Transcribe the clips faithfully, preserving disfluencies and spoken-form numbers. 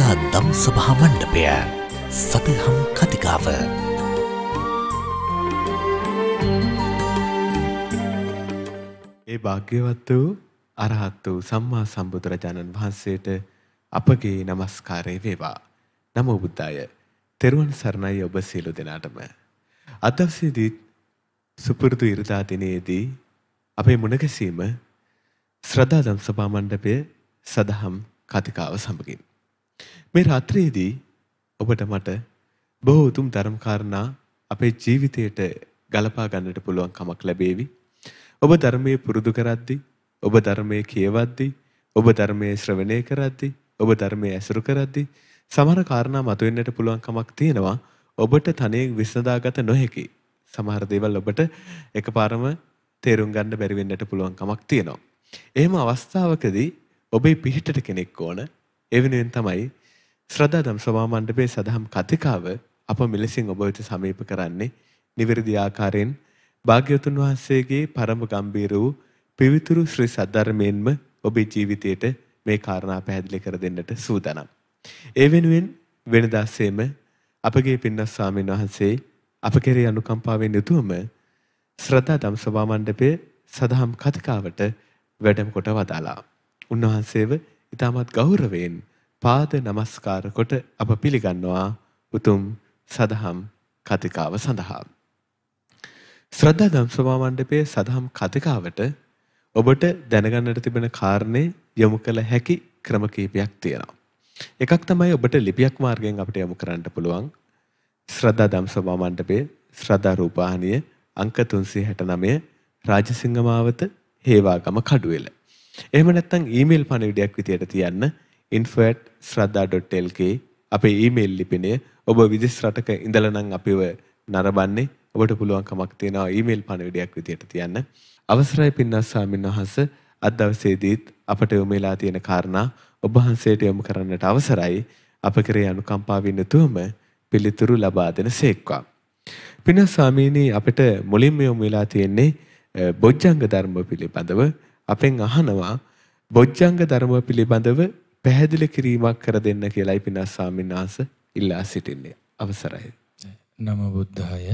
ශ්‍රද්ධා දම් සභා මණ්ඩපය සදහම් කතිකාව. ඒ භාග්‍යවත් වූ අරහත් වූ සම්මා සම්බුදුරජාණන් වහන්සේට අපගේ নমස්කාරය වේවා. නමෝ බුද්දාය. තෙරුවන් සරණයි ඔබ සියලු දෙනාටම. අද දවසේදී සුපුරුදු ඉරිදා දිනයේදී අපේ මුණගැසීම ශ්‍රද්ධා දම් සභා මණ්ඩපයේ සදහම් කතිකාව සමගින්. මේ රාත්‍රියේදී ඔබට මට බොහෝ උතුම් ධර්ම කාරණා අපේ ජීවිතයට ගලපා ගන්නට පුළුවන් කමක් ලැබේවි. ඔබ ධර්මයේ පුරුදු කරද්දී, ඔබ ධර්මයේ කියවද්දී, ඔබ ධර්මයේ ශ්‍රවණය කරද්දී, ඔබ ධර්මයේ ඇසුරු කරද්දී සමහර කාරණා මතුවෙන්නට පුළුවන් කමක් තියෙනවා. ඔබට තනියෙන් විසඳාගත නොහැකි සමහර දේවල් ඔබට එකපාරම තේරුම් ගන්න බැරි වෙන්නට පුළුවන් කමක් තියෙනවා. එහෙම අවස්ථාවකදී ඔබේ පිහිටට කෙනෙක් ඕන. ඒ වෙනුවෙන් තමයි ශ්‍රද්ධා දම් සභා මණ්ඩපයේ සදහම් කතිකාව අප මෙලෙසින් ඔබ වෙත සමීප කරන්නේ. නිවැරදි ආකාරයෙන් භාග්‍යවතුන් වහන්සේගේ පරම ගම්බීර වූ පිවිතුරු ශ්‍රී සද්ධර්මයෙන්ම ඔබේ ජීවිතයට මේ කාරණා පැහැදිලි කර දෙන්නට සූදානම්. ඒ වෙනුවෙන් වෙනදාසේම අපගේ පින්වත් ස්වාමීන් වහන්සේ අප කෙරෙහි අනුකම්පාවෙන් යුතුවම ශ්‍රද්ධා දම් සභා මණ්ඩපයේ සදහම් කතිකාවට වැඩම කොට වදාලා. උන්වහන්සේව ඉතාමත් ගෞරවයෙන් පාද නමස්කාර කොට අප පිළිගන්නවා උතුම් සදහම් කතිකාව සඳහා. ශ්‍රද්ධා දම් සභා මණ්ඩපයේ සදහම් කතිකාවට ඔබට දැනගන්නට තිබෙන කාරණේ යොමු කළ හැකි ක්‍රම කීපයක් තියෙනවා. එකක් තමයි ඔබට ලිපියක් මාර්ගයෙන් අපිට යොමු කරන්න පුළුවන්. ශ්‍රද්ධා දම් සභා මණ්ඩපයේ ශ්‍රද්ධා රූපවාහිනිය අංක තුන්සිය හැට නවය රාජසිංහ මාවත හේවාගම කඩුවෙල. එහෙම නැත්නම් ඊමේල් පණිවිඩයක් විදියට තියන්න info at shraddha dot l k අපේ ඊමේල් ලිපිනය. ඔබ විදේශ රටක ඉඳලා නම් අපිව නරඹන්නේ ඔබට පුළුවන් කමක් තියෙනවා ඊමේල් පණිවිඩයක් විදියට තියන්න. අවසරයි පින්වත් ස්වාමීන් වහන්සේ, අද දවසේදීත් අපට යොමුලා තියෙන කාරණා ඔබ වහන්සේට යොමු කරන්නට අවසරයි. අප කෙරේ අනුකම්පාවෙන් යුතුවම පිළිතුරු ලබා දෙන සේක්වා. පින්වත් ස්වාමීනි, අපිට මුලින්ම යොමුලා තියෙන්නේ බොජ්ජංග ධර්ම පිළිබඳව. අපෙන් අහනවා බොජ්ජංග ධර්ම පිළිබඳව පැහැදිලි කිරීමක් කර දෙන්න කියලායි පින්වත් ස්වාමීන් වහන්සේ ඉල්ලා සිටින්නේ. අවසරයි. නමෝ බුද්ධාය.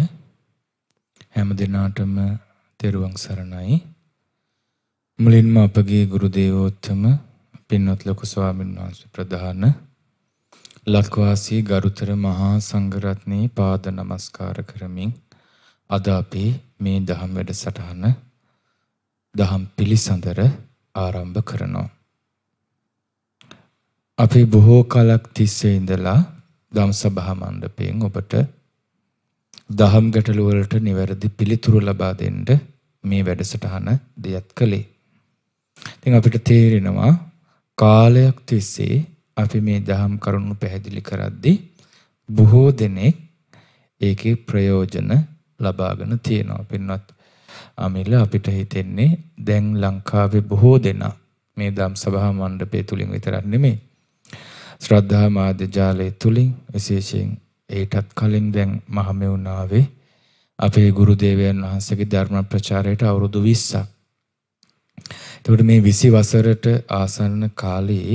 හැම දිනාටම තෙරුවන් සරණයි. මුලින්ම අපගේ ගුරු දේවෝත්තම පින්වත් ලොකු ස්වාමීන් වහන්සේ ප්‍රධාන ලක්වාසී ගරුතර මහා සංඝරත්නයේ පාද නමස්කාර කරමින් අද අපි මේ දහම් වැඩසටහන දහම් පිළිසඳර ආරම්භ කරනවා. අපි බොහෝ කලක් තිස්සේ ඉඳලා දම් සභා මණ්ඩපයෙන් ඔබට දහම් ගැටළු වලට නිවැරදි පිළිතුරු ලබා දෙන්න මේ වැඩසටහන දියත් කළේ. ඉතින් අපිට තේරෙනවා කාලයක් තිස්සේ අපි මේ දහම් කරුණු පැහැදිලි කරද්දී බොහෝ දෙනෙක් ඒකේ ප්‍රයෝජන ලබාගෙන තියෙනවා. පින්වත් අමිල, අපිට හිතෙන්නේ දැන් ලංකාවේ බොහෝ දෙනා මේ දම් සභා මණ්ඩපය තුලින් විතරක් නෙමෙයි ශ්‍රද්ධා මාධ්‍ය ජාලය තුලින් විශේෂයෙන් ඒටත් කලින් දැන් මහමෙවුනාවේ අපේ ගුරු දේවයන් වහන්සේගේ ධර්ම ප්‍රචාරයට අවුරුදු විස්සක්. එතකොට මේ විසි වසරට ආසන්න කාලේ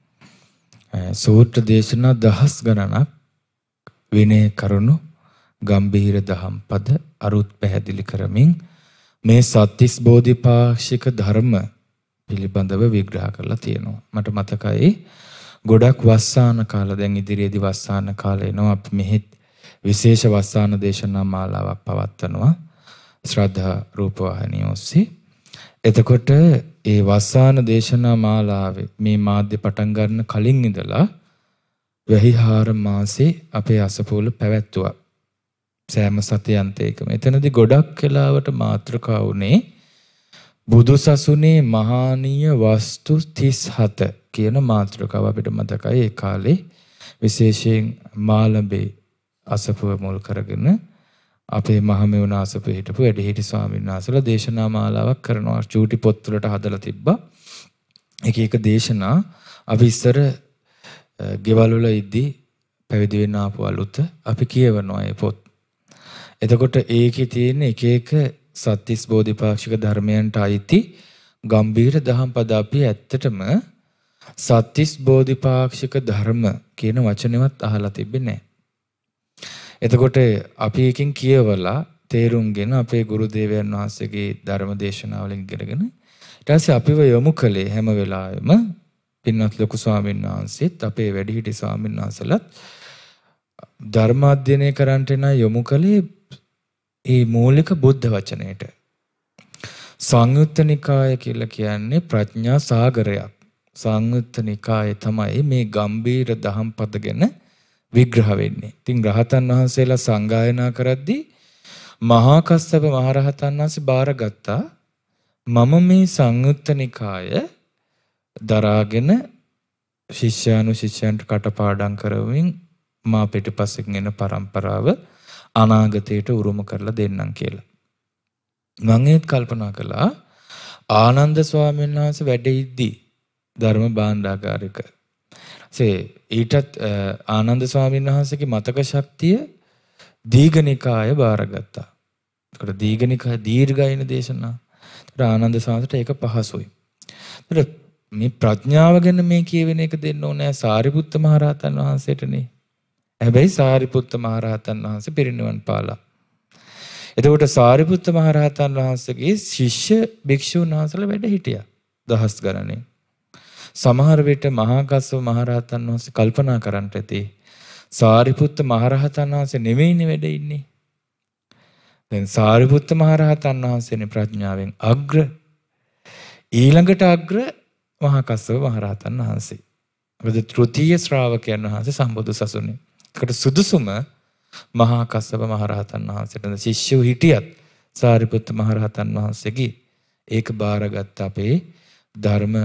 සූත්‍ර දේශනා දහස් ගණනක් විනය කරුණු ගම්භීර දහම් පද අරුත් පැහැදිලි කරමින් මේ සත්‍තිස් බෝධිපාක්ෂික ධර්ම පිළිබඳව විග්‍රහ කරලා තියෙනවා. මට මතකයි ගොඩක් වස්සාන කාල, දැන් ඉදිරියේදී වස්සාන කාල එනවා. අපි මෙහෙත් විශේෂ වස්සාන දේශනා මාලාවක් පවත්වනවා ශ්‍රද්ධා රූපවාහිනිය ඔස්සේ. එතකොට ඒ වස්සාන දේශනා මාලාවේ මේ මාධ්‍ය පටන් ගන්න කලින් ඉඳලා වැහිහාර මාසේ අපේ අසපුවල පැවැත්තුවා. සෑම සතියන්තයකම. එතනදී ගොඩක් වෙලාවට මාතෘකා වුණේ බුදු සසුනේ මහානීය වස්තු තිස් හත කියන මාතෘකාව. අපිට මතකයි ඒ කාලේ විශේෂයෙන් මාළඹේ අසපුව මුල් කරගෙන අපේ මහමෙවුනා අසපුවේ හිටපු වැඩිහිටි ස්වාමීන් වහන්සේලා දේශනා මාලාවක් කරනවා. චූටි පොත්වලට හදලා තිබ්බා. එක එක දේශනා අපි ඉස්සර ගෙවල් වල ඉද්දි පැවිදි වෙන්න ආපු අලුත අපි කියවනවා ඒ පොත්. එතකොට ඒකේ තියෙන එක එක සත්‍තිස් බෝධිපාක්ෂික ධර්මයන්ට අයිති ගම්බීර දහම් පද අපි ඇත්තටම සත්‍තිස් බෝධිපාක්ෂික ධර්ම කියන වචනවත් අහලා තිබෙන්නේ නැහැ. එතකොට අපි එකකින් කියවලා තේරුම්ගෙන අපේ ගුරු දේවයන් වහන්සේගේ ධර්ම දේශනාවලින් ඉගෙනගෙන ඊට පස්සේ අපිව යොමු කළේ හැම වෙලාවෙම පින්වත් ලොකු ස්වාමීන් වහන්සේත් අපේ වැඩිහිටි ස්වාමීන් වහන්සේලාත් ධර්ම අධ්‍යයනය කරන්නට නම් යොමු කළේ ඒ මූලික බුද්ධ වචනයට. සංයුත්ත නිකාය කියලා කියන්නේ ප්‍රඥා සාගරයක්. සංයුත්ත නිකාය තමයි මේ ගම්බීර දහම් පද ගැන විග්‍රහ වෙන්නේ. ඉතින් රහතන් වහන්සේලා සංගායනා කරද්දී මහා කස්සප මහ රහතන් වහන්සේ බාරගත්තා මම මේ සංයුත්ත නිකාය දරාගෙන ශිෂ්‍යානු ශිෂ්‍යයන්ට කටපාඩම් කරමින් මා පිටිපස්සෙන් එන પરම්පරාව අනාගතයට උරුම කරලා දෙන්නම් කියලා. මම ඒත් කල්පනා කළා ආනන්ද ස්වාමීන් වහන්සේ වැඩ ඉද්දී ධර්ම භාණ්ඩාගාරික. සේ ඊටත් ආනන්ද ස්වාමීන් වහන්සේගේ මතක ශක්තිය දීඝනිකාය බාරගත්තා. ඒකට දීඝනිකාය දීර්ඝයින දේශනා. ඒකට ආනන්ද ස්වාමීන්ට ඒක පහසුයි. ඒකට මේ ප්‍රඥාව ගැන මේ කියවෙන එක දෙන්න ඕනේ සාරිපුත්ත මහ රහතන් වහන්සේටනේ. හැබැයි සාරිපුත්ත මහ රහතන් වහන්සේ පිරිනිවන් පාලා. එතකොට සාරිපුත්ත මහ රහතන් වහන්සේගේ ශිෂ්‍ය භික්ෂුන් වහන්සේලා වැඩ හිටියා දහස් ගණනේ. සමහර විට මහා කස්සප මහ රහතන් වහන්සේ කල්පනා කරන්නට ඇති සාරිපුත්ත මහ රහතන් වහන්සේ නෙමෙයිනේ වැඩ ඉන්නේ. දැන් සාරිපුත්ත මහ රහතන් වහන්සේනේ ප්‍රඥාවෙන් අග්‍ර. ඊළඟට අග්‍ර මහා කස්සප මහ රහතන් වහන්සේ. මොකද තෘතීය ශ්‍රාවකයන් වහන්සේ සම්බුදු සසුනේ. ඒකට සුදුසුම මහා කස්සප මහ රහතන් වහන්සේට ශිෂ්‍යෝ හිටියත් සාරිපුත්ත මහ රහතන් වහන්සේගේ ඒක බාරගත් අපේ ධර්ම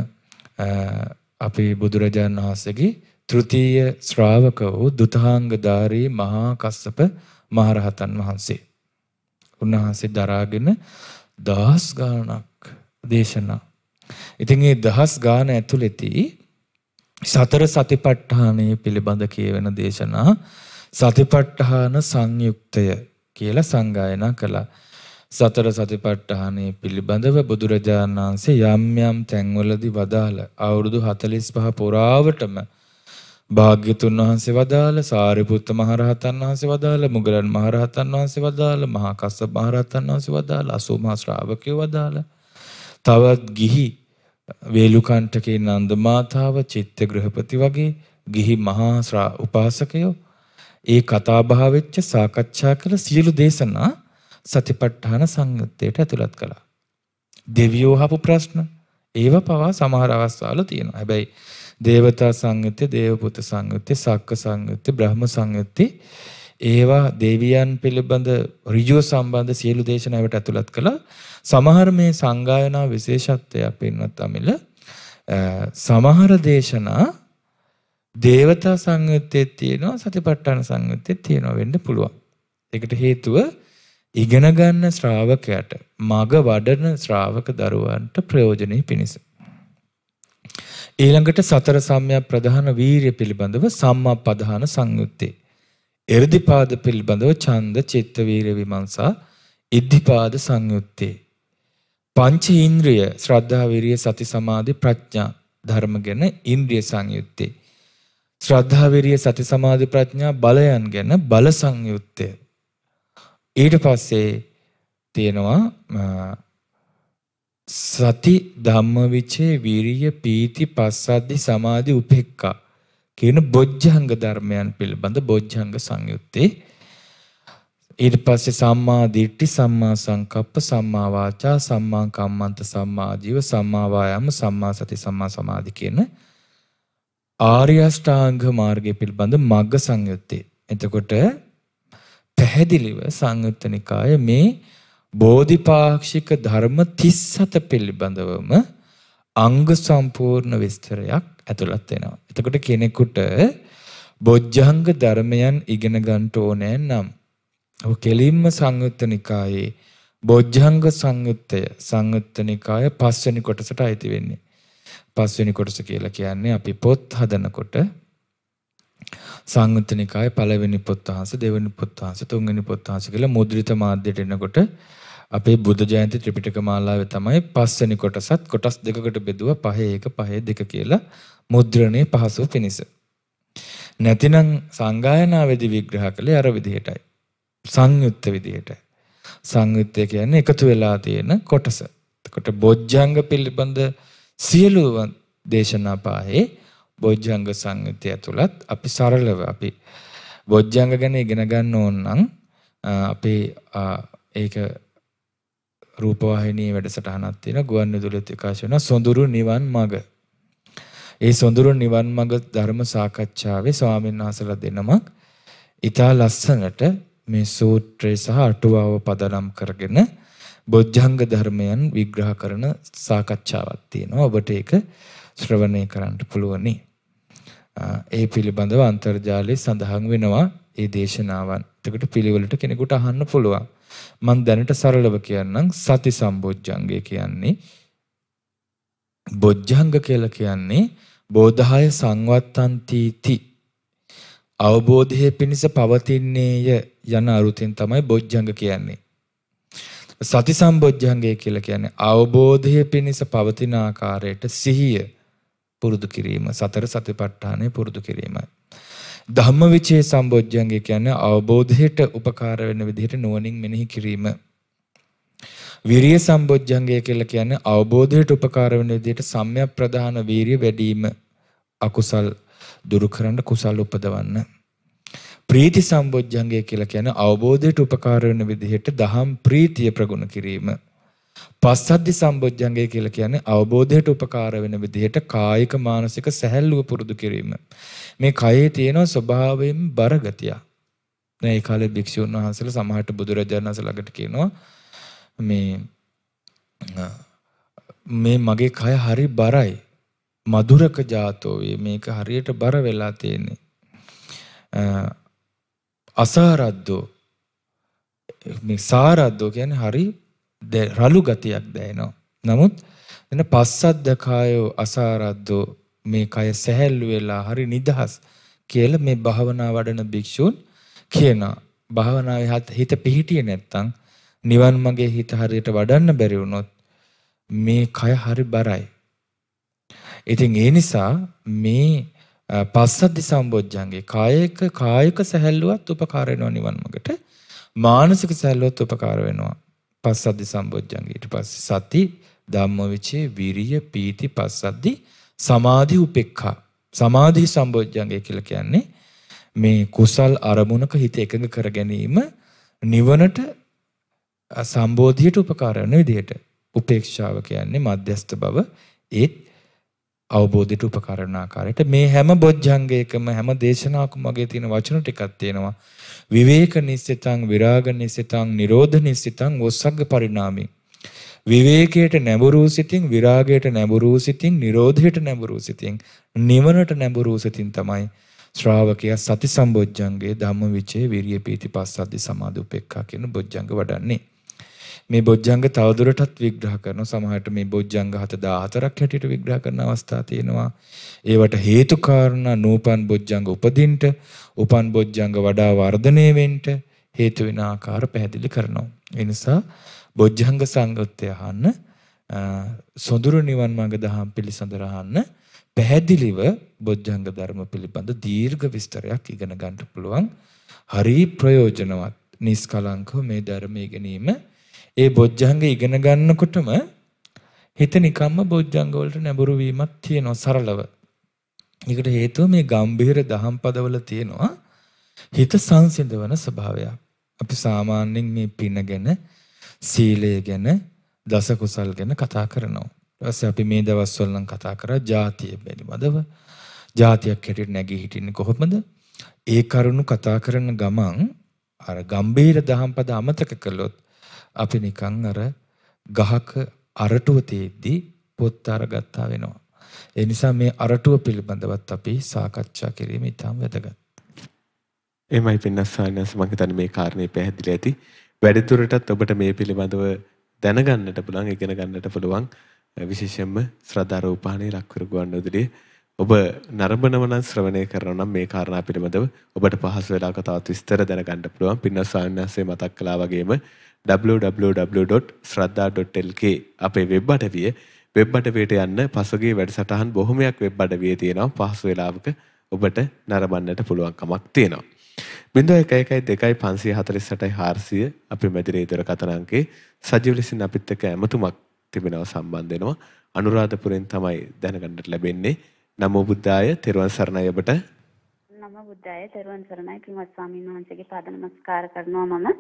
අපේ බුදුරජාණන් වහන්සේගේ තෘතීය ශ්‍රාවක වූ දුතාංගධාරී මහා කස්සප මහ රහතන් වහන්සේ. උන්වහන්සේ දරාගෙන දහස් ගාණක් දේශනා. ඉතින් මේ දහස් ගාණ ඇතුළතදී සතර සතිපට්ඨානය පිළිබඳ කියවෙන දේශනා සතිපට්ඨාන සංයුක්තය කියලා සංගායනා කළා. සතර සතිපට්ඨානය පිළිබඳව බුදුරජාණන් වහන්සේ යම් යම් තැන්වලදී වදාළ අවුරුදු හතළිස් පහ පුරාවටම භාග්‍යතුන් වහන්සේ වදාළ සාරිපුත්ත මහ රහතන් වහන්සේ වදාළ මුගලන් මහ රහතන් වහන්සේ වදාළ මහා කස්සප මහ රහතන් වහන්සේ වදාළ අසූ මහ ශ්‍රාවකයෝ වදාළ තවත් ගිහි වේලුකණ්ඨකේ නන්ද මාතාව චිත්ත ගෘහපති වගේ ගිහි මහා ශ්‍රා උපාසකයෝ ඒ කතා බහ වෙච්ච සාකච්ඡා කළ සියලු දේශනා සතිපට්ඨාන සංයුත්තේට ඇතුළත් කළා. දෙවියෝ අහපු ප්‍රශ්න ඒව පවා සමහර අවස්ථාවල තියෙනවා. හැබැයි දේවතා සංයුත්තේ, දේවපුත සංයුත්තේ, සක්ක සංයුත්තේ, බ්‍රහ්ම සංයුත්තේ ඒවා දෙවියන් පිළිබඳ ඍජුව සම්බන්ධ සියලු දේශනාවට ඇතුළත් කළා. සමහර මේ සංගායනා විශේෂත්වයක් පින්වත් අමිල සමහර දේශනා දේවතා සංයුත්තේ තියෙනවා, සතිපට්ඨාන සංයුත්තේ තියෙනවා වෙන්න පුළුවන්. ඒකට හේතුව ඉගෙන ගන්න ශ්‍රාවකයාට මග වඩන ශ්‍රාවක දරුවන්ට ප්‍රයෝජනෙයි පිණිස. ඊළඟට සතර සම්‍යක් ප්‍රධාන වීරිය පිළිබඳව සම්මාප්පදාන සංයුත්තේ. එර්ධිපාද පිළිබඳව ඡන්ද, චිත්ත, වීරිය, විමර්ශා, ඉද්ධිපාද සංයුත්තේ. පංච ඉන්ද්‍රිය ශ්‍රද්ධා, විරිය, සති, සමාධි, ප්‍රඥා ධර්ම ගැන ඉන්ද්‍රිය සංයුත්තේ. ශ්‍රද්ධා, විරිය, සති, සමාධි, ප්‍රඥා බලයන් ගැන බල සංයුත්තේ. ඊට පස්සේ තියෙනවා සති, ධම්මවිචේ, විරිය, පීති, පස්සද්ධි, සමාධි, උපේක්ඛා කියන බොජ්ජංග ධර්මයන් පිළිබඳ බොජ්ජංග සංයුත්තේ. ඊට පස්සේ සම්මා දිට්ඨි, සම්මා සංකප්ප, සම්මා වාචා, සම්මා කම්මන්ත, සම්මා ජීව, සම්මා වායාම, සම්මා සති, සම්මා සමාධි කියන ආර්ය අෂ්ටාංග මාර්ගය පිළිබඳ මග්ග සංයුත්තේ. එතකොට පැහැදිලිව සංයුත්ත නිකාය මේ බෝධිපාක්ෂික ධර්ම තිස් හත පිළිබඳවම අංග සම්පූර්ණ විස්තරයක් ඇතුළත් වෙනවා. එතකොට කෙනෙකුට බොජ්ජංග ධර්මයන් ඉගෙන ගන්න ඕනේ නම් ඔය කෙලින්ම සංයුත්ත නිකායේ බොජ්ජංග සංයුත්තය සංයුත්ත නිකාය පස්වෙනි කොටසට අයිති වෙන්නේ. පස්වෙනි කොටස කියලා කියන්නේ අපි පොත් හදනකොට සංයුත්ත නිකායේ පළවෙනි පොත් වහන්සේ, දෙවෙනි පොත් වහන්සේ, තුන්වෙනි පොත් වහන්සේ කියලා මුද්‍රිත මාධ්‍යයට එනකොට අපේ බුද්ධ ජයන්ති ත්‍රිපිටක මාලාවේ තමයි පස්වෙනි කොටසත් කොටස් දෙකකට බෙදුවා පහේ එක පහේ දෙක කියලා මුද්‍රණේ පහසු පිණිස. නැතිනම් සංගායනාවේදී විග්‍රහ කළේ අර විදිහටයි. සංයුක්ත විදිහටයි. සංයුක්තය කියන්නේ එකතු වෙලා තියෙන කොටස. එතකොට බොජ්ජංග පිළිබඳ සියලු දේශනා පහේ බොජ්ජංග සංයුක්තය ඇතුළත් අපි සරලව අපි බොජ්ජංග ගැන ඉගෙන ගන්න ඕන නම් අපි ඒක රූපවාහිනී වැඩසටහනක් තියෙන ගුවන් විදුලියත් විකාශ වෙන සොඳුරු නිවන් මඟ. ඒ සොඳුරු නිවන් මඟ ධර්ම සාකච්ඡාවේ ස්වාමීන් වහන්සේලා දෙනමක් ඊටා ලස්සනට මේ සූත්‍රය සහ අටුවාව පදනම් කරගෙන බොජ්ජංග ධර්මයන් විග්‍රහ කරන සාකච්ඡාවක් තියෙනවා. ඔබට ඒක ශ්‍රවණය කරන්න පුළුවනි. ඒ පිළිබඳව අන්තර්ජාලයේ සඳහන් වෙනවා ඒ දේශනාවන්. එතකොට පිළිවෙලට කෙනෙකුට අහන්න පුළුවන්. මම දැනට සරලව කියන්නම් සති සම්බොජ්ජංගය කියන්නේ බොජ්ජංග කියලා කියන්නේ බෝධාය සංවත්තන්තිති අවබෝධයේ පිණිස පවතින්නේය යන අරුතෙන් තමයි බොජ්ජංග කියන්නේ. සති සම්බොජ්ජංගය කියලා කියන්නේ අවබෝධයේ පිණිස පවතින ආකාරයට සිහිය පුරුදු කිරීම, සතර සතිපට්ඨානය පුරුදු කිරීම. ධම්මවිචේ සම්බොජ්ජංගය කියන්නේ අවබෝධයට උපකාර වෙන විදිහට නුවණින් මෙනෙහි කිරීම. විරිය සම්බොජ්ජංගය කියලා කියන්නේ අවබෝධයට උපකාර වෙන විදිහට සම්‍යක් ප්‍රදාන වීරිය වැඩි වීම. අකුසල් දුරු කරන්න කුසල් උපදවන්න. ප්‍රීති සම්බොජ්ජංගය කියලා කියන්නේ අවබෝධයට උපකාර වෙන විදිහට දහම් ප්‍රීතිය ප්‍රගුණ කිරීම. පස්සද්ධි සම්බොජ්ජංගය කියලා කියන්නේ අවබෝධයට උපකාර වෙන විදිහට කායික මානසික සැහැල්ලුව පුරුදු කිරීම. මේ කයේ තියෙන ස්වභාවයෙන් බර ගතිය. දැන් ඒ කාලේ භික්ෂුන් වහන්සේලා සමහරට බුදුරජාණන් වහන්සේ ළඟට කියනවා මේ මේ මගේ කය හරි බරයි. මధుරක ජාතෝ වේ මේක හරියට බර වෙලා තියෙන්නේ. අසාරද්දෝ මේ සාරද්දෝ කියන්නේ හරි රළු ගතියක් දැනෙනවා. නමුත් එන පස්සද්ද කායෝ අසාරද්දෝ මේ කය සැහැල්ලු වෙලා හරි නිදහස් කියලා මේ භාවනා වඩන භික්ෂුන් කියනවා. භාවනාවේ හිත පිහිටියේ නැත්තම් නිවන් මගේ හිත හරියට වඩන්න බැරි වුණොත් මේ කය හරි බරයි. ඉතින් ඒ නිසා මේ පස්සද්ධි සම්බොජ්ජංගේ කායික කායික සැහැල්ලුවත් උපකාර වෙනවා නිවන් මඟට. මානසික සැහැල්ලුවත් උපකාර වෙනවා පස්සද්ධි සම්බොජ්ජංගේ. ඊට පස්සේ සති ධම්මවිචේ විරිය පීති පස්සද්ධි සමාධි උපේක්ඛා. සමාධි සම්බොජ්ජංගේ කියලා කියන්නේ මේ කුසල් අරමුණක හිත එකඟ කර ගැනීම නිවනට සම්බෝධියට උපකාර වෙන විදිහට. උපේක්ෂාව කියන්නේ මධ්‍යස්ථ බව ඒත් අවබෝධයට උපකාර කරන ආකාරයට මේ හැම බොජ්ජංගයකම හැම දේශනාවකම වගේ තියෙන වචන ටිකක් තියෙනවා. විවේක නිස්සිතං විරාග නිස්සිතං නිරෝධ නිස්සිතං වොස්සග්ග පරිණාමී. විවේකයට නැඹුරු සිතින් විරාගයට නැඹුරු සිතින් නිරෝධයට නැඹුරු සිතින් නිවනට නැඹුරු සිතින් තමයි ශ්‍රාවකයා සති සම්බොජ්ජංගේ ධම්මවිචේ විරිය පීති පස්සද්ධි සමාධි උපේක්ඛා කියන බොජ්ජංග වඩන්නේ. මේ බොජ්ජංග තවදුරටත් විග්‍රහ කරන සමහරට මේ බොජ්ජංග හතදාහතරක් හැටියට විග්‍රහ කරන අවස්ථා තියෙනවා. ඒවට හේතු කාරණා නූපන් බොජ්ජංග උපදින්නට, උපන් බොජ්ජංග වඩා වර්ධනය වෙන්න හේතු වෙන ආකාර පැහැදිලි කරනවා. ඒ නිසා බොජ්ජංග සංගතය අහන්න, සොඳුරු නිවන් මාර්ග දහම් පිළිසඳර අහන්න, පැහැදිලිව බොජ්ජංග ධර්ම පිළිබඳ දීර්ඝ විස්තරයක් ඉගෙන ගන්න පුළුවන්. හරි ප්‍රයෝජනවත් නිස්කලංකව මේ ධර්මයේ ගැනීම. ඒ බොජ්ජංග ඉගෙන ගන්නකොටම හිත නිකම්ම බොජ්ජංග වලට නැඹුරු වීමක් තියෙනවා සරලව. ඒකට හේතුව මේ ගම්භීර දහම් පදවල තියෙනවා හිත සංසිඳවන ස්වභාවයක්. අපි සාමාන්‍යයෙන් මේ පින ගැන, සීලය ගැන, දස කුසල් ගැන කතා කරනවා. ඊට පස්සේ අපි මේ දවස්වල නම් කතා කරා ජාතිය පිළිබඳව. ජාතියක් හැටියට නැගී හිටින්නේ කොහොමද? ඒ කරුණු කතා කරන ගමන් අර ගම්භීර දහම් පද අමතක කළොත් අපි නිකන් අර ගහක අරටුව තේද්දි පොත් අරගත්තා වෙනවා. ඒ නිසා මේ අරටුව පිළිබඳවත් අපි සාකච්ඡා කිරීම ඉතාම වැදගත්. එමයි පින්නස්සානස් මම හිතන්නේ මේ කාරණේ පැහැදිලි ඇති. වැඩිදුරටත් ඔබට මේ පිළිබඳව දැනගන්නට පුළුවන්, ඉගෙන ගන්නට පුළුවන්. විශේෂයෙන්ම ශ්‍රද්ධා රූපాని ලක්වර ගුවන්විදුලියේ ඔබ නරඹනව නම් ශ්‍රවණය කරනවා නම් මේ කාරණා පිළිබඳව ඔබට පහසු වෙලාවක තවත් විස්තර දැනගන්න පුළුවන්. පින්නස්සානස්සේ මතක් කළා වගේම double-u double-u double-u dot shraddha dot l k අපේ වෙබ් අඩවිය. වෙබ් අඩවියට යන්න පසුගිය වැඩසටහන් බොහොමයක් වෙබ් අඩවියේ තියෙනවා. පහසු වෙලාවක ඔබට නරඹන්නට පුළුවන්කමක් තියෙනවා. බිංදුව එක එකයි දෙකයි පන්සිය හතළිස් අටයි හාරසිය අපේ මැදිරියේ දුරකථන අංකේ සජීව ලෙසින් අපිත් එක්ක ඇමතුමක් තිබෙනවා සම්බන්ධ වෙනවා. අනුරාධපුරෙන් තමයි දැනගන්නට ලැබෙන්නේ. නමෝ බුද්ධාය තෙරුවන් සරණයි ඔබට. නමෝ බුද්ධාය තෙරුවන් සරණයි පින්වත් ස්වාමීන් වහන්සේගේ පාද නමස්කාර කරනවා මම.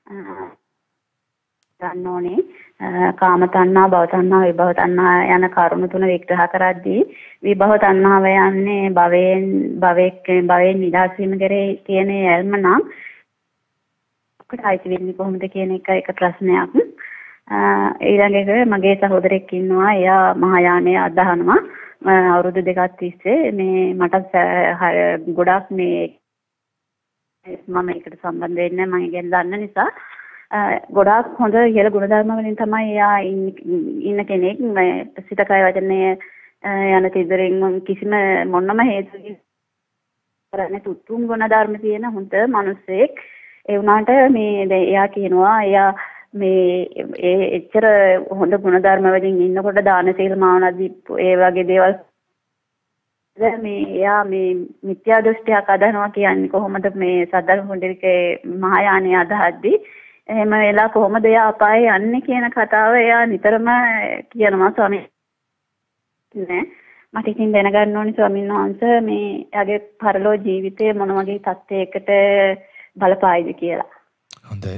ගන්න ඕනේ කාම තණ්හා භව තණ්හා විභව තණ්හා යන කරුණු තුන විග්‍රහ කරද්දී විභව තණ්හාව යන්නේ භවයෙන් භවෙක් භවයෙන් නිදහස් වීම කරේ තියෙන යල්ම නම් කොටයි වෙන්නේ කොහොමද කියන එක එක ප්‍රශ්නයක්. ඊළඟ එක මගේ සහෝදරෙක් ඉන්නවා. එයා මහායානයේ අදහනවා. අවුරුදු දෙකක් තිස්සේ මේ මට ගොඩක් මේ මම ඒකට සම්බන්ධ වෙන්නේ මම ඉගෙන ගන්න නිසා ගොඩාක් හොඳ ඉහළ ගුණධර්ම වලින් තමයි එයා ඉන්න කෙනෙක්. සිත කය වචනේ යන තිදරින් කිසිම මොනම හේතුවකින් කරන්නේ තුතුම් ගුණධර්ම තියෙන හොඳ මිනිසෙක්. ඒ වුණාට මේ එයා කියනවා එයා මේ ඒ එච්චර හොඳ ගුණධර්ම වලින් ඉන්නකොට දාන සීල මානදී ඒ වගේ දේවල් මේ එයා මේ මිත්‍යා දෘෂ්ටියක් අදහනවා කියන්නේ කොහොමද මේ සද්ධර්ම පොඩිකේ මහායානය අදහද්දී එහෙම වෙලා කොහොමද එයා අපායේ යන්නේ කියන කතාව එයා නිතරම කියනවා ස්වාමී නේ. මට ඉතින් දැනගන්න ඕනේ ස්වාමීන් වහන්සේ මේ එයාගේ පරලෝ ජීවිතේ මොන වගේ තත්යකට බලපායිද කියලා. හොඳයි.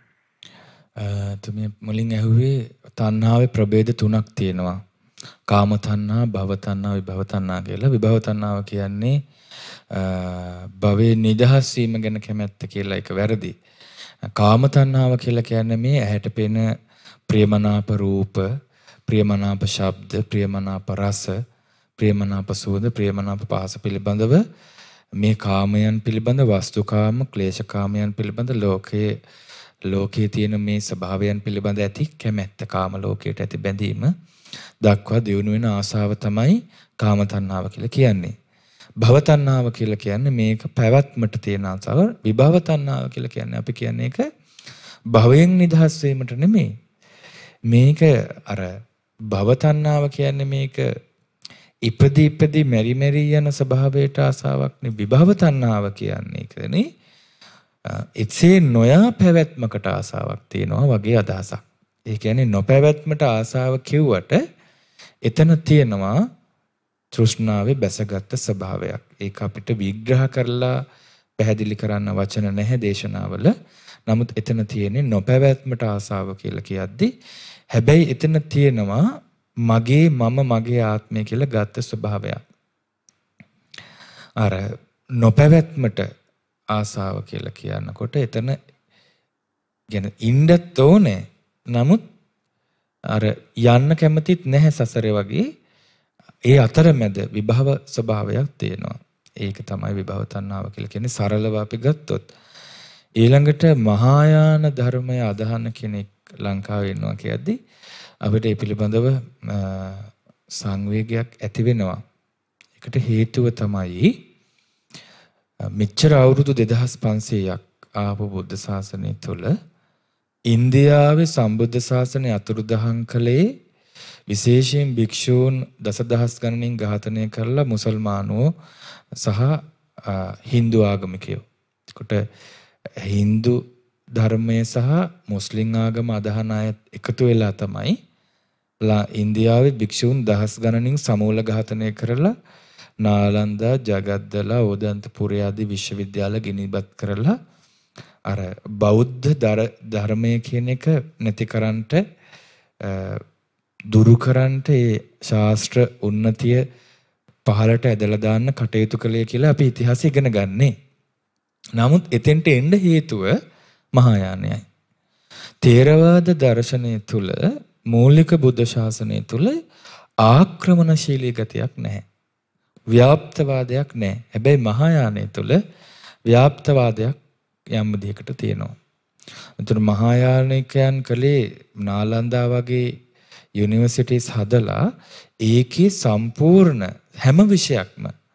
තුමේ මුලින් ඇහුවේ තණ්හාවේ ප්‍රභේද තුනක් තියෙනවා. කාම තණ්හා, භව තණ්හා, විභව තණ්හා කියලා. විභව තණ්හාව කියන්නේ භවයේ නිදහස් වීම ගැන කැමැත්ත කියලා එක වැරදි. කාම තණ්හාව කියලා කියන්නේ මේ ඇහැට පෙනෙන ප්‍රියමනාප රූප, ප්‍රියමනාප ශබ්ද, ප්‍රියමනාප රස, ප්‍රියමනාප සුවඳ, ප්‍රියමනාප පහස පිළිබඳව මේ කාමයන් පිළිබඳ වස්තුකාම, ක්ලේශකාමයන් පිළිබඳ ලෝකයේ ලෝකයේ තියෙන මේ ස්වභාවයන් පිළිබඳ ඇති කැමැත්ත, කාම ලෝකයට ඇති බැඳීම දක්වා දියුණු වෙන ආසාව තමයි කාම තණ්හාව කියලා කියන්නේ. භව තණ්හාව කියලා කියන්නේ මේක පැවැත්මට තියෙන ආසාව. විභව තණ්හාව කියලා කියන්නේ අපි කියන්නේ ඒක භවයෙන් නිදහස් වීමට නෙමෙයි. මේක අර භව තණ්හාව කියන්නේ මේක ඉපදි ඉපදි මෙරි මෙරි යන ස්වභාවයට ආසාවක් නේ. විභව තණ්හාව කියන්නේ ඒකනේ එසේ නොයා පැවැත්මකට ආසාවක් තියෙනවා වගේ අදහසක්. ඒ කියන්නේ නොපැවැත්මට ආසාව කිව්වට එතන තියෙනවා තෘෂ්ණාවේ බැසගත් ස්වභාවයක්. ඒක අපිට විග්‍රහ කරලා පැහැදිලි කරන්න වචන නැහැ දේශනාවල. නමුත් එතන තියෙන්නේ නොපැවැත්මට ආසාව කියලා කියද්දි හැබැයි එතන තියෙනවා මගේ මම මගේ ආත්මය කියලා ගත්ත ස්වභාවයක්. අර නොපැවැත්මට ආසාව කියලා කියනකොට එතන කියන ඉන්නත් ඕනේ. නමුත් අර යන්න කැමතිත් නැහැ සසරේ වගේ. ඒ අතරමැද විභව ස්වභාවයක් තියෙනවා. ඒක තමයි විභව තණ්හාව කියලා කියන්නේ සරලව අපි ගත්තොත්. ඊළඟට මහායාන ධර්මය අදහන කෙනෙක් ලංකාවේ ඉන්නවා කියද්දි අපිට ඒ පිළිබඳව සංවේගයක් ඇති වෙනවා. ඒකට හේතුව තමයි මෙච්චර අවුරුදු දෙදහස් පන්සීයක් ආපු බුද්ධ ශාසනය තුළ ඉන්දියාවේ සම්බුද්ධ ශාසනය අතුරුදහන් කළේ විශේෂයෙන් භික්ෂූන් දසදහස් ගණනින් ඝාතනය කරලා මුසල්මානෝ සහ හින්දු ආගමිකයෝ. ඒකට හින්දු ධර්මය සහ මුස්ලිම් ආගම අදහන අය එකතු වෙලා තමයි ඉන්දියාවේ භික්ෂූන් දහස් ගණනින් සමූල ඝාතනය කරලා නාලන්දා, ජගද්දලා, ඕදන්තපුර ආදී විශ්වවිද්‍යාල ගිනිබත් කරලා අර බෞද්ධ ධර්මය කියන එක නැති කරන්නට දුරු කරන්නට ඒ ශාස්ත්‍ර උන්නතිය පහළට ඇදලා දාන්න කටයුතු කළේ කියලා අපි ඉතිහාසය ඉගෙන ගන්නේ. නමුත් එතෙන්ට එන්න හේතුව මහායානයයි. තේරවාද දර්ශනය තුල මූලික බුද්ධ ශාසනය තුල ආක්‍රමණශීලී ගතියක් නැහැ. ව්‍යාප්තවාදයක් නැහැ. හැබැයි මහායානය තුල ව්‍යාප්තවාදයක් යම් විදිහකට තියෙනවා. අතන මහායානිකයන් කලේ නාලන්දා වගේ යුනිවර්සිටිස් හදලා ඒකේ සම්පූර්ණ හැම විෂයක්ම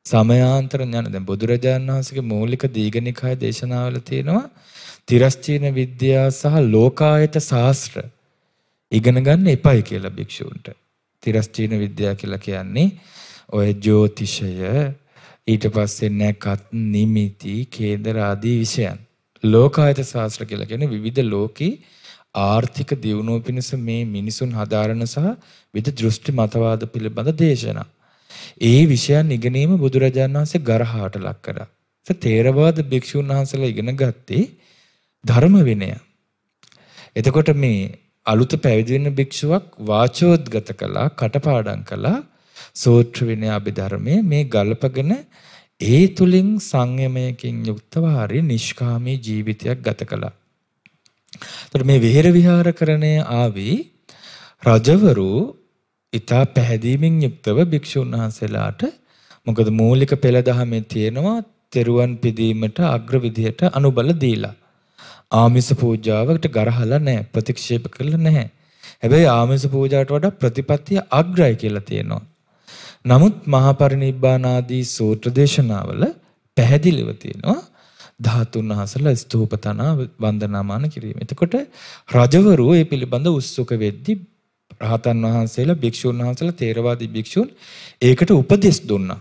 සමයාන්තර ඥාන. දැන් බුදුරජාණන් වහන්සේගේ මූලික දීඝනිකාය දේශනාවල තියෙනවා තිරස්චීන විද්‍යාව සහ ලෝකායත ශාස්ත්‍ර ඉගෙන ගන්න එපයි කියලා භික්ෂූන්ට. තිරස්චීන විද්‍යාව කියලා කියන්නේ ඔය ජ්‍යොතිෂය ඊට පස්සේ නැකත් නිමිති කේන්දර ආදී විෂයන්. ලෝකායත ශාස්ත්‍ර කියලා කියන්නේ විවිධ ලෝකී ආර්ථික දියුණුව පිණිස මේ මිනිසුන් හදාරන සහ විවිධ දෘෂ්ටි මතවාද පිළිබඳ දේශනා. ඒ විෂයන් ඉගෙනීම බුදුරජාණන් වහන්සේ ගරහාට ලක් කරා. ඒ තේරවාද භික්ෂුන් වහන්සේලා ඉගෙන ගත්තේ ධර්ම විනය. එතකොට මේ අලුත පැවිදි වෙන භික්ෂුවක් වාචෝද්ගත කළා, කටපාඩම් කළා සූත්‍ර විනය අභිධර්මයේ මේ ගල්පගෙන ඒ තුලින් සංයමයකින් යුක්තව හරි නිෂ්කාමී ජීවිතයක් ගත කළා. එතකොට මේ විහෙර විහාරකරණය ආවි රජවරු ඊතා පැහැදීමෙන් යුක්තව භික්ෂුන් වහන්සේලාට. මොකද මූලික පෙළ දහමේ තියෙනවා තෙරුවන් පිදීමට අග්‍ර විදියට අනුබල දීලා. ආමිස පූජාවකට ගරහලා නැහැ, ප්‍රතික්ෂේප කළා නැහැ. හැබැයි ආමිස පූජාවට වඩා ප්‍රතිපත්තිය අග්‍රයි කියලා තියෙනවා. නමුත් මහා පරිනිබ්බාන ආදී සූත්‍ර දේශනාවල පැහැදිලිව තියෙනවා ධාතුන් වහන්සේලා ස්තූප තනා වන්දනාමාන කිරීම. එතකොට රජවරු මේ පිළිබඳ උත්සුක වෙද්දී රහතන් වහන්සේලා භික්ෂුන් වහන්සේලා තේරවාදී භික්ෂුන් ඒකට උපදෙස් දුන්නා.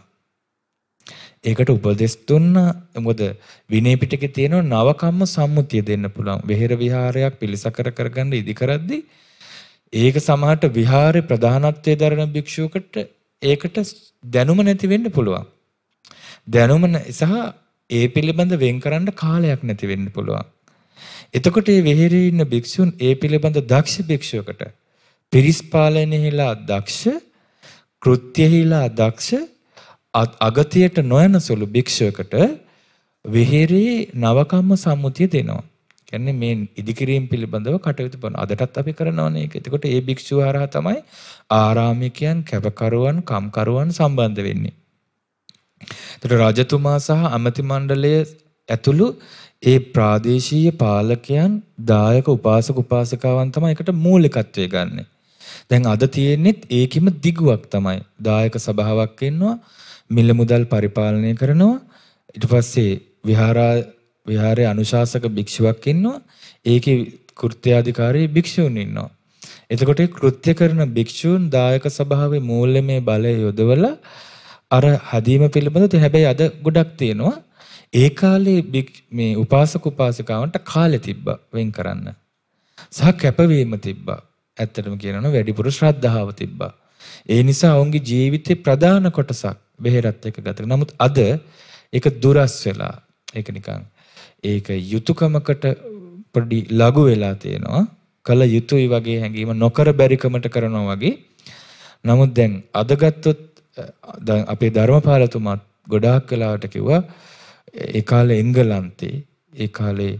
ඒකට උපදෙස් දුන්නා. මොකද විනය පිටකේ තියෙන නවකම්ම සම්මුතිය දෙන්න පුළුවන්. විහෙර විහාරයක් පිළිසකර කරගන්න ඉදි කරද්දී ඒක සමහරට විහාරේ ප්‍රධානත්වයේ දරන භික්ෂුවකට ඒකට දැනුම නැති වෙන්න පුළුවන්. දැනුම සහ ඒ පිළිබඳ වෙන් කරන්න කාලයක් නැති වෙන්න පුළුවන්. එතකොට මේ විහෙරේ ඉන්න භික්ෂුන් ඒ පිළිබඳ දක්ෂ භික්ෂුවකට පිරිස් පාලනයේලා දක්ෂ, කෘත්‍යෙහිලා දක්ෂ, අගතියට නොයන සුළු භික්ෂුවකට විහෙරේ නවකම්ම සම්මුතිය දෙනවා. කියන්නේ මේ ඉදිකිරීම පිළිබඳව කටයුතු කරන. අදටත් අපි කරනවනේ ඒක. එතකොට ඒ භික්ෂුව හරහා තමයි ආරාමිකයන්, කැපකරුවන්, කම්කරුවන් සම්බන්ධ වෙන්නේ. එතකොට රජතුමා සහ අමති මණ්ඩලය ඇතුළු ඒ ප්‍රාදේශීය පාලකයන්, දායක උපාසක උපාසිකාවන් තමයි ඒකට මූලිකත්වය ගන්නෙ. දැන් අද තියෙන්නේ ඒකෙම දිගුවක් තමයි. දායක සභාවක් ඉන්නවා, මිල මුදල් පරිපාලනය කරනවා. ඊට පස්සේ විහාරා විහාරයේ අනුශාසක භික්ෂුවක් ඉන්නවා. ඒකේ කෘත්‍යාධිකාරී භික්ෂුන් ඉන්නවා. එතකොට කෘත්‍ය කරන භික්ෂුන් දායක සභාවේ මූල්‍යමය බලය යොදවලා අර හදීම පිළිබඳව හැබැයි අද ගොඩක් තියෙනවා. ඒ කාලේ මේ උපාසක උපාසිකාවන්ට කාලෙ තිබ්බා වෙන් කරන්න. සහ කැපවීම තිබ්බා. ඇත්තටම කියනවා වැඩිපුර ශ්‍රද්ධාව තිබ්බා. ඒ නිසා ඔවුන්ගේ ජීවිතේ ප්‍රධාන කොටසක් බෙහෙරත් එක්ක ගත කරා. නමුත් අද ඒක දුරස් වෙලා ඒක නිකන් ඒක යුතුයකමකට පොඩි ලඝු වෙලා තියෙනවා. කල යුතුයි වගේ හැඟීම නොකර බැරිකමට කරනවා වගේ. නමුත් දැන් අද ගත්තොත් දැන් අපේ ධර්මපාලතුමාත් ගොඩාක් වෙලාවට කිව්වා ඒ කාලේ එංගලන්තේ ඒ කාලේ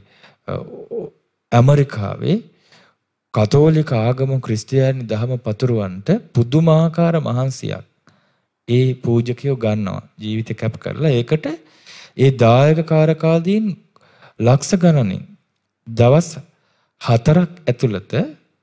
ඇමරිකාවේ කතෝලික ආගම ක්‍රිස්තියානි දහම පතුරවන්නට පුදුමාකාර මහන්සියක් ඒ පූජකයෝ ගන්නවා ජීවිත කැප කරලා. ඒකට ඒ දායක කාරකාදීන් ලක්ෂ ගණනින් දවස් හතරක් ඇතුළත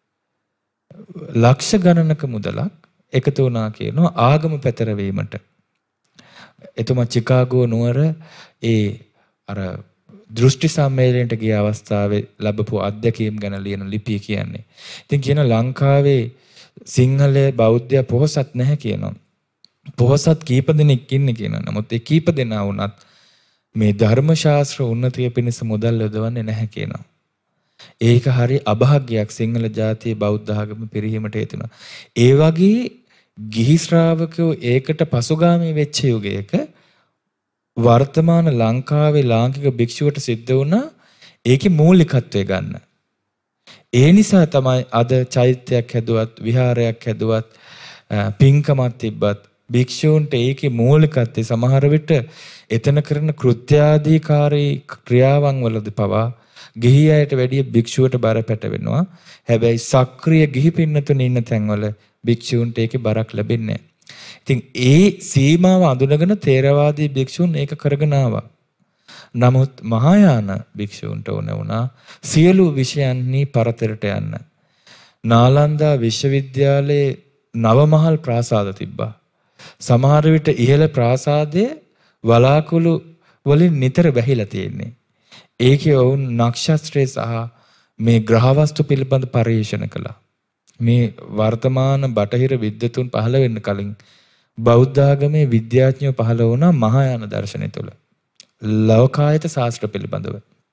ලක්ෂ ගණනක මුදලක් එකතු වුණා කියනවා ආගම පැතරවීමට. එතුමා චිකාගෝ නුවර ඒ අර දෘෂ්ටි සම්මේලනයට ගිය අවස්ථාවේ ලැබපු අත්දැකීම් ගැන ලියන ලිපිය කියන්නේ. ඉතින් කියන ලංකාවේ සිංහල බෞද්ධය පොහොසත් නැහැ කියනවා. පොහොසත් කීප දෙනෙක් ඉන්නේ කියනවා. නමුත් ඒ කීප දෙනා වුණත් මේ ධර්ම ශාස්ත්‍ර උන්නතිය පිණිස මුදල් යොදවන්නේ නැහැ කියනවා. ඒක හරි අභාග්‍යයක් සිංහල ජාතිය බෞද්ධ ආගම පිරිහීමට හේතු වෙනවා. ඒ වගේ ගිහි ශ්‍රාවකයෝ ඒකට පසුගාමී වෙච්ච යුගයක වර්තමාන ලංකාවේ ලාංකික භික්ෂුවට සිද්ධ වුණා ඒකේ මූලිකත්වය ගන්න. ඒ නිසා තමයි අද චෛත්‍යයක් හැදුවත් විහාරයක් හැදුවත් පින්කමක් තිබ්බත් භික්ෂූන්ට ඒකේ මූලිකත්වය සමහර විට එතන කරන කෘත්‍යාධිකාරී ක්‍රියාවන් වලද පවා ගිහි අයට වැඩිය භික්ෂුවට බර පැට වෙනවා. හැබැයි සක්‍රීය ගිහි පින්නතුන් ඉන්න තැන්වල භික්ෂූන්ට ඒකේ බරක් ලැබෙන්නේ නැහැ. ඉතින් ඒ සීමාව අඳුනගෙන තේරවාදී භික්ෂුන් ඒක කරගෙන ආවා. නමුත් මහායාන භික්ෂූන්ට ඕන වුණා සියලු විෂයන්හි පරතරට යන්න. නාලන්දා විශ්වවිද්‍යාලයේ නවමහල් ප්‍රාසාද තිබ්බා. සමහර විට ඉහළ ප්‍රාසාදයේ වලාකුළු වලින් නිතර වැහිලා තියෙන්නේ. ඒකේ වුන් නක්ෂත්‍රය සහ මේ ග්‍රහවස්තු පිළිබඳ පරීක්ෂණ කළා. මේ වර්තමාන බටහිර විද්වතුන් පහළ වෙන්න කලින් බෞද්ධ ආගමේ විද්‍යාඥයෝ පහළ වුණා මහායාන දර්ශනය තුළ. ලෝකායත ශාස්ත්‍ර පිළිබඳව.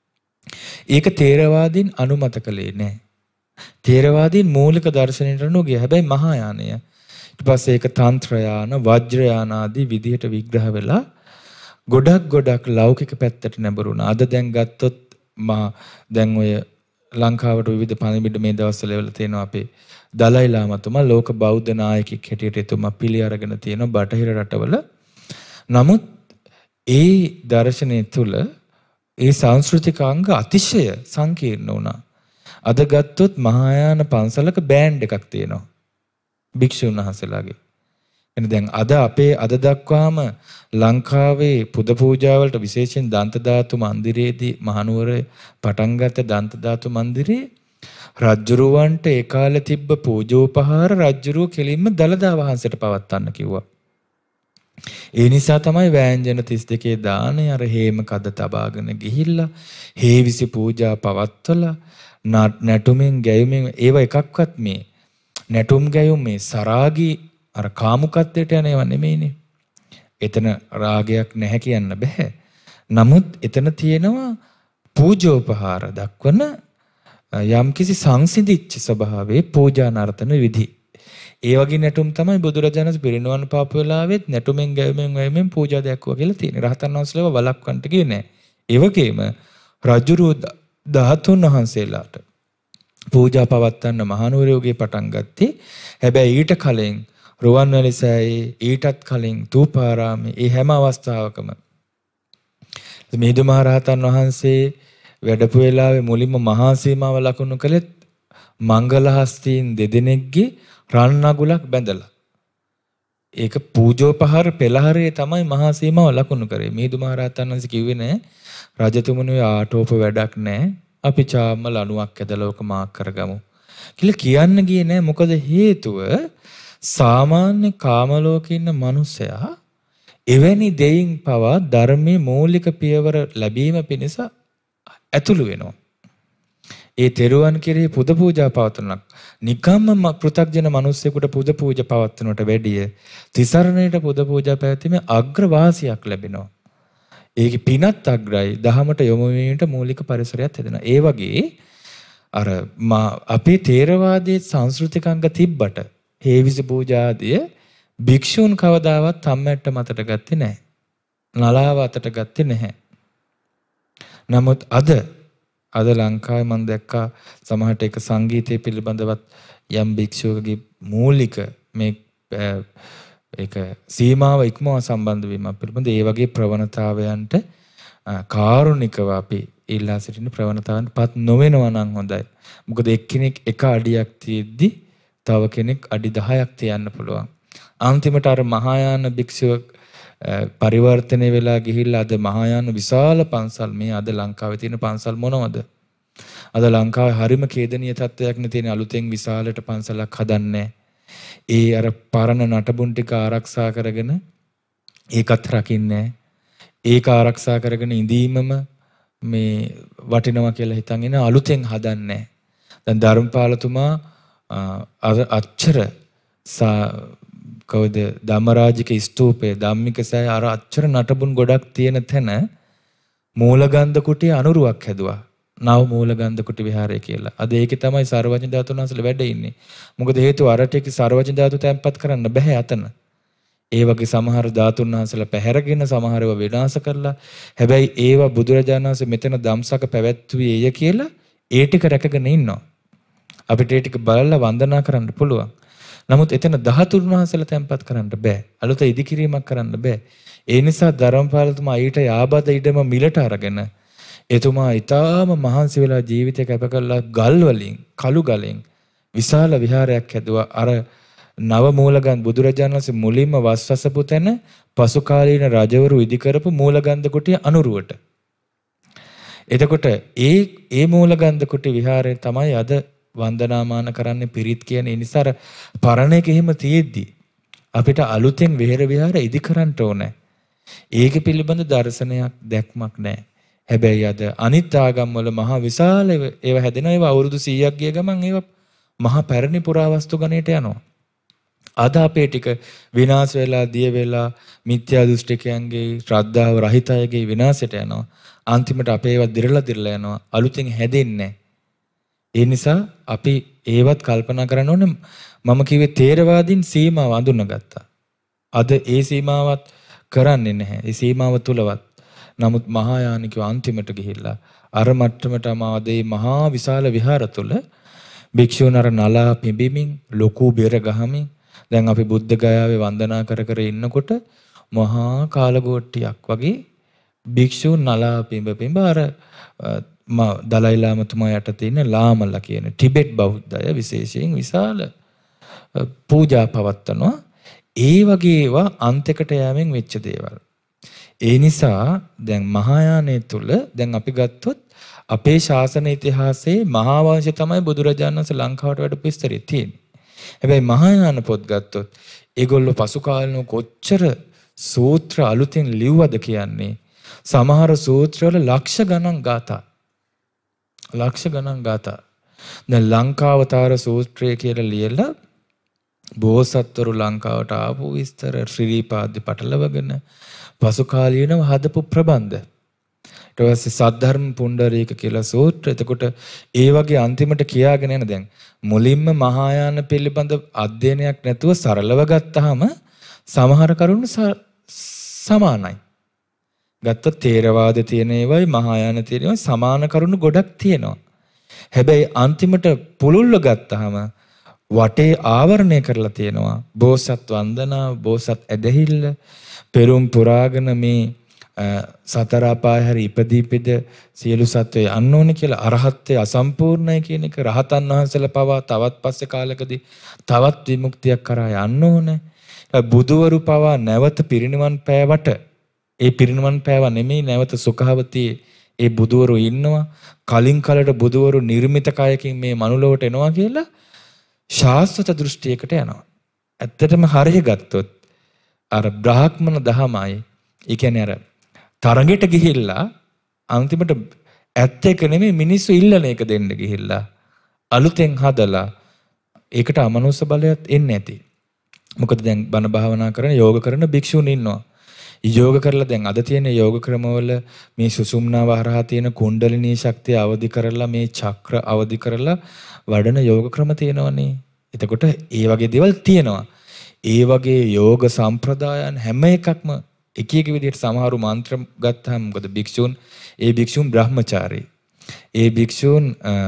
ඒක තේරවාදීන් අනුමත කළේ නැහැ. තේරවාදීන් මූලික දර්ශනයට අනුව ගියා. හැබැයි මහායානය ඊට පස්සේ ඒක තන්ත්‍රයාන, වජ්‍රයාන ආදී විදිහට විග්‍රහ වෙලා ගොඩක් ගොඩක් ලෞකික පැත්තට නැඹුරුණා. අද දැන් ගත්තොත් මා දැන් ඔය ලංකාවට විවිධ පණිවිඩ මේ දවස්වල එවල තියෙනවා. අපේ දලයි ලාමතුමා ලෝක බෞද්ධ නායකයෙක් හැටියට එතුමා පිළි අරගෙන තියෙනවා බටහිර රටවල. නමුත් ඒ දර්ශනය තුළ ඒ සංස්කෘතික අංග අතිශය සංකීර්ණ වුණා. අද ගත්තොත් මහායාන පන්සලක බෑන්ඩ් එකක් තියෙනවා. භික්ෂුන් වහන්සේලාගේ. එන දැන් අද අපේ අද දක්වාම ලංකාවේ පුද පූජා වලට විශේෂයෙන් දන්ත ධාතු මන්දිරයේදී මහනුවර පටන් ගත්ත දන්ත ධාතු මන්දිරේ රජ්ජුරුවන්ට ඒ කාලේ තිබ්බ පූජෝපහාර රජ්ජුරුව කෙලින්ම දළදා වහන්සේට පවත්වන්න කිව්වා. ඒ නිසා තමයි වෑංජන තිස් දෙකේ දානේ අර හේම කද තබාගෙන ගිහිල්ලා හේවිසි පූජා පවත්වලා නැටුමින් ගැයුමින් ඒව එකක්වත් මේ නැටුම් ගැයුම් මේ සරාගී අර කාමුකත්වයට යනව නෙමෙයිනේ. එතන රාගයක් නැහැ කියන්න බෑ. නමුත් එතන තියෙනවා පූජෝපහාර දක්වන යම්කිසි සංසිඳිච්ච ස්වභාවයේ පූජා නර්තන විධි. ඒ වගේ නැටුම් තමයි බුදුරජාණන් පිරිනිවන් පාපු වෙලාවෙත් නැටුමෙන් ගැයුමෙන් වැයුමෙන් පූජා දැක්වුවා කියලා තියෙනවා. රහතන් වහන්සේලව වළක්වන්නට ගියේ නෑ. ඒ වගේම රජුරු ධාතුන් වහන්සේලාට පූජා පවත්වන්න මහනුවරයෝගේ පටන් ගත්තේ. හැබැයි ඊට කලින් රුවන්වැලිසෑයේ ඊටත් කලින් තූපාරාමේ ඒ හැම අවස්ථාවකම මිහිඳු මහ රහතන් වහන්සේ වැඩපු වෙලාවේ මුලින්ම මහා සීමාව ලකුණු කළෙත් මංගල හස්තීන් දෙදෙනෙක්ගේ රන් නගුලක් බැඳලා. ඒක පූජෝපහාර පෙළහරේ තමයි මහා සීමාව ලකුණු කරේ. මිහිඳු මහ රහතන් වහන්සේ කිව්වේ නෑ රජතුමනි ආටෝප වැඩක් නෑ. අපි චාම ලණුවක් ඇදලා ඔක මාක් කරගමු කියලා කියන්න ගියේ නෑ. මොකද හේතුව සාමාන්‍ය කාම ලෝකේ ඉන්න මිනිසයා එවැනි දෙයින් පවා ධර්මයේ මූලික පියවර ලැබීම පිණිස ඇතුළු වෙනවා. ඒ තෙරුවන් කෙරෙහි පුද පූජා පවත්වනක් නිකම්ම පෘථග්ජන මිනිස්සෙකුට පුද පූජා පවත්වනට වැඩිය තිසරණයට පුද පූජා පැවැත්ීමේ අග්‍රවාසියක් ලැබෙනවා. ඒකේ පිනත් අග්‍රයි දහමට යොමු වීමට මූලික පරිසරයක් හැදෙනවා. ඒ වගේ අර අපේ තේරවාදයේ සංස්කෘතික අංග තිබ්බට හේවිසි පූජාදිය භික්ෂූන් කවදාවත් තම්මැට්ට මතට ගත්තේ නැහැ. නලාව අතට ගත්තේ නැහැ. නමුත් අද අද ලංකාවේ මම දැක්කා සමහරට ඒක සංගීතය පිළිබඳවත් යම් භික්ෂුවකගේ මූලික මේ ඒක සීමාව ඉක්මවා සම්බන්ධ වීම පිළිබඳ ඒ වගේ ප්‍රවණතාවයන්ට කාරුණිකව අපි ඉල්ලා සිටින ප්‍රවණතාවන්ටපත් නොවෙනවා නම් හොඳයි. මොකද එක්කෙනෙක් එක අඩියක් තියෙද්දි තව කෙනෙක් අඩි දහයක් තියන්න පුළුවන්. අන්තිමට අර මහායාන භික්ෂුව පරිවර්තනය වෙලා ගිහිල්ලා අද මහායාන විශාල පන්සල් මේ අද ලංකාවේ තියෙන පන්සල් මොනවද? අද ලංකාවේ හරිම ඛේදනීය තත්ත්වයක් නේ තියෙන අලුතෙන් විශාලට පන්සලක් හදන්නේ. ඒ අර පරණ නටබුන් ටික ආරක්ෂා කරගෙන ඒකත් රකින්නේ. ඒක ආරක්ෂා කරගෙන ඉඳීමම මේ වටිනවා කියලා හිතන් ඉන අලුතෙන් හදන්නේ. දැන් ධර්මපාලතුමා අර අච්චර කවුද ධම්මරාජික ස්තූපය ධම්මික සෑය අර අච්චර නටබුන් ගොඩක් තියෙන තැන මූලගන්ධ කුටිය අනුරුවක් හැදුවා. නව මූලගන්ධ කුටි විහාරය කියලා. අද ඒකේ තමයි සර්වඥ ධාතුන් වහන්සේලා වැඩ ඉන්නේ. මොකද හේතුව අර ටික සර්වඥ ධාතු තැන්පත් කරන්න බෑ අතන. ඒ වගේ සමහර ධාතුන් වහන්සේලා පැහැරගෙන සමහරව විනාශ කරලා හැබැයි ඒවා බුදුරජාණන් වහන්සේ මෙතන ධම්සක පැවැත්වුවේය කියලා ඒ ටික රැකගෙන ඉන්නවා. අපිට ඒ ටික බලලා වන්දනා කරන්න පුළුවන්. නමුත් එතන ධාතුන් වහන්සේලා තැන්පත් කරන්න බෑ. අලුත ඉදිකිරීමක් කරන්න බෑ. ඒ නිසා ධර්මපාලතුමා ඊට යාබද ඉඩම මිලට අරගෙන එතුමා ඊටාම මහන්සි වෙලා ජීවිතය කැප කළා ගල් වලින් කළු ගලෙන් විශාල විහාරයක් හැදුවා. අර නව මූලගන්ධ බුදුරජාණන් වහන්සේ මුලින්ම වස්වසපු තැන පසු කාලීන රජවරු ඉදි කරපු මූලගන්ධ කුටිය අනුරුවට. එතකොට ඒ ඒ මූලගන්ධ කුටි විහාරය තමයි අද වන්දනාමාන කරන්නේ පිරිත් කියන. ඒ නිසා පරණ එක එහෙම තියෙද්දි අපිට අලුතෙන් විහෙර විහාර ඉදි කරන්න ඕනේ. ඒක පිළිබඳ දර්ශනයක් දැක්මක් නැහැ. හැබැයි අද අනිත් ආගම් වල මහා විශාල ඒවා හැදෙනවා. ඒවා අවුරුදු සීයක් ගිය ගමන් ඒවා මහා පැරණි පුරාවස්තු ගණයට යනවා. අද අපේ ටික විනාශ වෙලා දිය වෙලා මිත්‍යා දෘෂ්ටිකයන්ගේ ශ්‍රද්ධාව රහිත අයගේ විනාශයට යනවා. අන්තිමට අපේ ඒවා දිරලා දිරලා යනවා. අලුතෙන් හැදෙන්නේ. ඒ නිසා අපි ඒවත් කල්පනා කරන්න ඕනේ. මම කිව්වේ තේරවාදීන් සීමාව අඳුනගත්තා. අද ඒ සීමාවත් කරන්නේ නැහැ. ඒ සීමාව තුලවත්. නමුත් මහායානිකව අන්තිමට ගිහිල්ලා අර මට්ටමට ආදී මහා විශාල විහාර තුල භික්ෂුන් අර නලා පිඹිමින් ලොකු බෙර ගහමින් දැන් අපි බුද්ධ ගයාවේ වන්දනා කර කර ඉන්නකොට මහා කාලගෝට්ටියක් වගේ භික්ෂුන් නලා පිඹ පිඹ අර දලයි ලාමතුමා යට තියෙන ලාමලා කියන ටිබෙට් බෞද්ධය විශේෂයෙන් විශාල පූජා පවත්වනවා. ඒ වගේ ඒවා අන්තයකට යෑමෙන් වෙච්ච දේවල්. ඒ නිසා දැන් මහායානය තුල දැන් අපි ගත්තොත් අපේ ශාසන ඉතිහාසයේ මහා වංශය තමයි බුදුරජාණන් වහන්සේ ලංකාවට වැඩපු ඉස්තරේ තියෙන්නේ. හැබැයි මහායාන පොත් ගත්තොත් ඒගොල්ලෝ පසු කාලිනව කොච්චර සූත්‍ර අලුතින් ලිව්වද කියන්නේ සමහර සූත්‍රවල ලක්ෂ ගණන් ගාථා. ලක්ෂ ගණන් ගාථා. දැන් ලංකාවතාර සූත්‍රය කියලා ලියලා බෝසත්වරු ලංකාවට ආපු විස්තර ශ්‍රීපාද පටලවගෙන පසු කාලීනව හදපු ප්‍රබන්ධ. ඊට පස්සේ සද්ධර්ම පුණ්ඩරීක කියලා සූත්‍ර. එතකොට ඒ වගේ අන්තිමට කියාගෙන යන දැන් මුලින්ම මහායාන පිළිබඳ අධ්‍යයනයක් නැතුව සරලව ගත්තාම සමහර කරුණු සමානයි. ගත්තොත් තේරවාද තියෙන ඒවායි මහායාන තියෙන ඒවායි සමාන කරුණු ගොඩක් තියෙනවා. හැබැයි අන්තිමට පුළුල්ව ගත්තාම වටේ ආවරණය කරලා තියෙනවා බෝසත් වන්දනා, බෝසත් ඇදහිල්ල, පෙරුම් පුරාගෙන මේ සතර අපාය හැරි ඉපදීපෙද සියලු සත්වය යන්න ඕනේ කියලා අරහත්ත්වය අසම්පූර්ණයි කියන එක රහතන් වහන්සේලා පවා තවත් පස්සේ කාලෙකදී තවත් විමුක්තියක් කරා යන්න ඕනේ. බුදුවරු පවා නැවත පිරිනිවන් පෑවට ඒ පිරිනිවන් පෑවා නෙමෙයි නැවත සුඛවතී ඒ බුදුවරු ඉන්නවා. කලින් කලට බුදුවරු නිර්මිත කයකින් මේ මනුලොවට එනවා කියලා ශාස්ත්‍රත දෘෂ්ටියකට යනවා. ඇත්තටම හරිය ගත්තොත් අර බ්‍රාහ්මණ දහමයි ඒ කියන්නේ අර තරගෙට ගිහිල්ලා අන්තිමට ඇත්ත එක නෙමෙයි මිනිස්සු ඉල්ලන එක දෙන්න ගිහිල්ලා අලුතෙන් හදලා ඒකට අමනුෂ්‍ය බලයක් එන්නේ නැති. මොකද දැන් බණ භාවනා කරන යෝග කරන භික්ෂුන් ඉන්නවා. යෝග කරලා දැන් අද තියෙන යෝග ක්‍රමවල මේ සුසුම්නාව හරහා තියෙන කුණ්ඩලිනී ශක්තිය අවදි කරලා මේ චක්‍ර අවදි කරලා වඩන යෝග ක්‍රම තියෙනවනේ. එතකොට ඒ වගේ දේවල් තියෙනවා. ඒ වගේ යෝග සම්ප්‍රදායන් හැම එකක්ම එක එක විදිහට සමහරු මන්ත්‍ර ගත්තාම මොකද භික්ෂුන් ඒ භික්ෂුන් බ්‍රහ්මචාරී. ඒ භික්ෂුන්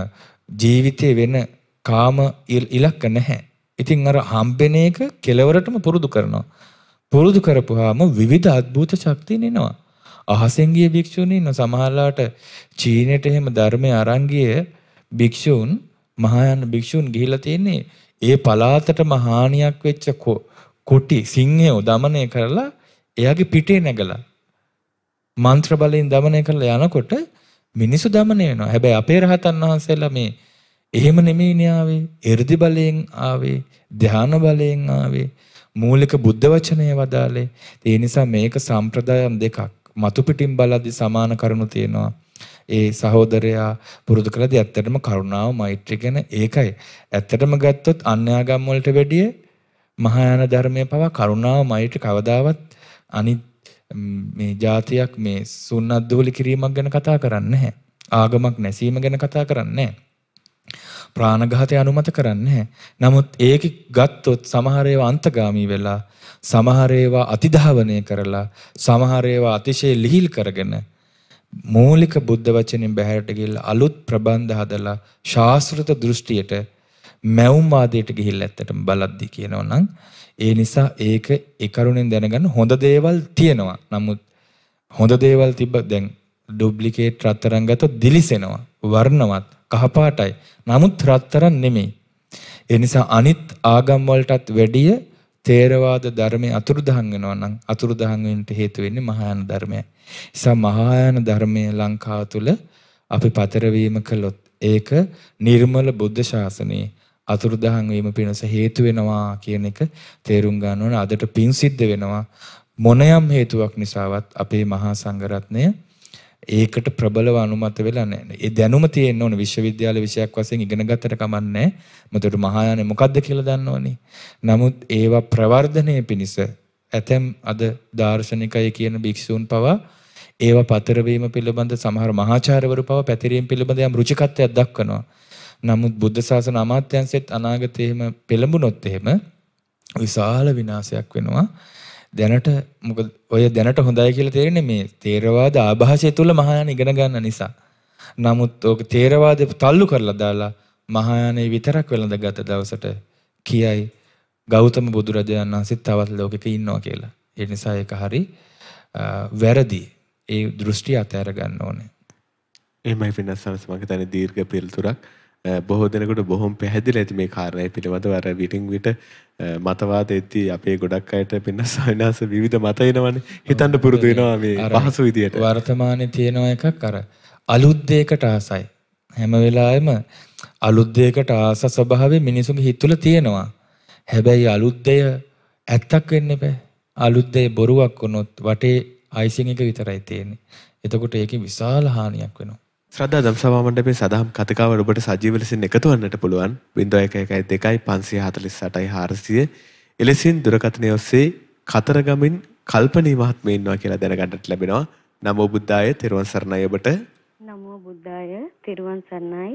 ජීවිතේ වෙන කාම ඉලක්ක නැහැ. ඉතින් අර හම්බෙන එක කෙලවරටම පුරුදු කරනවා. පුරුදු කරපුවාම විවිධ අద్భుත ශක්තියන් එනවා. අහසෙන් ගිය භික්ෂුන් ඉන්න සමහරලාට චීනෙට එහෙම ධර්මය අරන් ගිය භික්ෂුන් මහායාන භික්ෂුන් ගිහිලා තියෙන්නේ ඒ පලාතටම හානියක් වෙච්ච කොටි සිංහයෝ দমনය කරලා එයාගේ පිටේ නැගලා මන්ත්‍ර බලයෙන් দমনය කරලා යනකොට මිනිසු দমনය වෙනවා. හැබැයි අපේ රහතන් වහන්සේලා මේ එහෙම නෙමෙයිනේ ආවේ. 이르දි බලයෙන් ආවේ, ධාන බලයෙන් ආවේ. මූලික බුද්ධ වචනය වදාලේ. ඒ නිසා මේක සම්ප්‍රදායම් දෙකක්. මතු පිටින් බලද්දි සමාන කරුණු තියෙනවා. ඒ සහෝදරයා පුරුදු කළදී ඇත්තටම කරුණාව මෛත්‍රිය ගැන ඒකයි. ඇත්තටම ගත්තොත් අන්‍යාගම් වලට වැඩිය මහායාන ධර්මයේ පවා කරුණාව මෛත්‍රිය කවදාවත් අනිත් මේ જાතියක් මේ සුන්නත් දෝලි කිරීමක් ගැන කතා කරන්නේ නැහැ. ආගමක් නැසීම ගැන කතා කරන්නේ නැහැ. ප්‍රාණඝාතය අනුමත කරන්නේ නැහැ. නමුත් ඒක ගත්තොත් සමහර ඒවා අන්තගාමී වෙලා, සමහර ඒවා අතිධාවනය කරලා, සමහර ඒවා අතිශය ලිහිල් කරගෙන මූලික බුද්ධ වචනෙන් බැහැරට ගිහිල්ලා අලුත් ප්‍රබන්ධ හදලා ශාස්ත්‍රත දෘෂ්ටියට මැවුම් වාදයට ගිහිල්ලා ඇත්තටම බලද්දි කියනවා නම් ඒ නිසා ඒක ඒ කරුණෙන් දැනගන්න හොඳ දේවල් තියෙනවා. නමුත් හොඳ දේවල් තිබ්බ දැන් ඩුප්ලිකේට් රත්තරන් ගත්තොත් දිලිසෙනවා. වර්ණවත් කහපාටයි. නමුත් රත්තරන් නෙමෙයි. ඒ නිසා අනිත් ආගම් වලටත් වැඩිය තේරවාද ධර්මයේ අතුරුදහන් වෙනවා නම් අතුරුදහන් වෙන්න හේතු වෙන්නේ මහායාන ධර්මයයි. නිසා මහායාන ධර්මයේ ලංකාව තුල අපි පතර වීම කළොත් ඒක නිර්මල බුද්ධ ශාසනයේ අතුරුදහන් වීම පිණිස හේතු වෙනවා කියන එක තේරුම් ගන්න ඕන. අදට පින් සිද්ධ වෙනවා. මොනයම් හේතුවක් නිසාවත් අපේ මහා සංඝරත්නය ඒකට ප්‍රබලව අනුමත වෙලා නැහැ. ඒ දැනුම තියෙන්න ඕනේ විශ්වවිද්‍යාල විෂයක් වශයෙන් ඉගෙන ගත්තට කමන්නේ. මොකද මහායානෙ මොකද්ද කියලා දන්නවනේ. නමුත් ඒවා ප්‍රවර්ධනය පිණිස ඇතැම් අද දාර්ශනිකය කියන භික්ෂූන් පවා ඒවා පතර වීම පිළිබඳ සමහර මහාචාර්යවරු පවා පැතිරීම පිළිබඳ යම් රුචිකත්වයක් දක්වනවා. නමුත් බුද්ධ ශාසන අමාත්‍යාංශෙත් අනාගතයේ එහෙම පෙළඹුණොත් එහෙම විශාල විනාශයක් වෙනවා. දැනට මොකද ඔය දැනට හොඳයි කියලා තේරෙන්නේ මේ තේරවාද ආభాෂය තුල මහායාන ඉගෙන ගන්න නිසා. නමුත් ඔක තේරවාදෙ තල්ලු කරලා දාලා මහායානෙ විතරක් වෙළඳගත් දවසට කියයි ගෞතම බුදුරජාණන් වහන්සේ තවත් ලෝකෙක ඉන්නවා කියලා. ඒ නිසා ඒක හරි වැරදි. ඒ දෘෂ්ටි අතහැර ගන්න ඕනේ. එහෙමයි වෙනස්සනස් මම හිතන්නේ දීර්ඝ පිළිතුරක් බොහෝ දෙනෙකුට බොහොම පැහැදිලි ඇති මේ කාරණය පිළිබඳව අර විටින් විට මතවාද එද්දී අපේ ගොඩක් අයට වෙනස් වෙනස් විවිධ මත එනවනේ හිතන්න පුරුදු වෙනවා මේ පහසු විදියට වර්තමානයේ තියෙන එකක් අර අලුත් දෙයකට ආසයි හැම වෙලාවෙම අලුත් දෙයකට ආස ස්වභාවය මිනිසුන්ගේ හිත තුළ තියෙනවා හැබැයි අලුත් දෙය ඇත්තක් වෙන්න බෑ අලුත් දෙය බොරුවක් වුණොත් වටේ අයිසිං එක විතරයි තියෙන්නේ එතකොට ඒකේ විශාල හානියක් වෙනවා ශ්‍රද්ධා දම්සභා මණ්ඩපයේ සදහම් කතිකාවට ඔබට සජීව ලෙසින් එකතු වන්නට පුළුවන් zero one one one two five four eight four zero zero එලෙසින් දුරකථනය ඔස්සේ කතරගමින් කල්පනී මහත්මිය ඉන්නවා කියලා දැනගන්නට ලැබෙනවා නමෝ බුද්ධාය තෙරුවන් සරණයි ඔබට නමෝ බුද්ධාය තෙරුවන් සරණයි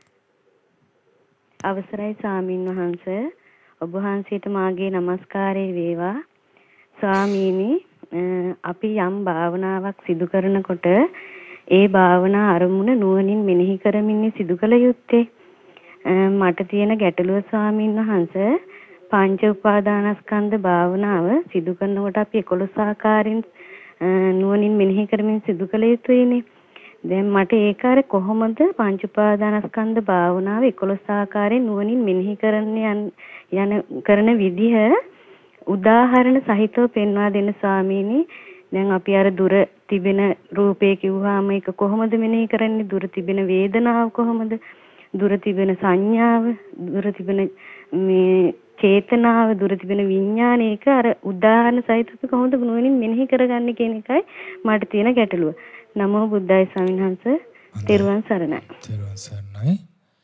අවසරයි ස්වාමින් වහන්සේ ඔබ වහන්සේට මාගේ নমස්කාරය වේවා ස්වාමීනි අපි යම් භාවනාවක් සිදු කරනකොට ඒ භාවනා අරමුණ නුවණින් මෙනෙහි කරමින් සිදු කළ යුත්තේ මට තියෙන ගැටලුව ස්වාමීන් වහන්සේ පංච උපාදානස්කන්ධ භාවනාව සිදු කරනකොට අපි එකොළොස් ආකාරයෙන් නුවණින් මෙනෙහි කරමින් සිදු කළ යුතුයිනේ දැන් මට ඒක අර කොහොමද පංච උපාදානස්කන්ධ භාවනාව එකොළොස් ආකාරයෙන් නුවණින් මෙනෙහි කරන්න යන කරන විදිහ උදාහරණ සහිතව පෙන්වා දෙන්න ස්වාමීනි දැන් අපි අර දුර තිබෙන රූපේ කිව්වහම ඒක කොහොමද මෙනෙහි කරන්නේ දුර තිබෙන වේදනාව කොහොමද දුර තිබෙන සංඥාව දුර තිබෙන මේ චේතනාව දුර තිබෙන විඥානය ඒක අර උදාහරණ සහිතව කොහොමද නුවණින් මෙනෙහි කරගන්නේ කියන එකයි මට තියෙන ගැටලුව. නමෝ බුද්දාය ස්වාමීන් වහන්සේ තෙරුවන් සරණයි. තෙරුවන් සරණයි.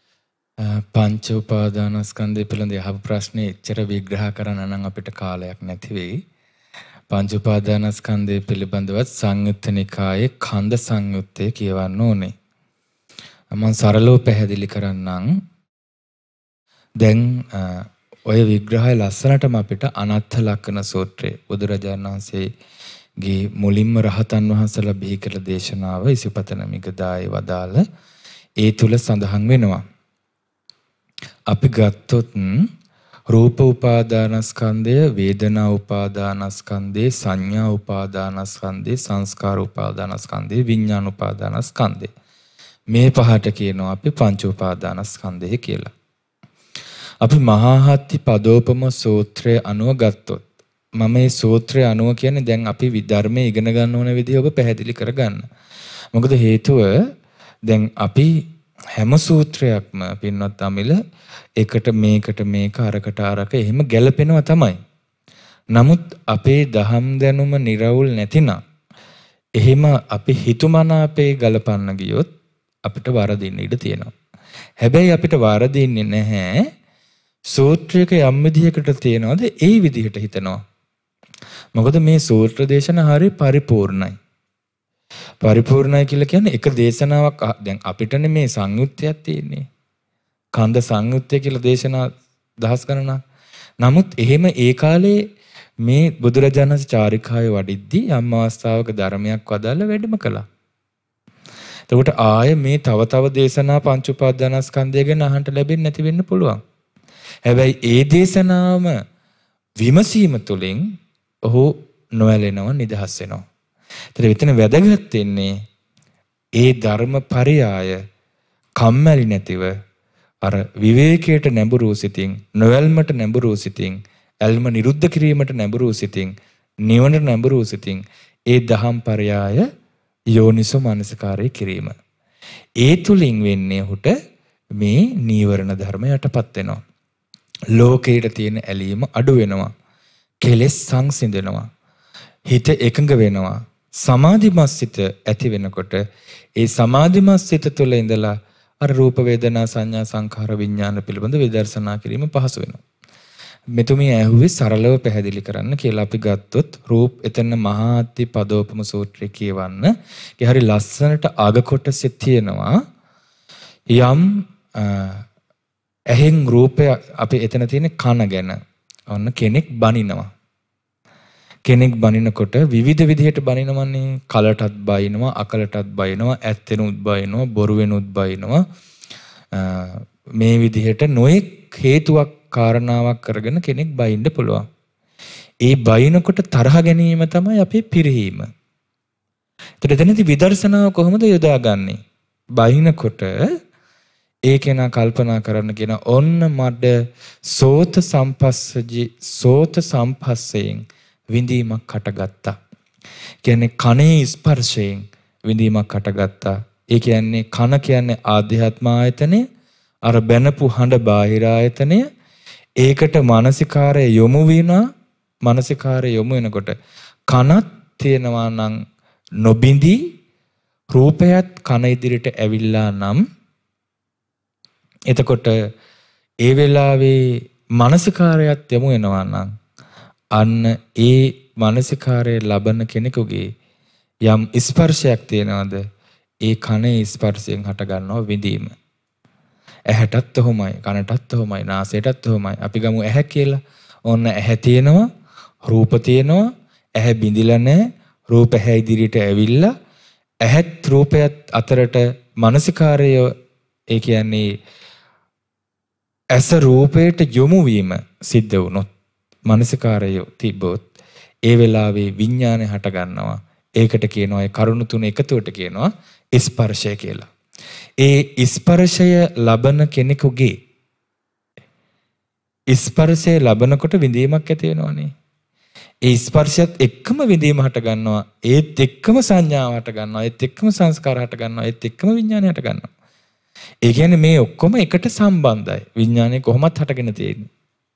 පංච උපාදානස්කන්ධය පිළිබඳ අහපු ප්‍රශ්නේ එච්චර විග්‍රහ කරන්න නම් අපිට කාලයක් නැති වෙයි. පංච උපාදානස්කන්ධය පිළිබඳවත් සංයුත්ත නිකායේ ඛණ්ඩ සංයුත්තේ කියවන්න ඕනේ. මම සරලව පැහැදිලි කරන්නම්. දැන් ඔය විග්‍රහය ලස්සනටම අපිට අනත්ථ ලක්ෂණ සූත්‍රයේ බුදුරජාණන් වහන්සේගේ මුලින්ම රහතන් වහන්සේලා බිහි කළ දේශනාව ඉසිපතන මිගදායේ වදාළ ඒ තුල සඳහන් වෙනවා. අපි ගත්තොත් රූප උපාදානස්කන්ධය, වේදනා උපාදානස්කන්ධය, සංඥා උපාදානස්කන්ධය, සංස්කාර උපාදානස්කන්ධය, විඥාන උපාදානස්කන්ධය. මේ පහට කියනවා අපි පංච උපාදානස්කන්ධය කියලා. අපි මහාහත්ති පදෝපම සූත්‍රය අනුව ගත්තොත් මම මේ සූත්‍රය අනුව කියන්නේ දැන් අපි ධර්මයේ ඉගෙන ගන්න ඕන විදිහ ඔබ පැහැදිලි කරගන්න. මොකද හේතුව දැන් අපි හැම සූත්‍රයක්ම පින්වත් අමිල එකට මේකට මේක අරකට අරක එහෙම ගැලපෙනවා තමයි. නමුත් අපේ දහම් දැනුම නිර්වුල් නැතිනම් එහෙම අපි හිතුමනාපේ ගලපන්න ගියොත් අපිට වරදින්න ඉඩ තියෙනවා. හැබැයි අපිට වරදින්නේ නැහැ. සූත්‍රයක යම් විදිහකට තියනවාද ඒ විදිහට හිතනවා. මොකද මේ සූත්‍ර දේශන හරිය පරිපූර්ණයි. පරිපූර්ණයි කියලා කියන්නේ එක දේශනාවක් දැන් අපිටනේ මේ සංයුත්තයක් තියෙන්නේ. කන්ද සංයුත්තය කියලා දේශනා දහස් ගණනක්. නමුත් එහෙම ඒ කාලේ මේ බුදුරජාණන් චාරිකාවේ වඩිද්දී යම් අවස්ථාවක ධර්මයක් වදාලා වැඩිම කළා. එතකොට ආයේ මේ තව තව දේශනා පංච උපාදානස්කන්ධය ගැන අහන්න ලැබෙන්නේ නැති වෙන්න පුළුවන්. හැබැයි ඒ දේශනාවම විමසීම තුළින් ඔහු නොඇලෙනව නිදහස් වෙනවා. ඒතර විතර වැදගත් වෙන්නේ ඒ ධර්ම පරයය කම්මැලි නැතිව අර විවේකයට නැඹුරු සිතින් නොඇල්මට නැඹුරු සිතින් ඇල්ම නිරුද්ධ කිරීමට නැඹුරු සිතින් නිවනට නැඹුරු සිතින් ඒ දහම් පරයය යෝනිසෝ මනසකාරය කිරීම. ඒ තුලින් වෙන්නේ ඔහුට මේ නීවරණ ධර්ම යටපත් වෙනවා. ලෝකයට තියෙන ඇලීම අඩු වෙනවා. කෙලෙස් සංසිඳනවා. හිත එකඟ වෙනවා. සමාධිමත් සිත ඇති වෙනකොට ඒ සමාධිමත් සිත තුළ ඉඳලා අර රූප වේදනා සංඥා සංඛාර විඥාන පිළිබඳ විදර්ශනා කිරීම පහසු වෙනවා. මෙතුමිය ඇහුවේ සරලව පැහැදිලි කරන්න කියලා අපි ගත්තොත් රූප එතන මහාති පදෝපම සූත්‍රය කියවන්න. ඒ හරි ලස්සනට අග කොටසේ තියෙනවා යම් ඇහෙන් රූපය අපි එතන තියෙන කන ගැන. ඔන්න කෙනෙක් බනිනවා. කෙනෙක් බනිනකොට විවිධ විදිහට බනිනවන්නේ. කලටත් බයිනවා, අකලටත් බයිනවා, ඇත්තෙනුත් බයිනවා, බොරුවෙනුත් බයිනවා. මේ විදිහට නොඑක් හේතුවක් කාරණාවක් කරගෙන කෙනෙක් බයින්න පුළුවන්. ඒ බයිනකොට තරහ ගැනීම තමයි අපේ පිරිහීම. ඒතර එතනදී විදර්ශනාව කොහොමද යොදාගන්නේ? බයිනකොට ඒකේනා කල්පනා කරන්න කියන ඔන්න මඩ සෝත සම්පස්සජි සෝත සම්පස්සයෙන් විඳීමක් හටගත්තා. කියන්නේ කනේ ස්පර්ශයෙන් විඳීමක් හටගත්තා. ඒ කියන්නේ කන කියන්නේ ආධ්‍යාත්ම ආයතනය, අර බැනපු හඬ බාහිර ආයතනය. ඒකට මානසිකාරය යොමු වෙනා. මානසිකාරය යොමු වෙනකොට කනත් තියෙනවා නම් නොබිඳී රූපයත් කන ඉදිරියට ඇවිල්ලා නම් එතකොට ඒ වෙලාවේ මානසිකාරයත් යොමු වෙනවා නම් අන්න ඒ මානසිකාරය ලබන කෙනෙකුගේ යම් ස්පර්ශයක් තියෙනවද ඒ කනේ ස්පර්ශයෙන් හට ගන්නවා විඳීම. ඇහැටත් ඔහොමයි, කනටත් ඔහොමයි, නාසයටත් ඔහොමයි. අපි ගමු ඇහැ කියලා. ඔන්න ඇහැ තියෙනවා, රූප තියෙනවා, ඇහැ බිඳිලා නැහැ, රූප ඇහැ ඉදිරියට ඇවිල්ලා ඇහත් රූපයත් අතරට මානසිකාරය ඒ කියන්නේ ඇස රූපයට යොමු වීම සිද්ධ වුණොත් මානසිකාරය තිබ්බොත් ඒ වෙලාවේ විඥානය හට ගන්නවා. ඒකට කියනවා ඒ කරුණු තුන එකතුවට කියනවා ස්පර්ශය කියලා. ඒ ස්පර්ශය ලබන කෙනෙකුගේ ස්පර්ශය ලබනකොට විඳීමක් ඇති වෙනවනේ. ඒ ස්පර්ශයත් එක්කම විඳීම හට ගන්නවා. ඒත් එක්කම සංඥාව හට ගන්නවා. ඒත් එක්කම සංස්කාර හට ගන්නවා. ඒත් එක්කම විඥානය හට ගන්නවා. ඒ කියන්නේ මේ ඔක්කොම එකට සම්බන්ධයි. විඥානය කොහොමත් හටගෙන තියෙන්නේ.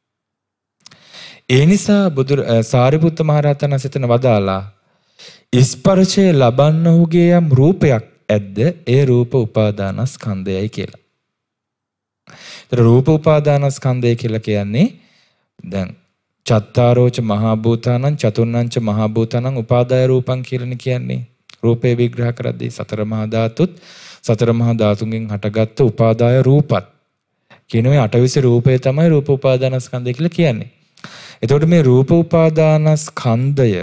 ඒ නිසා බුදු සාරිපුත්ත මහ රහතන් වහන්සේ වදාලා ස්පර්ශය ලබන්නහුගේ යම් රූපයක් ඇද්ද ඒ රූප උපාදානස්කන්ධයයි කියලා. ඒතර රූප උපාදානස්කන්ධය කියලා කියන්නේ දැන් චත්තාරෝච මහා භූතානං චතුර්ණංච මහා භූතානං උපාදාය රූපං කියලානේ කියන්නේ. රූපේ විග්‍රහ කරද්දී සතර මහා ධාතුත් සතර මහා ධාතුන්ගෙන් හටගත්තු උපාදාය රූපත් කියන මේ අටවිසි රූපය තමයි රූප උපාදානස්කන්ධය කියලා කියන්නේ. එතකොට මේ රූප උපාදානස්කන්ධය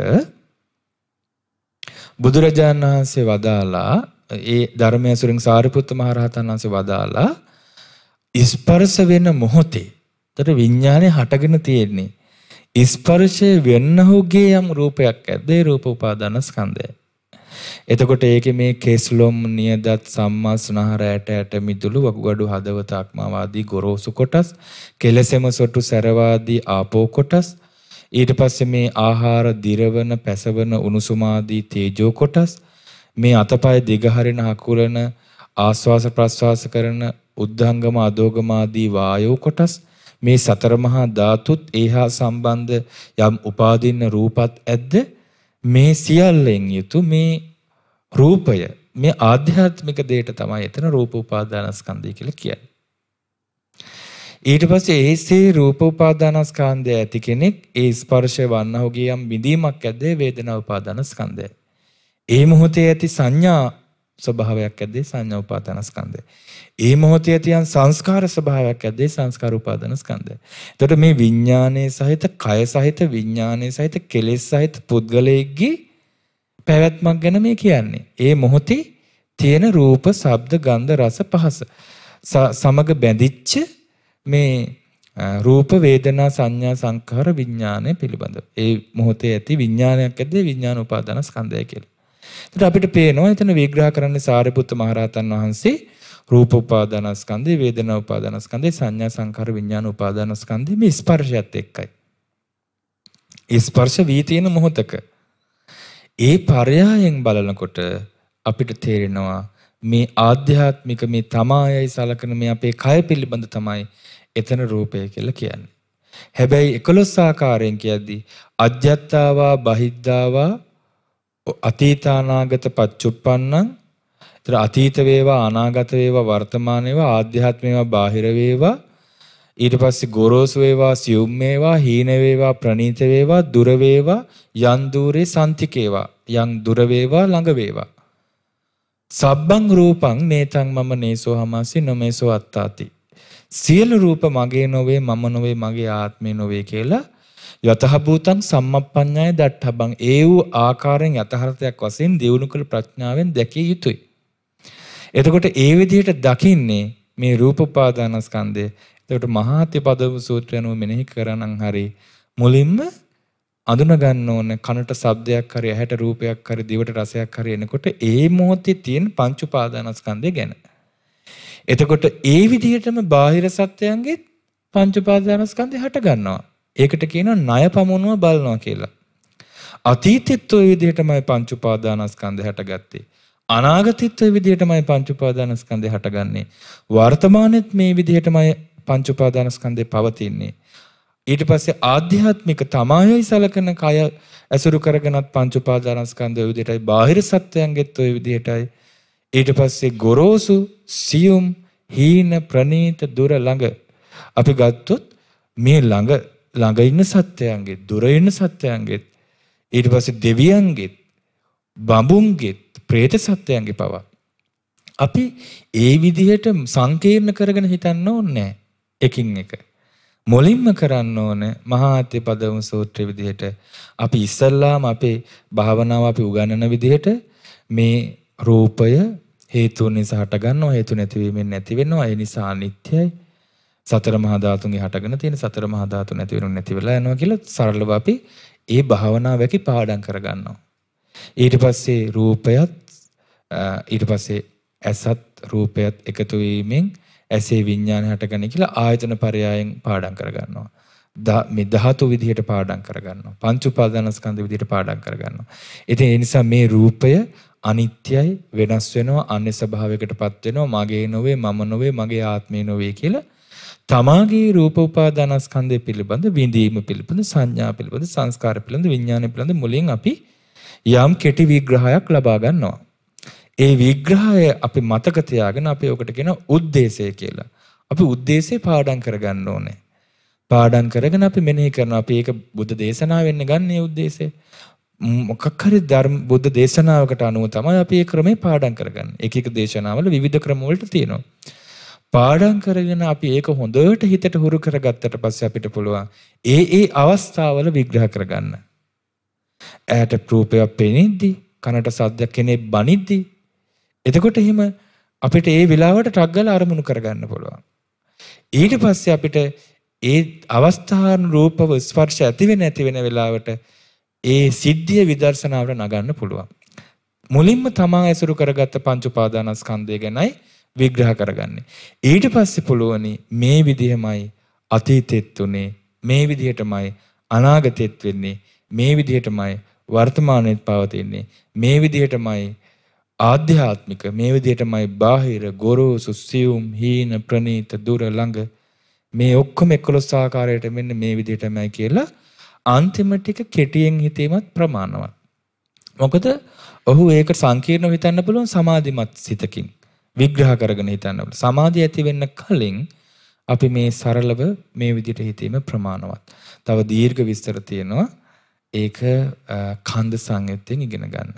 බුදුරජාණන් වහන්සේ වදාලා ඒ ධර්මය සුරින් සාරිපුත්ත මහ රහතන් වහන්සේ වදාලා ස්පර්ශ වෙන මොහොතේ තර විඥානේ හටගෙන තියෙන්නේ ස්පර්ශය වෙන්නහුගේ යම් රූපයක් ඇද්ද ඒ රූප උපාදානස්කන්ධය. එතකොට ඒකේ මේ කෙස්ලොම් නියදත් සම්මාස්නහර ඇට ඇට මිදුළු වකුගඩු හදවත අක්මාවාදී ගොරෝසු කොටස් කෙලසෙම සොටු සැරවාදී ආපෝ කොටස් ඊට පස්සේ මේ ආහාර දිරවන පැසවන උණුසුමාදී තේජෝ කොටස් මේ අතපය දිගහරින හකුලන ආස්වාස ප්‍රස්වාස කරන උද්ධංගම අදෝගම ආදී වායෝ කොටස් මේ සතර මහා ධාතුත් ඒහා සම්බන්ධ යම් උපාදින්න රූපත් ඇද්ද මේ සියල්ලෙන් යුතු මේ රූපය මේ ආධ්‍යාත්මික දෙයට තමයි එතන රූප උපාදානස්කන්ධය කියලා කියන්නේ. ඊට පස්සේ ඒසේ රූප උපාදානස්කන්ධය ඇති කෙනෙක් ඒ ස්පර්ශය වන්නහුගේ යම් විඳීමක් ඇද්ද වේදනා උපාදානස්කන්ධය. ඒ මොහොතේ ඇති සංඥා ස්වභාවයක් ඇද්ද සංඥා උපාදානස්කන්ධය. ඒ මොහොතේ ඇති යම් සංස්කාර ස්වභාවයක් ඇද්ද සංස්කාර උපාදානස්කන්ධය. එතකොට මේ විඥානයේ සහිත කය සහිත විඥානයේ සහිත කෙලෙස් සහිත පුද්ගලයෙක්ගේ පැවැත්මක් ගැන මේ කියන්නේ. ඒ මොහොතේ තියෙන රූප, ශබ්ද, ගන්ධ, රස, පහස සමග බැඳිච්ච මේ රූප, වේදනා, සංඥා, සංඛාර, විඥානය පිළිබඳව. ඒ මොහොතේ ඇති විඥානයක් ඇද්ද විඥාන උපාදානස්කන්ධය කියලා. ඒත් අපිට පේනවා එතන විග්‍රහ කරන්නේ සාරිපුත්ත මහ රහතන් වහන්සේ රූප උපාදානස්කන්ධය, වේදනා උපාදානස්කන්ධය, සංඥා, සංඛාර, විඥාන උපාදානස්කන්ධය මේ ස්පර්ශයත් එක්කයි. ස්පර්ශ වී තියෙන මොහොතක ඒ පරයයන් බලනකොට අපිට තේරෙනවා මේ ආධ්‍යාත්මික මේ තමායයි සලකන මේ අපේ කය පිළිබඳ තමයි එතන රූපය කියලා කියන්නේ. හැබැයි එකොළොස් ආකාරයෙන් කියද්දී අජ්ජත්තාවා බහිද්ධාවා අතීතානාගත පච්චුප්පන්නං. ඒතර අතීත වේවා අනාගත වේවා වර්තමාන වේවා ආධ්‍යාත්ම වේවා බාහිර වේවා ඊට පස්සේ ගොරෝසු වේවා සියුම් වේවා හීන වේවා ප්‍රනීත වේවා දුර වේවා යන් দূරේ සම්තිකේවා යන් දුර වේවා ළඟ වේවා සබ්බං රූපං නේතං මම නේසෝ හමසි නොමේසෝ අත්තාති. සියලු රූප මගේ නොවේ මම නොවේ මගේ ආත්මේ නොවේ කියලා යතහ භූතං සම්මප්පඤ්ඤාය දට්ඨබං ඒ වූ ආකාරයෙන් යථාර්ථයක් වශයෙන් දියුණු කළ ප්‍රඥාවෙන් දැකිය යුතුයි. එතකොට ඒ විදිහට දකින්නේ මේ රූප උපාදානස්කන්ධය. එතකොට මහාත්‍ය පදව සූත්‍රය අනුව මෙනෙහි කරනනම් හරි මුලින්ම අඳුන ගන්න ඕන කනට ශබ්දයක් හරි ඇහැට රූපයක් හරි දිවට රසයක් හරි එනකොට ඒ මොහොතේ තියෙන පංච උපාදානස්කන්ධය ගැන. එතකොට ඒ විදිහටම බාහිර සත්‍යයන්ගේ පංච උපාදානස්කන්ධය හට ගන්නවා. ඒකට කියනවා ණය පමුණුව බලනවා කියලා. අතීතෙත් ඔය විදිහටමයි පංච උපාදානස්කන්ධය හටගත්තේ. අනාගතෙත් ඔය විදිහටමයි පංච උපාදානස්කන්ධය හටගන්නේ. වර්තමානෙත් මේ විදිහටමයි පංච උපාදානස්කන්ධය පවතින්නේ. ඊට පස්සේ ආධ්‍යාත්මික තමායයි සලකන කය ඇසුරු කරගෙනත් පංච උපාදානස්කන්ධය ඔය විදිහටයි බාහිර සත්‍යයන්ගෙත් ඔය විදිහටයි. ඊට පස්සේ ගොරෝසු සියුම් හීන ප්‍රනීත දුර ළඟ අපි ගත්තොත් මේ ළඟ ළඟ ඉන්න සත්‍යයන්ගේ දුර ඉන්න සත්‍යයන්ගේ ඊට පස්සේ දෙවියන්ගේ බඹුන්ගේ പ്രേත සත්‍යයන්ගේ පව අපි ඒ විදිහට සංකීර්ණ කරගෙන හිතන්න ඕනේ එකින් එක. මුලින්ම කරන්න ඕන මහාත්‍ය පදම සූත්‍රයේ විදිහට අපි ඉස්සල්ලාම අපේ භාවනාව අපි උගන්වන විදිහට මේ රූපය හේතුන් නිසා හට ගන්නවා හේතු නැතිවීමෙන් නැති වෙනවා ඒ නිසා අනිත්‍යයි සතර මහා ධාතුන්ගේ හටගෙන තියෙන සතර මහා ධාතු නැති වෙනුන් නැති වෙලා යනවා කියලා සරලව අපි ඒ භාවනාව වැකි පාඩම් කරගන්නවා ඊට පස්සේ රූපයත් ඊට පස්සේ ඇසත් රූපයත් එකතු වීමෙන් ඇසේ විඥානය හටගන්නේ කියලා ආයතන පරයයන් පාඩම් කරගන්නවා මේ ධාතු විදිහට පාඩම් කරගන්නවා පංච උපාදානස්කන්ධ විදිහට පාඩම් කරගන්නවා ඉතින් ඒ නිසා මේ රූපය අනිත්‍යයි වෙනස් වෙනවා අන්‍ය ස්වභාවයකටපත් වෙනවා මගේ නොවේ මම නොවේ මගේ ආත්මේ නොවේ කියලා තමාගේ රූප උපාදානස්කන්ධය පිළිබඳ විඳීම පිළිබඳ සංඥා පිළිබඳ සංස්කාර පිළිබඳ විඥාන පිළිබඳ මුලින් අපි යම් කෙටි විග්‍රහයක් ලබා ගන්නවා ඒ විග්‍රහය අපි මතක තියාගෙන අපි ඔකට කියන උද්දේශය කියලා. අපි උද්දේශය පාඩම් කරගන්න ඕනේ. පාඩම් කරගෙන අපි මෙනෙහි කරනවා. අපි ඒක බුද්ධ දේශනාවෙන් ගන්නේ උද්දේශය. මොකක් හරි ධර්ම බුද්ධ දේශනාවකට අනුව තමයි අපි මේ ක්‍රමේ පාඩම් කරගන්නේ. එක එක දේශනාවල විවිධ ක්‍රම වලට තියෙනවා. පාඩම් කරගෙන අපි ඒක හොඳට හිතට හුරු කරගත්තට පස්සේ අපිට පුළුවන් ඒ ඒ අවස්ථාවල විග්‍රහ කරගන්න. ඇයට රූපයක් පෙනෙද්දි, කනට සද්දයක් කෙනෙක් බනිද්දි එතකොට එහෙම අපිට ඒ වෙලාවට ටක් ගාලා අරමුණු කරගන්න පුළුවන්. ඊට පස්සේ අපිට ඒ අවස්ථාන රූපව ස්පර්ශ ඇති වෙන ඇති වෙන වෙලාවට ඒ සිද්ධිය විදර්ශනාවට නගන්න පුළුවන්. මුලින්ම තමා ඇසුරු කරගත්ත පංච උපාදානස්කන්ධය ගැනයි විග්‍රහ කරගන්නේ. ඊට පස්සේ පුළුවනි මේ විදිහමයි අතීතෙත් උනේ, මේ විදිහටමයි අනාගතෙත් වෙන්නේ, මේ විදිහටමයි වර්තමානයේත් පවතින්නේ, මේ විදිහටමයි ආධ්‍යාත්මික මේ විදිහටමයි බාහිර ගොරෝසු සියුම් හීන ප්‍රනීත දුර ළඟ මේ ඔක්කොම එකොළොස් ආකාරයට මෙන්න මේ විදිහටමයි කියලා අන්තිම ටික කෙටියෙන් හිතීමත් ප්‍රමාණවත්. මොකද ඔහු ඒක සංකීර්ණව හිතන්න පුළුවන් සමාධිමත් සිතකින් විග්‍රහ කරගෙන හිතන්න පුළුවන්. සමාධිය ඇති වෙන්න කලින් අපි මේ සරලව මේ විදිහට හිතීම ප්‍රමාණවත්. තව දීර්ඝ විස්තර තියෙනවා. ඒක කන්ද සංයුත්තෙන් ඉගෙන ගන්න.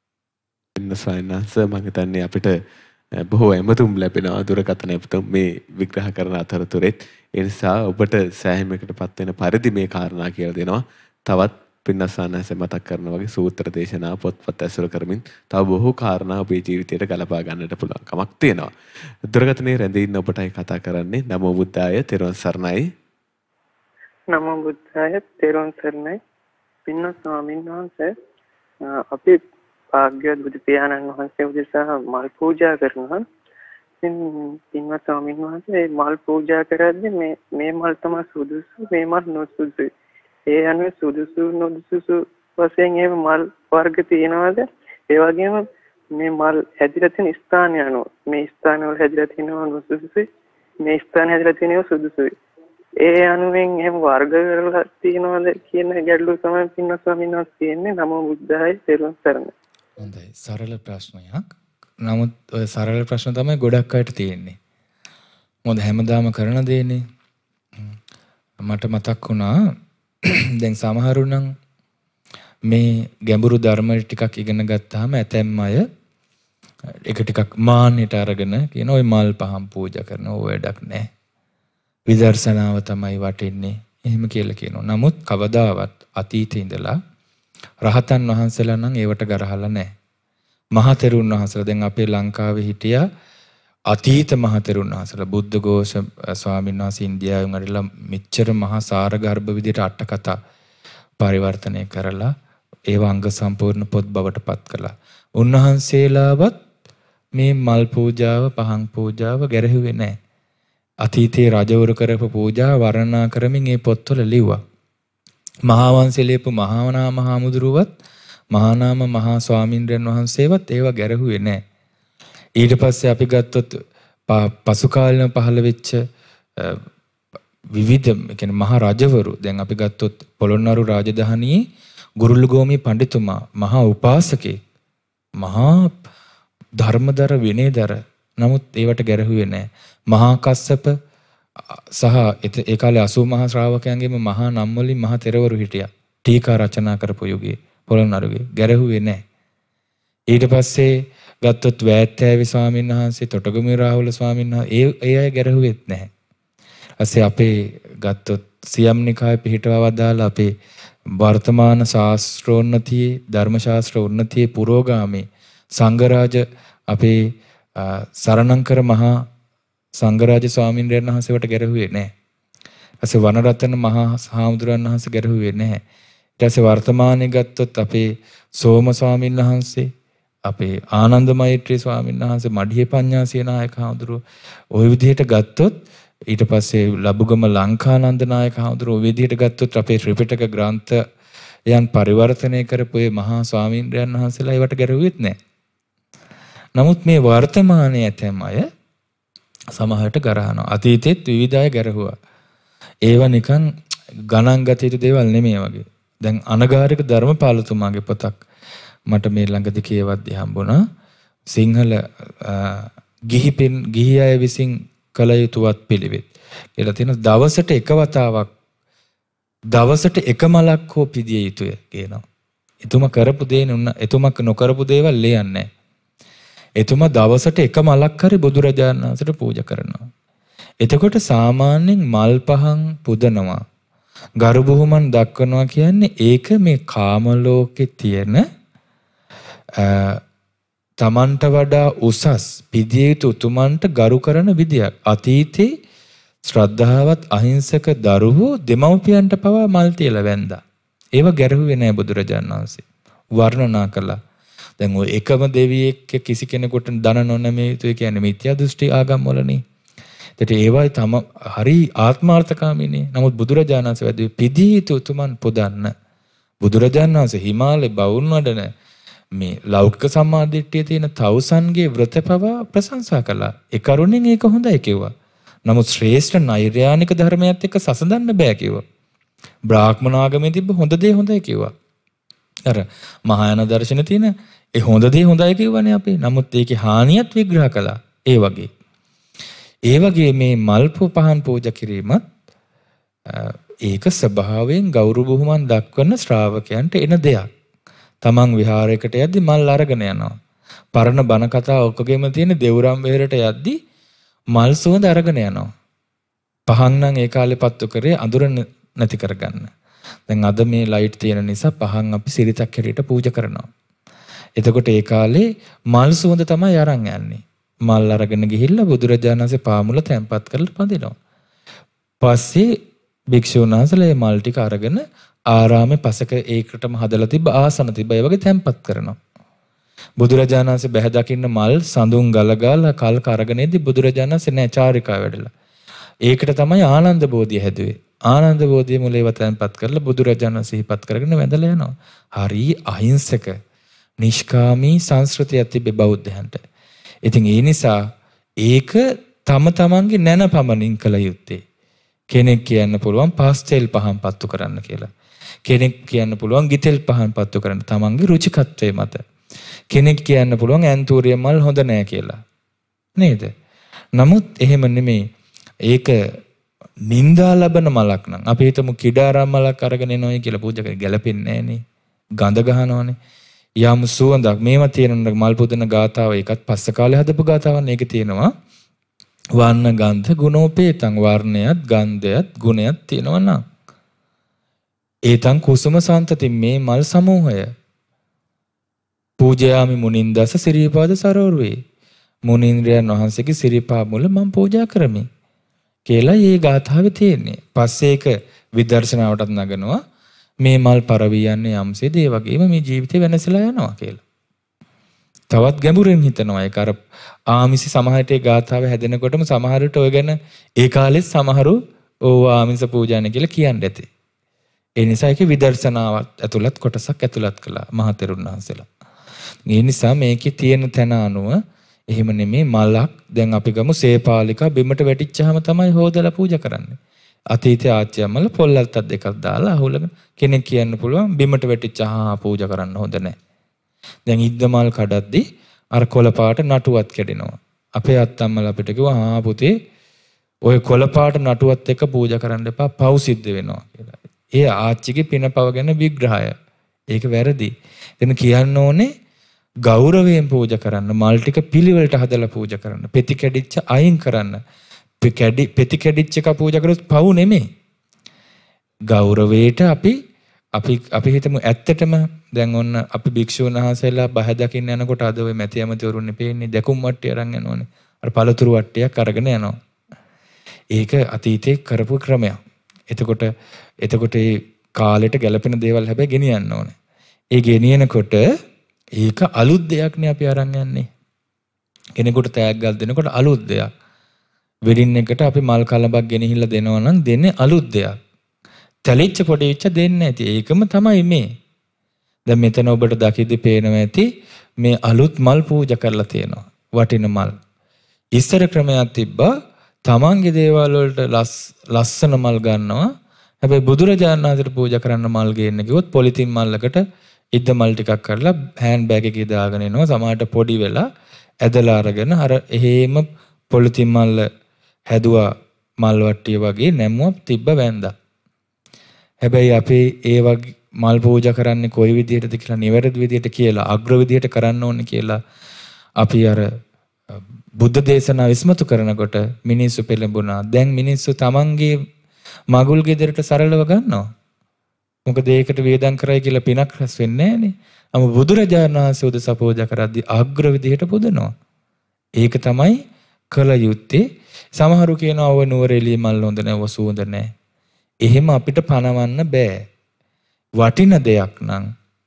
සයනස මම හිතන්නේ අපිට බොහෝ එමතුම් ලැබෙනවා දුරකථන එමතුම් මේ විග්‍රහ කරන අතරතුරෙත් ඒ නිසා ඔබට සෑහීමකටපත් වෙන පරිදි මේ කාරණා කියලා දෙනවා තවත් පින්නසානස මතක් කරන වගේ සූත්‍ර දේශනා පොත්පත් ඇසුරු කරමින් තව බොහෝ කාරණා ඔබේ ජීවිතයට ගලපා ගන්නට පුළුවන් කමක් තියෙනවා දුරකථනයේ රැඳී ඉන්න ඔබටයි කතා කරන්නේ නමෝ බුද්ධාය තෙරුවන් සරණයි නමෝ බුද්ධාය තෙරුවන් සරණයි පින්න ස්වාමීන් වහන්සේ අපි භාග්‍යවත් බුදු පියාණන් වහන්සේ උදෙසා මල් පූජා කරනවා. ඉතින් පින්වත් ස්වාමීන් වහන්සේ මල් පූජා කරද්දී මේ මේ මල් තමයි සුදුසු මේ මල් නොසුදුසුයි. ඒ අනුව සුදුසු නොසුදුසු වශයෙන් එහෙම මල් වර්ග තියෙනවාද? ඒ වගේම මේ මල් හැදිලා තියෙන ස්ථානය අනුව මේ ස්ථාන වල හැදිලා තියෙනවා නොසුදුසුයි. මේ ස්ථාන හැදිලා තියෙනවා සුදුසුයි. ඒ අනුවෙන් එහෙම වර්ග කරලා තියනවාද කියන ගැටලුව තමයි පින්න ස්වාමීන් වහන්සේ තියෙන්නේ. නමෝ බුද්ධාය තෙරුවන් සරණයි. හොඳයි. සරල ප්‍රශ්නයක්. නමුත් ඔය සරල ප්‍රශ්න තමයි ගොඩක් අයට තියෙන්නේ. මොකද හැමදාම කරන දේනේ. මට මතක් වුණා දැන් සමහරු නම් මේ ගැඹුරු ධර්ම ටිකක් ඉගෙන ගත්තාම ඇතැම් අය ඒක ටිකක් මාන්නයට අරගෙන කියන ඔය මල් පහන් පූජා කරන ඕ වැඩක් නැහැ. විදර්ශනාව තමයි වටින්නේ. එහෙම කියලා කියනවා. නමුත් කවදාවත් අතීතේ ඉඳලා රහතන් වහන්සේලා නම් ඒවට ගරහලා නැහැ. මහතෙරුන් වහන්සේලා දැන් අපේ ලංකාවේ හිටියා අතීත මහතෙරුන් වහන්සේලා බුද්ධ ഘോഷ ස්වාමීන් වහන්සේ ඉන්දියාවෙන් අරලා මෙච්චර මහා සාර ගර්භ විදියට අට කතා පරිවර්තනය කරලා ඒව අංග සම්පූර්ණ පොත් බවට පත් කළා. උන්වහන්සේලාවත් මේ මල් පූජාව පහන් පූජාව ගැරහුවේ නැහැ. අතීතයේ රජවරු කරපු පූජා වර්ණනා කරමින් මේ පොත්වල ලිව්වා. මහා වංශය ලියපු මහානාම මහමුදුරුවත් මහානාම මහා ස්වාමීන්ද්‍රයන් වහන්සේවත් ඒව ගැරහුවේ නැහැ. ඊට පස්සේ අපි ගත්තොත් පසු කාලෙම පහළ වෙච්ච විවිධ කියන්නේ මහා රජවරු දැන් අපි ගත්තොත් පොළොන්නරු රාජධානියේ ගුරුල්ගෝමි පඬිතුමා මහා උපාසකේ මහා ධර්මදර විනයදර නමුත් ඒවට ගැරහුවේ නැහැ. මහා කස්සප සහ ඒ කාලේ අසූ මහා ශ්‍රාවකයන්ගේම මහා නම් වලින් මහා තෙරවරු හිටියා. ටීකා රචනා කරපු යුගයේ පොළොන්නරුවේ ගැරහුවේ නැහැ. ඊට පස්සේ ගත්තොත් වෑත්තෑවි ස්වාමීන් වහන්සේ තොටගමුවේ රාහුල ස්වාමීන් වහන්සේ ඒ ඒ අය ගැරහුවෙත් නැහැ. ඊපස්සේ අපේ ගත්තොත් සියම් නිකාය පිහිටවව දාලා අපේ වර්තමාන ශාස්ත්‍රෝන්නතියේ ධර්ම ශාස්ත්‍ර උන්නතියේ පුරෝගාමී සංඝරාජ අපේ සරණංකර මහා සංඝරාජ ස්වාමීන් වහන්සේවට ගැරහුවේ නැහැ. ඊපස්සේ වනරතන මහා හාමුදුරන් වහන්සේ ගැරහුවේ නැහැ. ඊට පස්සේ වර්තමානයේ ගත්තොත් අපේ සෝම ස්වාමීන් වහන්සේ අපේ ආනන්ද මෛත්‍රී ස්වාමීන් වහන්සේ මඩියේ පඤ්ඤාසිය නායක හාමුදුරුවෝ ওই විදිහට ගත්තොත් ඊට පස්සේ ලබුගම ලංකානන්ද නායක හාමුදුරුවෝ ওই විදිහට ගත්තොත් අපේ ත්‍රිපිටක ග්‍රන්ථයන් පරිවර්තනය කරපු මේ මහා ස්වාමීන්ද්‍රයන් වහන්සේලා ඒවට ගැරහුවෙත් නැහැ. නමුත් මේ වර්තමානයේ ඇතැම් අය සමහරට ගරහනවා. අතීතෙත් විවිධ අය ගැරහුවා. ඒව නිකන් ගණන් ගත යුතු දේවල් නෙමෙයි වගේ. දැන් අනගාരിക ධර්මපාලතුමාගේ පොතක් මට මේ ළඟදී කියවද්දී හම්බුණා. සිංහල ගිහි පින් ගිහි අය විසින් කළ යුතුවත් පිළිවෙත් කියලා තියෙන දවසට එක වතාවක් දවසට එක මලක් හෝ පිදිය යුතුය කියනවා. එතුමා කරපු දේ නුන එතුමා නොකරපු දේවල් ලියන්නේ නැහැ. එතුමා දවසට එක මලක් හරි බුදුරජාණන් වහන්සේට පූජා කරනවා. එතකොට සාමාන්‍යයෙන් මල් පහන් පුදනවා. ගරු බුහුමන් දක්වනවා කියන්නේ ඒක මේ කාම ලෝකේ තියෙන තමන්ට වඩා උසස් පිදිය යුතු උතුමන්ට ගරු කරන විදියක්. අතීතේ ශ්‍රද්ධාවත් අහිංසක දරුවෝ දෙමව්පියන්ට පවා මල් තියලා වැන්දා. ඒව ගැරහුවේ නැහැ බුදුරජාණන් වහන්සේ. වර්ණනා කළා. දැන් ඔය එකම දෙවියෙක් කිසි කෙනෙකුට දන නොනැමිය යුතුයි කියන්නේ මිත්‍යා දෘෂ්ටි ආගම් වලනේ. ඒත් ඒවයි තම හරි ආත්මාර්ථකාමීනේ. නමුත් බුදුරජාණන් වහන්සේ වැදුවේ පිදිය යුතු උතුමන් පුදන්න. බුදුරජාණන් වහන්සේ හිමාලේ බවුන් වඩන මේ ලෞකික සම්මාදිට්ඨියේ තියෙන තවුසන්ගේ ව්‍රත පවා ප්‍රශංසා කළා. ඒ කරුණෙන් ඒක හොඳයි කිව්වා. නමුත් ශ්‍රේෂ්ඨ නෛර්යානික ධර්මයත් එක්ක සසඳන්න බෑ කිව්වා. බ්‍රාහ්මණ ආගමේ තිබ්බ හොඳ දේ හොඳයි කිව්වා. අර මහායාන දර්ශනේ තියෙන ඒ හොඳ දේ හොඳයි කිව්වනේ අපි. නමුත් ඒකේ හානියත් විග්‍රහ කළා. ඒ වගේ. ඒ වගේ මේ මල් පහන් පූජා කිරීමත් ඒක ස්වභාවයෙන් ගෞරව බුහුමන් දක්වන ශ්‍රාවකයන්ට එන දෙයක්. තමන් විහාරයකට යද්දි මල් අරගෙන යනවා. පරණ බණ කතා ඔක්කොගෙම තියෙන දෙවුරම් වෙහෙරට යද්දි මල් සුවඳ අරගෙන යනවා. පහන් නම් ඒ කාලේ පත්තු කරේ අඳුර නැති කරගන්න. දැන් අද මේ ලයිට් තියෙන නිසා පහන් අපි සිරිතක් හැටියට පූජා කරනවා. එතකොට ඒ කාලේ මල් සුවඳ තමයි අරන් යන්නේ. මල් අරගෙන ගිහිල්ලා බුදුරජාණන් වහන්සේ පාමුල තැන්පත් කරලා පදිනවා. පස්සේ භික්ෂුන් වහන්සේලා මේ මල් ටික අරගෙන ආරාමේ පසක ඒකටම හදලා තිබ්බ ආසන තිබ්බ ඒ වගේ තැන්පත් කරනවා. බුදුරජාණන් වහන්සේ බැහැ දකින්න මල් සඳුන් ගලගාලා කල්ක අරගෙන ඉද්දි බුදුරජාණන් වහන්සේ නෑ චාරිකා වැඩලා. ඒකට තමයි ආනන්ද බෝධිය හැදුවේ. ආනන්ද බෝධිය මුලේව තැන්පත් කරලා බුදුරජාණන් සිහිපත් කරගෙන වැඳලා යනවා. හරි අහිංසක නිෂ්කාමී සංස්කෘතියක් තිබේ බෞද්ධයන්ට. ඉතින් ඒ නිසා ඒක තම තමන්ගේ නැන පමණින් කළ යුත්තේ. කෙනෙක් කියන්න පුළුවන් පාස්ටෙල් පහන් පත්තු කරන්න කියලා. කෙනෙක් කියන්න පුළුවන් ගිතෙල් පහන් පත්තු කරන්න තමන්ගේ රුචිකත්වයේ මත. කෙනෙක් කියන්න පුළුවන් ඇන්තූරියම් මල් හොඳ නෑ කියලා. නේද? නමුත් එහෙම නෙමෙයි. ඒක නින්දා ලබන මලක් නම් අපි හිතමු කිඩාරම් මලක් අරගෙන එනොයි කියලා පූජා කරේ ගැලපෙන්නේ නෑනේ. ගඳ ගහනවනේ. යම් සුවඳක් මේවා තියෙන මල් පුදන ගාතාව ඒකත් පස්ස කාලේ හදපු ගාතාවක් නේ. ඒක තියෙනවා වර්ණ ගන්ධ ගුණෝපේතං වර්ණයත් ගන්ධයත් ගුණයත් තියෙනවා නම් ඒතං කුසුම සන්තති මේ මල් සමූහය පූජයාමි මුනින්දස සිරිපාද සරෝරුවේ මුනින්ද්‍රයන් වහන්සේගේ සිරිපා මුල මම පූජා කරමි කියලා මේ ගාථාවේ තියෙන්නේ. පස්සේ ඒක විදර්ශනාවටත් නගනවා මේ මල් පරවී යන්නේ යම්සේද ඒ වගේම මේ ජීවිතේ වෙනසලා යනවා කියලා. තවත් ගැඹුරින් හිතනවා ඒක අර ආමිසි සමහරට ඒ ගාථාව හැදෙනකොටම සමහරට ඔය ගැන ඒ කාලෙත් සමහරු ඕ ආමිස පූජානේ කියලා කියන්න ඇති. ඒ නිසා ඒක විදර්ශනාවත් ඇතුළත් කොටසක් ඇතුළත් කළා මහතෙරුන් වහන්සේලා. ඒ නිසා මේකේ තියෙන තැන අනුව එහෙම නෙමේ මලක් දැන් අපි ගමු සේපාලිකා බිමට වැටිච්චාම තමයි හොදලා පූජා කරන්නේ. අතීතයේ ආච්චියමල පොල්ලල්තක් දෙකක් දාලා අහුලගෙන කෙනෙක් කියන්න පුළුවන් බිමට වැටිච්චා පූජා කරන්න හොඳ නැහැ. දැන් ඉද්දමල් කඩද්දි අර කොළ පාට නටුවත් කැඩෙනවා. අපේ අත්තම්මල අපිට කිව්වා ආ පුතේ ඔය කොළ පාට නටුවත් එක්ක පූජා කරන්න එපා පව් සිද්ධ වෙනවා කියලා. ඒ ආච්චිගේ පිනපව ගැන විග්‍රහය. ඒක වැරදි. එතන කියන්න ඕනේ ගෞරවයෙන් පූජා කරන්න, මල් ටික පිළිවෙලට හදලා පූජා කරන්න, පෙති කැඩිච්ච අයින් කරන්න. පෙකැඩි පෙති කැඩිච්ච එක පූජා කරොත් පව් නෙමෙයි. ගෞරවයට අපි අපි අපි හිතමු ඇත්තටම දැන් ඔන්න අපි භික්ෂුන් වහන්සේලා බහ දකින්න යනකොට අද ඔය මැති ඇමතිවරුන්නේ පේන්නේ දැකුම් වට්ටිය අරන් යනෝනේ. අර පළතුරු වට්ටියක් අරගෙන යනවා. ඒක අතීතේ කරපු ක්‍රමයක්. එතකොට එතකොට ඒ කාලෙට ගැලපෙන දේවල් හැබැයි ගෙනියන්න ඕනේ. ඒ ගෙනියනකොට ඒක අලුත් දෙයක් නේ අපි අරන් යන්නේ. කෙනෙකුට තෑග්ගක් දෙනකොට අලුත් දෙයක්. වෙඩින් එකට අපි මල් කලබක් ගෙනහිල්ලා දෙනවා නම් දෙන්නේ අලුත් දෙයක්. තැලිච්ච පොඩි විච්ච දෙන්නේ නැති. ඒකම තමයි මේ. දැන් මෙතන ඔබට දකිද්දි පේනවා ඇති මේ අලුත් මල් පූජා කරලා තියෙනවා. වටින මල්. ඉස්සර ක්‍රමයක් තිබ්බා තමන්ගේ දේවල් වලට ලස්සන මල් ගන්නවා. හැබැයි බුදුරජාණන් වහන්සේට පූජා කරන්න මල් ගේන්න කිව්වොත් පොලිතින් මල්ලකට ඉද්ද මල් ටිකක් කරලා හෑන්ඩ් බෑග් එකේ දාගෙන එනවා. සමහරට පොඩි වෙලා ඇදලා අරගෙන අර එහෙම පොලිතින් මල්ල හැදුවා මල් වට්ටිය වගේ නැමුවක් තිබ්බ වැන්දා. හැබැයි අපි ඒ වගේ මල් පූජා කරන්නේ කොයි විදිහටද කියලා නිවැරදි විදිහට කියලා අග්‍ර විදිහට කරන්න ඕනේ කියලා අපි අර බුද්ධ දේශනා විස්මතු කරනකොට මිනිස්සු පෙළඹුණා. දැන් මිනිස්සු තමන්ගේ මගුල් ගෙදරට සරලව ගන්නවා. මොකද ඒකට වේදම් කරයි කියලා පිනක් රැස් වෙන්නේ නැහනේ. අම බුදුරජාණන් වහන්සේ උදෙසා පූජා කරද්දී අග්‍ර විදිහට පුදනවා. ඒක තමයි කළ යුත්තේ. සමහරු කියනවා ඔය නුවරඑළිය මල් හොඳ නැහැ, ඔය සුවඳ නැහැ. එහෙම අපිට පනවන්න බෑ. වටින දෙයක් නම්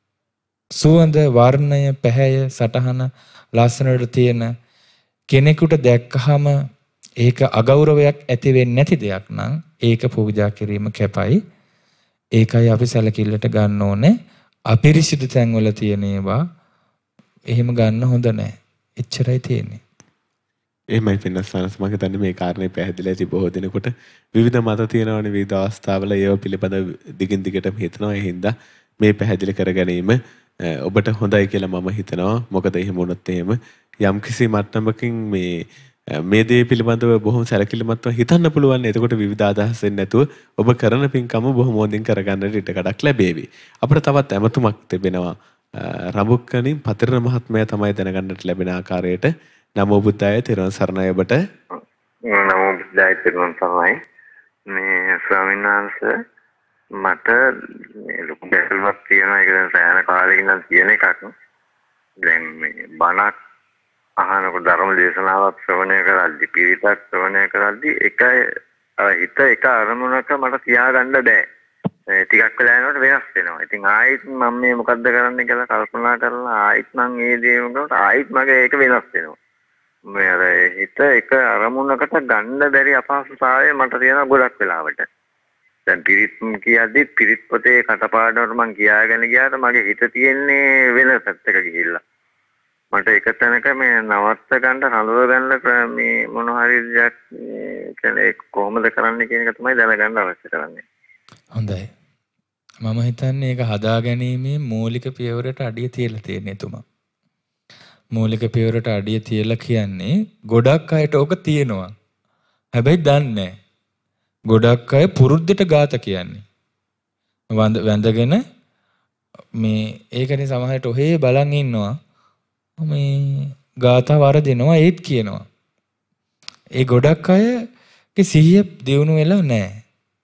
සුවඳ, වර්ණය, පැහැය, සටහන ලස්සනට තියෙන කෙනෙකුට දැක්කහම ඒක අගෞරවයක් ඇති වෙන්නේ නැති දෙයක් නම් ඒක පූජා කිරීම කැපයි. ඒකයි අපි සැලකිල්ලට ගන්න ඕනේ. අපිරිසිදු තැන්වල තියෙන ඒවා එහෙම ගන්න හොඳ නැහැ. එච්චරයි තියෙන්නේ. එහෙමයි පින්නස්සනස් මම හිතන්නේ මේ කාරණේ පැහැදිලි ඇති බොහෝ දිනකට විවිධ මත තියෙනවනේ විවිධ අවස්ථාවල ඒව පිළිබඳ දිගින් දිගටම හිතනවා. ඒ හින්දා මේ පැහැදිලි කර ගැනීම ඔබට හොඳයි කියලා මම හිතනවා. මොකද එහෙම වුණොත් එහෙම යම්කිසි මට්ටමකින් මේ මේ දේ පිළිබඳව බොහොම සැලකිලිමත්ව හිතන්න පුළුවන්. එතකොට විවිධ අදහස් එන්නේ නැතුව ඔබ කරන පින්කම බොහොම හොඳින් කරගන්නට ඉඩකඩක් ලැබේවි. අපිට තවත් ඇමතුමක් තිබෙනවා. රඹුක්කනින් පතිරණ මහත්මයා තමයි දැනගන්නට ලැබෙන ආකාරයට නමෝ බුද්දාය තෙරුවන් සරණයි ඔබට. නමෝ බුද්දාය තෙරුවන් සරණයි. මේ ස්වාමීන් වහන්සේ මට ලොකු ගැටලුවක් තියෙනවා. ඒක දැන් සෑහෙන කාලෙකින් නම් තියෙන එකක්. දැන් මේ බණක් අහනකොට ධර්ම දේශනාවක් ශ්‍රවණය කරද්දී පිරිතක් ශ්‍රවණය කරද්දී එක හිත එක අරමුණක මට තියාගන්න බෑ. ටිකක් වෙලා යනකොට වෙනස් වෙනවා. ඉතින් ආයෙත් මම මේ මොකද්ද කරන්නේ කියලා කල්පනා කරලා ආයෙත් මම මේ දේ මොකද ආයෙත් මගේ ඒක වෙනස් වෙනවා. මේ අර හිත එක අරමුණකට ගන්න බැරි අපහසුතාවය මට තියෙනවා ගොඩක් වෙලාවට. දැන් පිරිත් කියද්දි පිරිත් පොතේ කටපාඩමට මම කියාගෙන ගියාට මගේ හිත තියෙන්නේ වෙන පැත්තක ගිහිල්ලා. මට එක තැනක මේ නවත්ත ගන්න හඳුව ගන්න මේ මොන හරි දෙයක් කියන්නේ කොහොමද කරන්නේ කියන එක තමයි දැනගන්න අවශ්‍ය කරන්නේ. හොඳයි. මම හිතන්නේ ඒක හදාගැනීමේ මූලික පියවරට අඩිය තියලා තියෙන එතුමා. මූලික පියවරට අඩිය තියලා කියන්නේ ගොඩක් අයට ඕක තියෙනවා. හැබැයි දන්නේ නැහැ. ගොඩක් අය පුරුද්දට ગાත කියන්නේ. වඳ වැඳගෙන මේ ඒකනේ සමහරට ඔහේ බලන් ඉන්නවා. මේ ગાතා වරදිනවා ඒත් කියනවා. ඒ ගොඩක් අයගේ සිහිය දියුණු වෙලා නැහැ.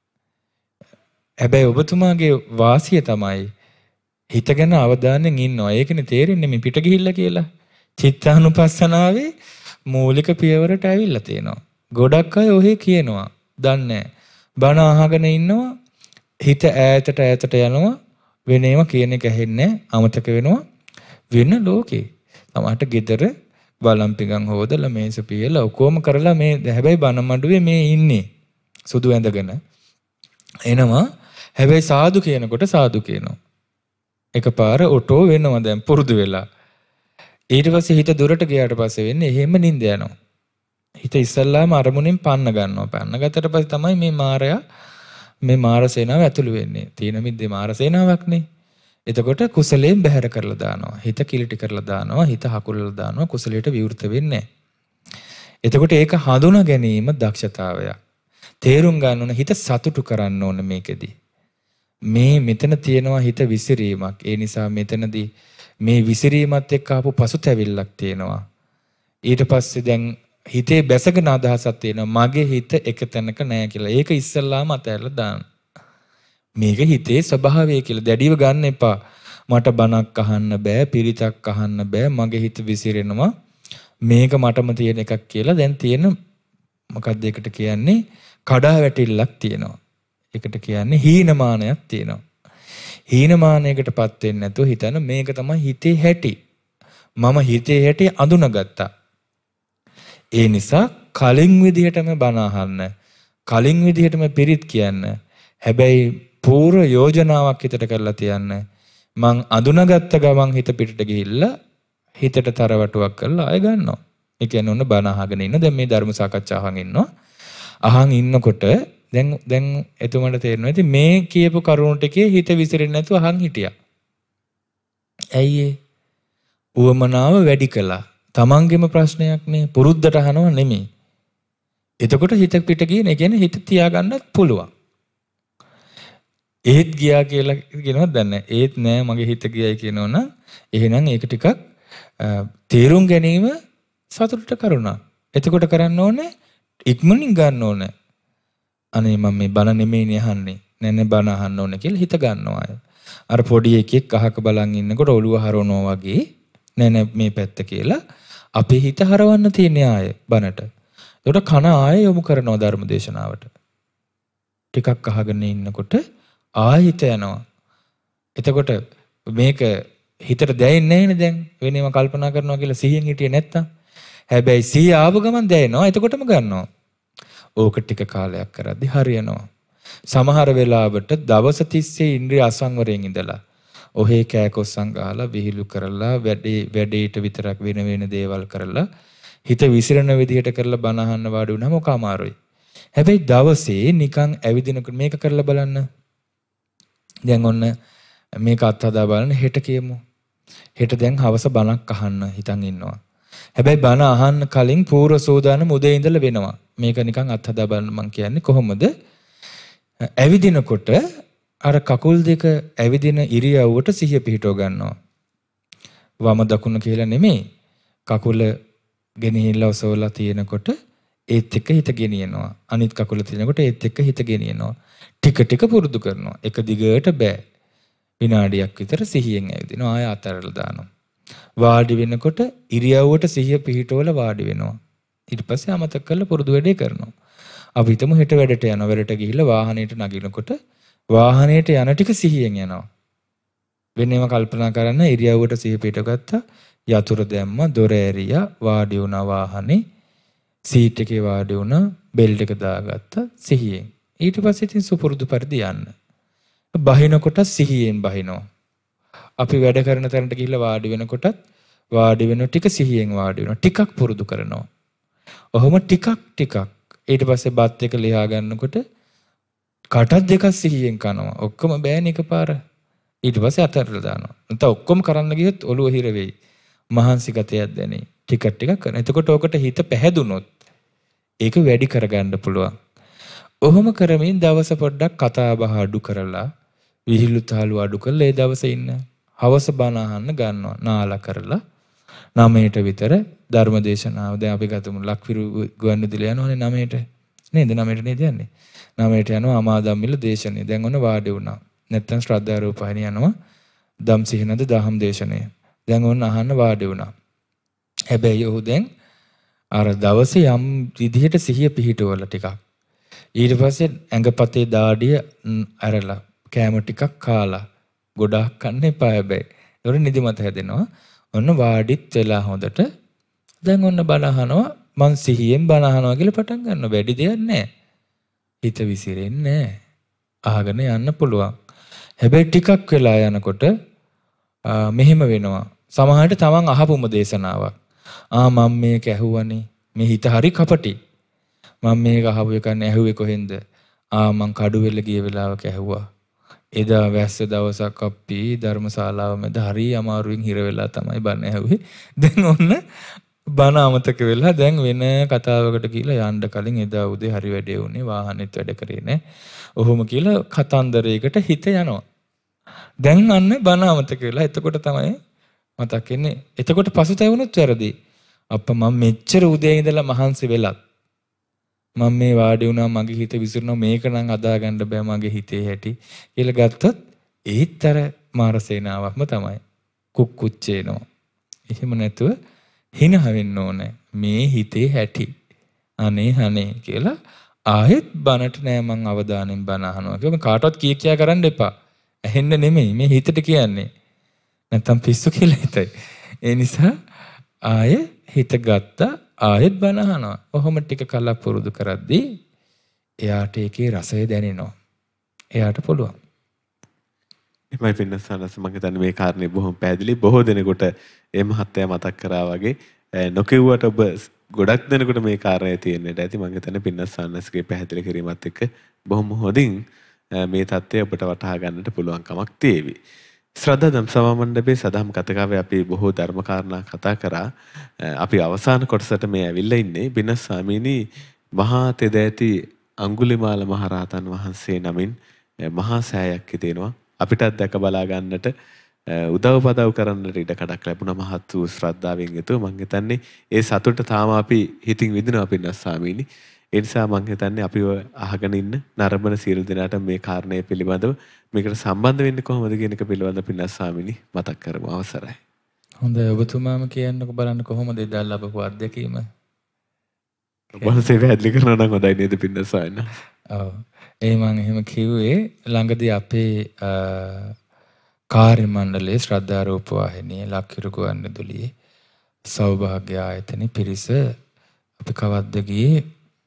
හැබැයි ඔබතුමාගේ වාසිය තමයි හිත ගැන අවධානයෙන් ඉන්නවා. ඒකනේ තේරෙන්නේ මේ පිට ගිහිල්ලා කියලා. චිත්තානුපස්සනාවේ මූලික පියවරට ඇවිල්ලා තියෙනවා. ගොඩක් අය ඔහේ කියනවා. දන්නේ බණ අහගෙන ඉන්නවා. හිත ඈතට ඈතට යනවා. වෙන ඒවා කියන එක ඇහෙන්නේ අමතක වෙනවා. වෙන ලෝකේ. තමට ගෙදර බලම් පිඟන් හොදලා මේස පියලා ඔක්කොම කරලා මේ හැබැයි බණ මඩුවේ මේ ඉන්නේ. සුදු ඇඳගෙන. එනවා. හැබැයි සාදු කියනකොට සාදු කියනවා. එකපාර ඔටෝ වෙනවා දැන් පුරුදු වෙලා. ඊට පස්සේ හිත දුරට ගියාට පස්සේ වෙන්නේ එහෙම නිින්ද යනවා. හිත ඉස්සල්ලාම අරමුණෙන් පන්න ගන්නවා. පන්න ගත්තට පස්සේ තමයි මේ මායя මේ මාර සේනාව ඇතුළු වෙන්නේ. තීන මිද්දේ මාර සේනාවක්නේ. එතකොට කුසලයෙන් බැහැර කරලා දානවා. හිත කිලිටි කරලා දානවා. හිත හකුලලා දානවා. කුසලයට විවෘත වෙන්නේ නැහැ. එතකොට ඒක හඳුනා ගැනීම දක්ෂතාවයක්. තේරුම් ගන්න ඕන හිත සතුටු කරන්න ඕන මේකෙදි. මේ මෙතන තියෙනවා හිත විසිරීමක්. ඒ නිසා මෙතනදී මේ විසිරීමත් එක්ක ආපු පසුතැවිල්ලක් තියෙනවා. ඊට පස්සේ දැන් හිතේ බැසගෙන අදහසක් තියෙනවා මගේ හිත එක තැනක නැහැ කියලා. ඒක ඉස්සල්ලාම අතහැරලා දාන්න. මේක හිතේ ස්වභාවය කියලා දැඩිව ගන්න එපා. මට බණක් අහන්න බෑ, පිරිතක් අහන්න බෑ, මගේ හිත විසිරෙනවා. මේක මටම තියෙන එකක් කියලා දැන් තියෙන මොකක්ද ඒකට කියන්නේ? කඩා වැටිල්ලක් තියෙනවා. ඒකට කියන්නේ හීනමානයක් තියෙනවා. හීනමානයකටපත් වෙන්නේ නැතුව හිතන මේක තමයි හිතේ හැටි. මම හිතේ හැටි අඳුනගත්තා. ඒ නිසා කලින් විදිහටම බණ අහන්න, කලින් විදිහටම පිරිත් කියන්න. හැබැයි පූර්ව යෝජනාවක් හිතට කරලා තියන්න. මං අඳුනගත්ත ගමන් හිත පිටට ගිහිල්ලා හිතට තරවටුවක් කරලා ආය ගන්නවා. ඒ කියන්නේ ඔන්න බණ අහගෙන ඉන්න. දැන් මේ ධර්ම සාකච්ඡාවන් ඉන්නවා. අහන් ඉන්නකොට දැන් දැන් එතුමන්ට තේරෙනවා ඉතින් මේ කියපු කරුණු ටිකේ හිත විසිරෙන්නේ නැතුව අහන් හිටියා. ඇයි ඒ? උවමනාව වැඩි කළා. තමන්ගේම ප්‍රශ්නයක් නේ, පුරුද්දට අහනව නෙමෙයි. එතකොට හිත පිට ගියේ නේ කියන්නේ හිත තියාගන්නත් පුළුවන්. ඒත් ගියා කියලා කියනවත් දන්නේ නැහැ. ඒත් නෑ මගේ හිත ගියයි කියනවනම් එහෙනම් ඒක ටිකක් තේරුම් ගැනීම සතුටට කරුණා. එතකොට කරන්න ඕනේ ඉක්මනින් ගන්න ඕනේ. අනේ මම මේ බණ නෙමෙයිනේ අහන්නේ. නෑ නෑ බණ අහන්න ඕනේ කියලා හිත ගන්නවා අය. අර පොඩි එකෙක් අහක බලන් ඉන්නකොට ඔළුව හරවනවා වගේ නෑ නෑ මේ පැත්ත කියලා අපේ හිත හරවන්න තියෙන ආය බණට. ඒකට කන ආය යොමු කරනවා ධර්ම දේශනාවට. ටිකක් අහගෙන ඉන්නකොට ආහිත යනවා. එතකොට මේක හිතට දැනෙන්නේ නැහැනේ දැන් වෙනේම කල්පනා කරනවා කියලා සිහියෙන් හිටියේ නැත්තම්. හැබැයි සිහිය ආව ගමන් දැනෙනවා. එතකොටම ගන්නවා. ඕක ටික කාලයක් කරද්දී හරියනවා. සමහර වෙලාවට දවස් තිස්සේ ඉන්ද්‍රිය අසංවරයෙන් ඉඳලා ඔහේ කෑකොස්සන් ගහලා විහිළු කරලා වැඩේ වැඩේට විතරක් වෙන වෙන දේවල් කරලා හිත විසිරෙන විදිහට කරලා බණ අහන්න වාඩි වුණාම ඔක අමාරුයි. හැබැයි දවසේ නිකන් ඇවිදිනකොට මේක කරලා බලන්න. දැන් ඔන්න මේක අත්හදා බලන්න හෙට කියමු. හෙට දැන් හවස බණක් අහන්න හිතන් ඉන්නවා. හැබැයි බණ අහන්න කලින් පූර්ව සෝදානම උදේ ඉඳලා වෙනවා. මේක නිකන් අත්හදා බලන්න මං කියන්නේ කොහොමද? ඇවිදිනකොට අර කකුල් දෙක ඇවිදින ඉරියව්වට සිහිය පිහිටව ගන්නවා. වම දකුණ කියලා නෙමෙයි. කකුල ගෙනිහිල්ලා ඔසවලා තියෙනකොට ඒත් එක්ක හිත ගෙනියනවා. අනිත් කකුල තියෙනකොට ඒත් එක්ක හිත ගෙනියනවා. ටික ටික පුරුදු කරනවා. එක දිගට බෑ. විනාඩියක් විතර සිහියෙන් ඇවිදිනවා. ආය අතරලා දානවා. වාඩි වෙනකොට ඉරියව්වට සිහිය පිහිටවල වාඩි වෙනවා. ඊට පස්සේ අමතක කරලා පුරුදු වැඩේ කරනවා. අපි හිතමු හෙට වැඩට යනවා. වැඩට ගිහිල්ලා වාහනේට නගිනකොට වාහනේට යන ටික සිහියෙන් යනවා. වෙනේම කල්පනා කරන්න ඉරියව්වට සිහිය පිටගත්තා. යතුරු දැම්මා, දොර ඇරියා, වාඩි වුණා වාහනේ. සීට් එකේ වාඩි වුණා, බෙල්ට් එක දාගත්තා සිහියෙන්. ඊට පස්සේ ඉතින් සුපුරුදු පරිදි යන්න. බහිනකොට සිහියෙන් බහිනවා. අපි වැඩ කරන තැනට ගිහිල්ලා වාඩි වෙනකොටත් වාඩි වෙන ටික සිහියෙන් වාඩි වෙනවා. ටිකක් පුරුදු කරනවා. ඔහොම ටිකක් ටිකක් ඊට පස්සේ බත් එක ලියා ගන්නකොට කටක් දෙකක් සිහියෙන් කනවා. ඔක්කොම බෑනේ එකපාර. ඊට පස්සේ අතහැරලා දානවා. නැත්නම් ඔක්කොම කරන්න ගියොත් ඔළුව හිර වෙයි. මහන්සි ගතියක් දැනේ. ටික ටික කරන. එතකොට ඔකට හිත පැහැදුනොත් ඒක වැඩි කරගන්න පුළුවන්. ඔහොම කරමින් දවස පොඩ්ඩක් කතා බහ අඩු කරලා විහිළු තාලු අඩු කරලා ඒ දවසේ ඉන්න. හවස බණ අහන්න ගන්නවා. නාලා කරලා නවයට විතර ධර්මදේශනාව දැන් අපි ගතමු ලක්විරු ගුවන්විදුලිය යනවනේ නවයට. නේද නවයට නේද යන්නේ. නවයට යනවා අමාදම්මිල දේශනේ. දැන් ඔන්න වාඩි වුණා. නැත්තම් ශ්‍රද්ධා රූපහිනිය යනවා ධම්සිහිනද දහම් දේශනය. දැන් ඔන්න අහන්න වාඩි වුණා. හැබැයි ඔහු දැන් අර දවසේ යම් විදිහට සිහිය පිහිටවල ටිකක්. ඊට පස්සේ ඇඟපතේ දාඩිය අරලා කෑම ටිකක් කාලා ගොඩාක් කන්න එපා හැබැයි. ඒක නිදිමත හැදෙනවා. ඔන්න වාඩිත් වෙලා හොඳට දැන් ඔන්න බණ අහනවා මං සිහියෙන් බණ අහනවා කියලා පටන් ගන්නවා. වැඩි දෙයක් නැහැ. හිත විසිරෙන්නේ නැහැ. අහගෙන යන්න පුළුවන්. හැබැයි ටිකක් වෙලා යනකොට මෙහෙම වෙනවා. සමහරට තමන් අහපුම දේශනාවක්. ආ මම මේක ඇහුවනේ. මේ හිත හරි කපටි. මම මේක අහපු එක ඇහුවේ කොහෙන්ද? ආ මං කඩුවෙල ගිය වෙලාවක ඇහුවා. එදා වැස්ස දවසක් අපි ධර්මශාලාව මැද හරි අමාරුවෙන් හිර වෙලා තමයි බණ ඇහුවේ. දැන් ඔන්න බණ අමතක වෙලා දැන් වෙන කතාවකට කියලා යන්න කලින් එදා උදේ හරි වැඩේ වුණේ වාහනේත් වැඩ කරේ නැහැ. ඔහොම කියලා කතන්දරයකට හිත යනවා. දැන් අන්න බණ අමතක වෙලා එතකොට තමයි මතක් වෙන්නේ. එතකොට පසුතැවුණොත් වැරදි. අප්පා මම මෙච්චර උදේ ඉඳලා මහන්සි වෙලත් මම මේ වාඩි වුණා මගේ හිත විසිරෙනවා මේක නම් අදා ගන්න බෑ මගේ හිතේ හැටි කියලා ගත්තොත් ඒත් අර මාරසේනාවක්ම තමයි කුක්කුච්චේනවා. එහෙම නැතුව හිනහ වෙන්න ඕනේ මේ හිතේ හැටි. අනේ අනේ කියලා ආයෙත් බනට නෑ මං අවදානෙන් බන අහනවා. ඒක කාටවත් කී කියා කරන්න එපා. ඇහෙන්න නෙමෙයි මේ හිතට කියන්නේ. නැත්තම් පිස්සු කියලා හිතයි. ඒ නිසා ආයෙ හිත ගත්තා ආයෙත් බණ අහනවා. ඔහොම ටික කලක් පුරුදු කරද්දී එයාට ඒකේ රසය දැනෙනවා. එයාට පුළුවන්. එමයි පින්නසනස මම හිතන්නේ මේ කාරණේ බොහොම පැහැදිලි. බොහෝ දෙනෙකුට ඒ මහත්තයා මතක් කරා වගේ නොකියුවට ඔබ ගොඩක් දෙනෙකුට මේ කාරණේ තියෙන්නට ඇති. මම හිතන්නේ පින්නසනස්ගේ පැහැදිලි කිරීමත් එක්ක බොහොම හොඳින් මේ தත්ත්වය ඔබට වටහා ගන්නට පුළුවන්කමක් තියෙවි. ශ්‍රද්ධා දම් සභා මණ්ඩපයේ සදහම් කතාවේ අපි බොහෝ ධර්ම කාරණා කතා කරා. අපි අවසාන කොටසට මේ ඇවිල්ලා ඉන්නේ බිනස් ස්වාමීනි මහා තෙද ඇති අඟුලිමාල මහරහතන් වහන්සේ නමින් මහා සෑයක් හිතෙනවා. අපිටත් දැක බලා ගන්නට උදව් පදව් කරන්නට ඉඩ කඩක් ලැබුණා. මහත් වූ ශ්‍රද්ධාවෙන් යුතුව මම හිතන්නේ ඒ සතුට තාම අපි හිතින් විඳිනවා බිනස් ස්වාමීනි. ඒ නිසා මම හිතන්නේ අපි අහගෙන ඉන්න නරඹන සියලු දෙනාට මේ කාරණය පිළිබඳව මේකට සම්බන්ධ වෙන්නේ කොහොමද කියන එක පිළිබඳව පින්නස් ස්වාමීනි මතක් කරමු. අවසරයි. හොඳයි ඔබතුමාම කියන්නකෝ බලන්න කොහොමද එදා ලැබපු අත්දැකීම? ඔබන්සේ පැහැදිලි කරනවා නම් හොඳයි නේද පින්නස් ස්වාමීනි? ඔව්. ඒ මම එහෙම කිව්වේ ළඟදී අපේ කාර්ය මණ්ඩලයේ ශ්‍රද්ධා රූප වාහිනියේ ලක්හිරු ගුවන්විදුලියේ සෞභාග්‍ය ආයතනයේ පිරිස අපි කවද්ද ගියේ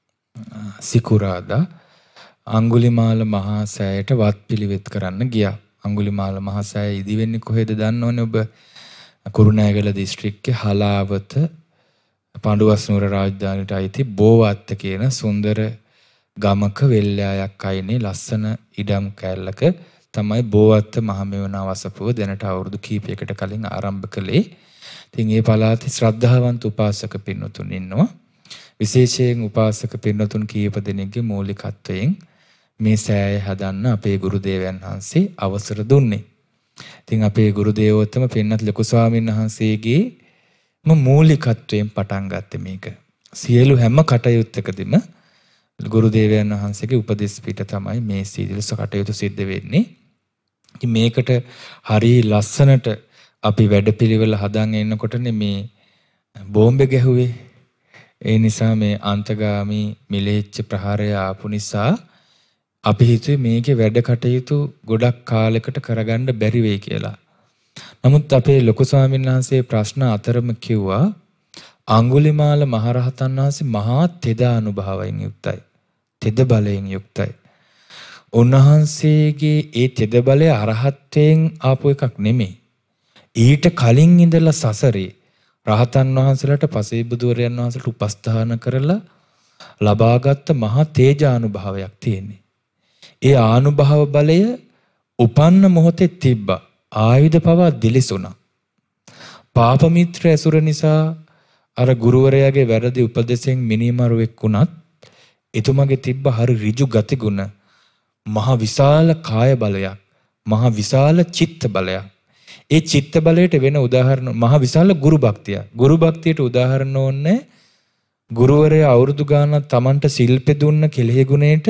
සිකුරාදා අඟුලිමාල මහා සෑයට වත්පිළිවෙත් කරන්න ගියා. අඟුලිමාල මහා සෑය ඉදි වෙන්නේ කොහෙද දන්නවනේ ඔබ? කුරුණෑගල දිස්ත්‍රික්කයේ හලාවත පඬුවස්නුවර රාජධානියට අයිති බෝවත්ත කියන සුන්දර ගමක වෙල්යායක් අයිනේ ලස්සන ඉඩම් කැලලක තමයි බෝවත්ත මහමෙවුනා වසපුව දැනට අවුරුදු කීපයකට කලින් ආරම්භ කළේ. ඉතින් ඒ පළාතේ ශ්‍රද්ධාවන්ත උපාසක පින්වතුන් ඉන්නවා. විශේෂයෙන් උපාසක පින්වතුන් කීප දෙනෙක්ගේ මූලිකත්වයෙන් මේ සෑය හදන්න අපේ ගුරු දේවයන් වහන්සේ අවසර දුන්නේ. ඉතින් අපේ ගුරු දේවෝත්තම පින්නත් ලොකු ස්වාමීන් වහන්සේගේ මූලිකත්වයෙන් පටන් ගත්තේ මේක. සියලු හැම කටයුත්තකදීම ගුරු දේවයන් වහන්සේගේ උපදෙස් පිට තමයි මේ සීදලස කටයුතු සිද්ධ වෙන්නේ. ඉතින් මේකට හරි ලස්සනට අපි වැඩපිළිවෙල හදාගෙන එනකොටනේ මේ බෝම්බේ ගැහුවේ. ඒ නිසා මේ අන්තගාමි මිලේච්ඡ ප්‍රහාරය ආපු නිසා අපි හිතුවේ මේකේ වැඩ කටයුතු ගොඩක් කාලයකට කරගන්න බැරි වෙයි කියලා. නමුත් අපේ ලොකු ස්වාමීන් වහන්සේ ප්‍රශ්න අතරම කිව්වා අඟුලිමාල මහරහතන් වහන්සේ මහා තෙද අනුභවයෙන් යුක්තයි. තෙද බලයෙන් යුක්තයි. උන්වහන්සේගේ ඒ තෙද බලය අරහත්යෙන් ආපු එකක් නෙමෙයි. ඊට කලින් ඉඳලා සසරේ රහතන් වහන්සේලාට පසේ බුදුරයන් වහන්සේලාට උපස්ථාන කරලා ලබාගත් මහා තේජානුභාවයක් තියෙන්නේ. ඒ ආනුභාව බලය උපන්න මොහොතේ තිබ්බා. ආයුධ පවා දිලිසුණා. පාප මිත්‍ර ඇසුර නිසා අර ගුරුවරයාගේ වැරදි උපදෙසෙන් මිනිමරුවෙක් වුණත් එතුමගේ තිබ්බ හරි ඍජු ගතිගුණ මහ විශාල කාය බලයක්, මහ විශාල චිත්ත බලයක්. ඒ චිත්ත බලයට වෙන උදාහරණ මහ විශාල ගුරු භක්තිය. ගුරු භක්තියට උදාහරණ ඕනේ ගුරුවරයා අවුරුදු ගානක් Tamanට ශිල්පෙ දුන්න කෙලෙහි ගුණයට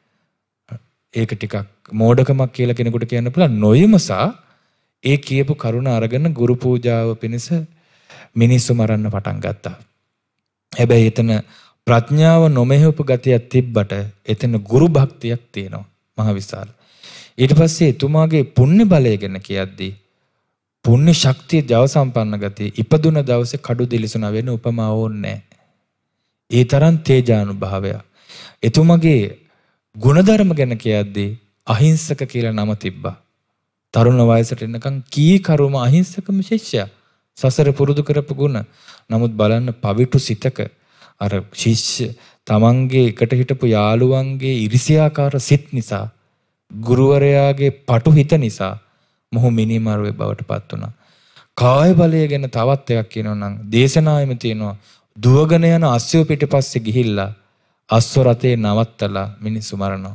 ඒක ටිකක් මෝඩකමක් කියලා කෙනෙකුට කියන්න පුළුවන්. නොයමසා ඒ කියපු කරුණ අරගෙන ගුරු පූජාව පිණිස මිනිස්සු මරන්න පටන් ගත්තා. හැබැයි එතන ප්‍රඥාව නොමෙහෙවපු ගතියක් තිබ්බට එතන ගුරු භක්තියක් තියෙනවා මහ විශාල. ඊට පස්සේ එතුමාගේ පුණ්‍ය බලය ගැන කියද්දී පුණ්‍ය ශක්තිය ජව සම්පන්න ගතිය ඉපදුන දවසේ කඩු දිලිසුන වෙන උපමා ඕනේ. ඒ තරම් තේජානුභාවය. එතුමාගේ ගුණධර්ම ගැන කියද්දී අහිංසක කියලා නම තිබ්බා. තරුණ වයසට එනකන් කී කරුම අහිංසකම ශිෂ්‍යයා. සසර පුරුදු කරපු ගුණ. නමුත් බලන්න පවිටු සිතක අර ශිෂ්‍ය තමන්ගේ එකට හිටපු යාළුවන්ගේ ඉරිසියාකාර සිත් නිසා ගුරුවරයාගේ පටු හිත නිසා මොහු මිනිමරුවේ බවට පත් වුණා. කාය බලය ගැන තවත් එකක් කියනවා නම් දේශනාවෙම තියෙනවා දුවගෙන යන අස්සය පිටපස්සේ ගිහිල්ලා අස්ව රතේ නවත්තලා මිනිස්සු මරනවා.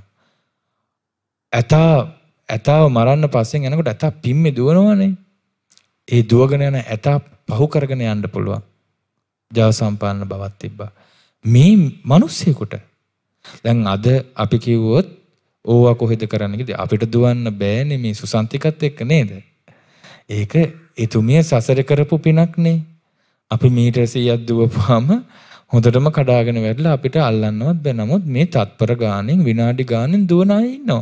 ඇතා ඇතාව මරන්න පස්සෙන් යනකොට ඇතා පිම්මේ දුවනවනේ. ඒ දුවගෙන යන ඇතා පහු කරගෙන යන්න පුළුවන්. ජව සම්පන්න බවක් තිබ්බා. මේ මිනිස්සෙකුට දැන් අද අපි කිව්වොත් ඕවා කොහෙද කරන්න කිව්ද අපිට දුවන්න බෑනේ මේ සුසන්තිකත් එක්ක නේද? ඒක එතුමිය සසර කරපු පිනක් නේ. අපි මීටර් සීයක් දුවපුවාම හොඳටම කඩාගෙන වැටලා අපිට අල්ලන්නවත් බෑ. නමුත් මේ තත්පර ගානෙන් විනාඩි ගානෙන් දුවන අය ඉන්නවා.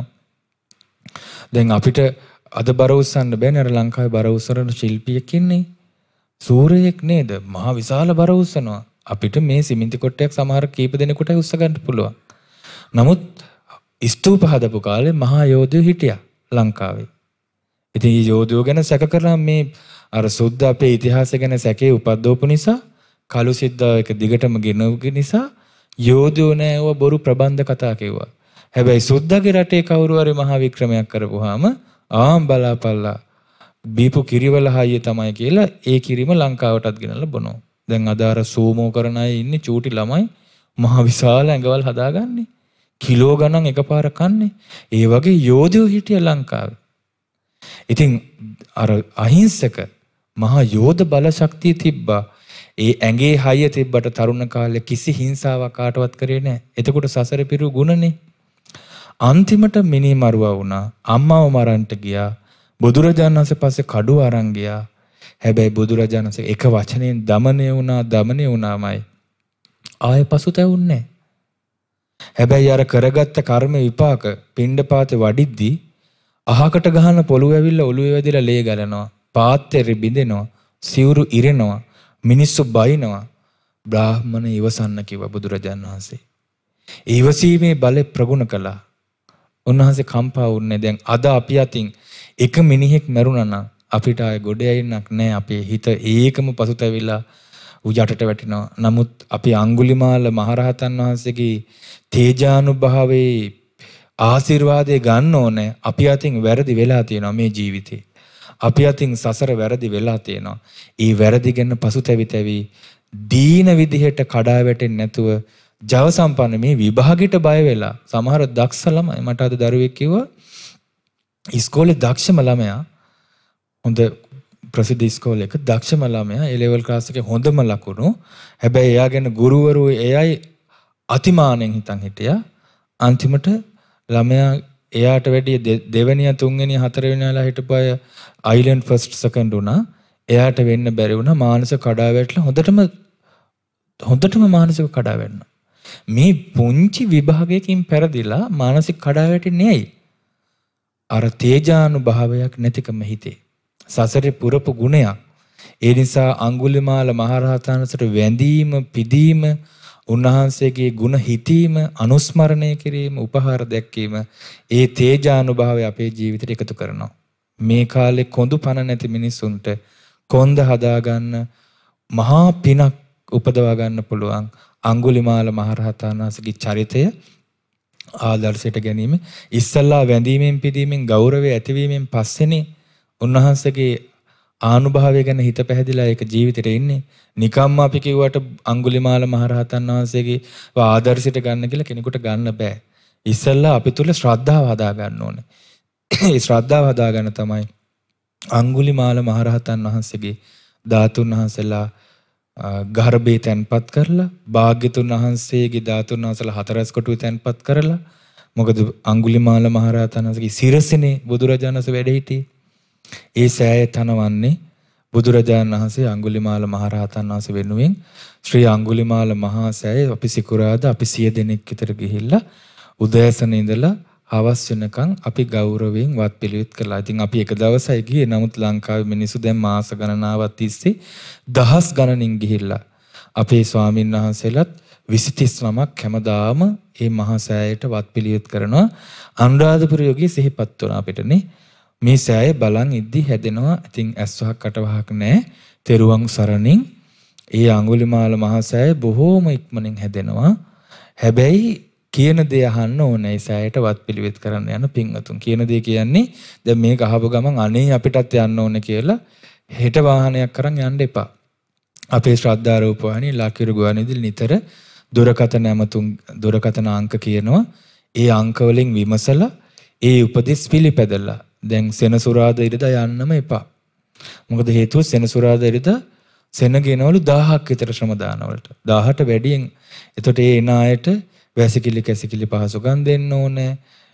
දැන් අපිට අද බර උස්සන්න බෑනේ. අර ලංකාවේ බර උස්සන ශිල්පියෙක් ඉන්නේ. සූරයෙක් නේද? මහ විශාල බර උස්සනවා. අපිට මේ සිමෙන්ති කොටයක් සමහර කීප දෙනෙකුට උස්ස ගන්න පුළුවන්. නමුත් ස්තූප හදපු කාලේ මහා යෝධයෝ හිටියා ලංකාවේ. ඉතින් මේ යෝධයෝ ගැන සැක කරලා මේ අර සුද්ධ අපේ ඉතිහාසය ගැන සැකේ උපද්දවපු නිසා කළු සිද්ධා එක දිගටම ගෙනවු නිසා යෝධයෝ නෑව බොරු ප්‍රබන්ධ කතා කිව්වා. හැබැයි සුද්ධගේ රටේ කවුරු හරි මහා වික්‍රමයක් කරපුවාම ආම් බලාපල්ලා බීපු කිරිවල හයිය තමයි කියලා ඒ කිරිම ලංකාවටත් ගෙනල්ලා බොනවා. දැන් අද අර සූමෝ කරන අය ඉන්නේ චූටි ළමයි මහ විශාල ඇඟවල් හදාගන්නේ. කිලෝ ගණන් එකපාර කන්නේ. ඒ වගේ යෝධයෝ හිටිය ලංකාවේ. ඉතින් අර අහිංසක මහා යෝධ බල ශක්තිය තිබ්බා. ඒ ඇඟේ හයිය තිබ්බට තරුණ කාලේ කිසි හිංසාවක් කාටවත් කරේ නැහැ. එතකොට සසර පිරු ගුණනේ. අන්තිමට මිනි මරුවා වුණා. අම්මාව මරන්නට ගියා. බුදුරජාණන් වහන්සේ පස්සේ කඩුව අරන් ගියා. හැබැයි බුදුරජාණන් වහන්සේ එක වචනයෙන් দমনය වුණා দমনය වුණාමයි. ආයෙ පසුතැවුන්නේ නැහැ. හැබැයි අර කරගත්ත කර්ම විපාක පිණ්ඩපාතේ වඩිද්දී අහකට ගහන පොළු ඇවිල්ලා ඔළුවේ වැදිලා ලේ ගලනවා. පාත්‍රෙ බිඳෙනවා. සිවුරු ඉරෙනවා. මිනිස්සු බයිනවා. බ්‍රාහ්මණ ඉවසන්න කිව්වා බුදුරජාණන් වහන්සේ. ඉවසීමේ බලය ප්‍රගුණ කළා. උන්වහන්සේ කම්පා වුණේ. දැන් අද අපි අතින් එක මිනිහෙක් මරුණා නම් අපිට ආය ගොඩ යන්නක් නැහැ. අපේ හිත ඒකම පසුතැවිලා උජටට වැටෙනවා. නමුත් අපි අඟුලිමාල මහරහතන් වහන්සේගේ තේජානුභාවයේ ආශිර්වාදය ගන්න ඕනේ. අපි අතින් වැරදි වෙලා තියෙනවා මේ ජීවිතේ. අපි අතින් සසර වැරදි වෙලා තියෙනවා. ඒ වැරදි ගැන පසුතැවි තැවි දීන විදිහට කඩා වැටෙන්නේ නැතුව ජව සම්පන්න මේ විභාගෙට බය වෙලා සමහර දක්ෂ ළමයි මට අද දරුවෙක් කිව්වා ඉස්කෝලේ දක්ෂම ළමයා හොඳ ප්‍රසිද්ධ ඉස්කෝලේක දක්ෂම ළමයා ඒ ලෙවල් ක්ලාස් එකේ හොඳම ලකුණු. හැබැයි එයා ගැන ගුරුවරු එයයි අතිමානෙන් හිතන් හිටියා. අන්තිමට ළමයා එයාට වැඩිය දෙවෙනියා තුන්වෙනියා හතරවෙනියාලා හිටපු අය අයිලන්ඩ් ෆස්ට් සෙකන්ඩ් වුණා. එයාට වෙන්න බැරි වුණා. මානසික කඩා වැටලා හොඳටම හොඳටම මානසික කඩා වැටෙනවා. මේ පුංචි විභාගයකින් පෙරදිලා මානසික කඩා වැටෙන්නේ ඇයි? අර තේජානුභාවයක් නැතිකම හිතේ. සසරේ පුරපු ගුණයක්. ඒ නිසා අඟුලිමාල මහරහතන්සට වැඳීම, පිදීම, උන්වහන්සේගේ ගුණ හිතීම, අනුස්මරණය කිරීම, උපහාර දැක්වීම ඒ තේජානුභාවය අපේ ජීවිතයට එකතු කරනවා. මේ කාලේ කොඳු පණ නැති මිනිසුන්ට කොන්ද හදාගන්න මහා පිනක් උපදවා ගන්න පුළුවන් අඟුලිමාල මහරහතන් වහන්සේගේ චරිතය ආදර්ශයට ගැනීම ඉස්සල්ලා වැඳීමෙන් පිදීමෙන් ගෞරවය ඇතිවීමෙන් පස්සේනේ උන්වහන්සේගේ ආනුභාවය ගැන හිත පැහැදිලා ඒක ජීවිතේට ඉන්නේ. නිකම්ම අපි කිව්වට අඟුලිමාල මහරහතන් වහන්සේගේ ආදර්ශයට ගන්න කියලා කෙනෙකුට ගන්න බෑ. ඉස්සල්ලා අපි තුල ශ්‍රද්ධාව හදා ගන්න ඕනේ. ඒ ශ්‍රද්ධාව හදා ගන්න තමයි අඟුලිමාල මහරහතන් වහන්සේගේ ධාතුන් වහන්සේලා ගර්භේ තැන්පත් කරලා භාග්‍යතුන් වහන්සේගේ ධාතුන් වහන්සේලා හතරස් කොටුවේ තැන්පත් කරලා මොකද අඟුලිමාල මහරහතන් වහන්සේගේ සිරසිනේ බුදුරජාණන් වහන්සේ වැඩ සිටියේ. ඒ සෑය තනවන්නේ බුදුරජාණන් වහන්සේ අඟුලිමාල මහරහතන් වහන්සේ වෙනුවෙන් ශ්‍රී අඟුලිමාල මහා සෑය අපි සිකුරාදා අපි සිය දෙනෙක් විතර ගිහිල්ලා උදෑසන ඉඳලා හවස් වෙනකන් අපි ගෞරවයෙන් වත් පිළිවෙත් කළා. ඉතින් අපි එක දවසයි ගියේ. නමුත් ලංකාවේ මිනිස්සු දැන් මාස ගණනාවක් තිස්සේ දහස් ගණනින් ගිහිල්ලා අපේ ස්වාමීන් වහන්සේලාත් විසි තිස් නමක් හැමදාම මේ මහා සෑයට වත් පිළිවෙත් කරනවා. අනුරාධපුර යෝගී සිහිපත් වුණා අපිටනේ. මේ සෑය බලන් ඉද්දි හැදෙනවා. ඉතින් ඇස්වහක් කටවහක් නැහැ. තෙරුවන් සරණින් ඒ අඟුලිමාල මහා සෑය බොහෝම ඉක්මනින් හැදෙනවා. හැබැයි කියන දේ අහන්න ඕනේ. ඒ සෑයට වත් පිළිවෙත් කරන්න යන පින්වතුන් කියන දේ කියන්නේ දැන් මේක අහපු ගමන් අනේ අපිටත් යන්න ඕනේ කියලා හෙට වාහනයක් කරන් යන්න එපා. අපේ ශ්‍රද්ධා රූපවාහිනී ලක්කිරු ගුවන්විදුලි නිතර දුරකථන ඇමතුම් දුරකථන අංක කියනවා. ඒ අංක වලින් විමසලා ඒ උපදෙස් පිළිපැදලා දැන් සෙනසුරාදා ඉරිදා යන්නම එපා. මොකද හේතුව සෙනසුරාදා ඉරිදා සෙන ගෙනවලු දහයක් විතර ශ්‍රම දානවලට. දහයට වැඩියෙන්. එතකොට ඒ එන අයට වැසිකිලි කැසිකිලි පහසුකම් දෙන්න ඕනේ.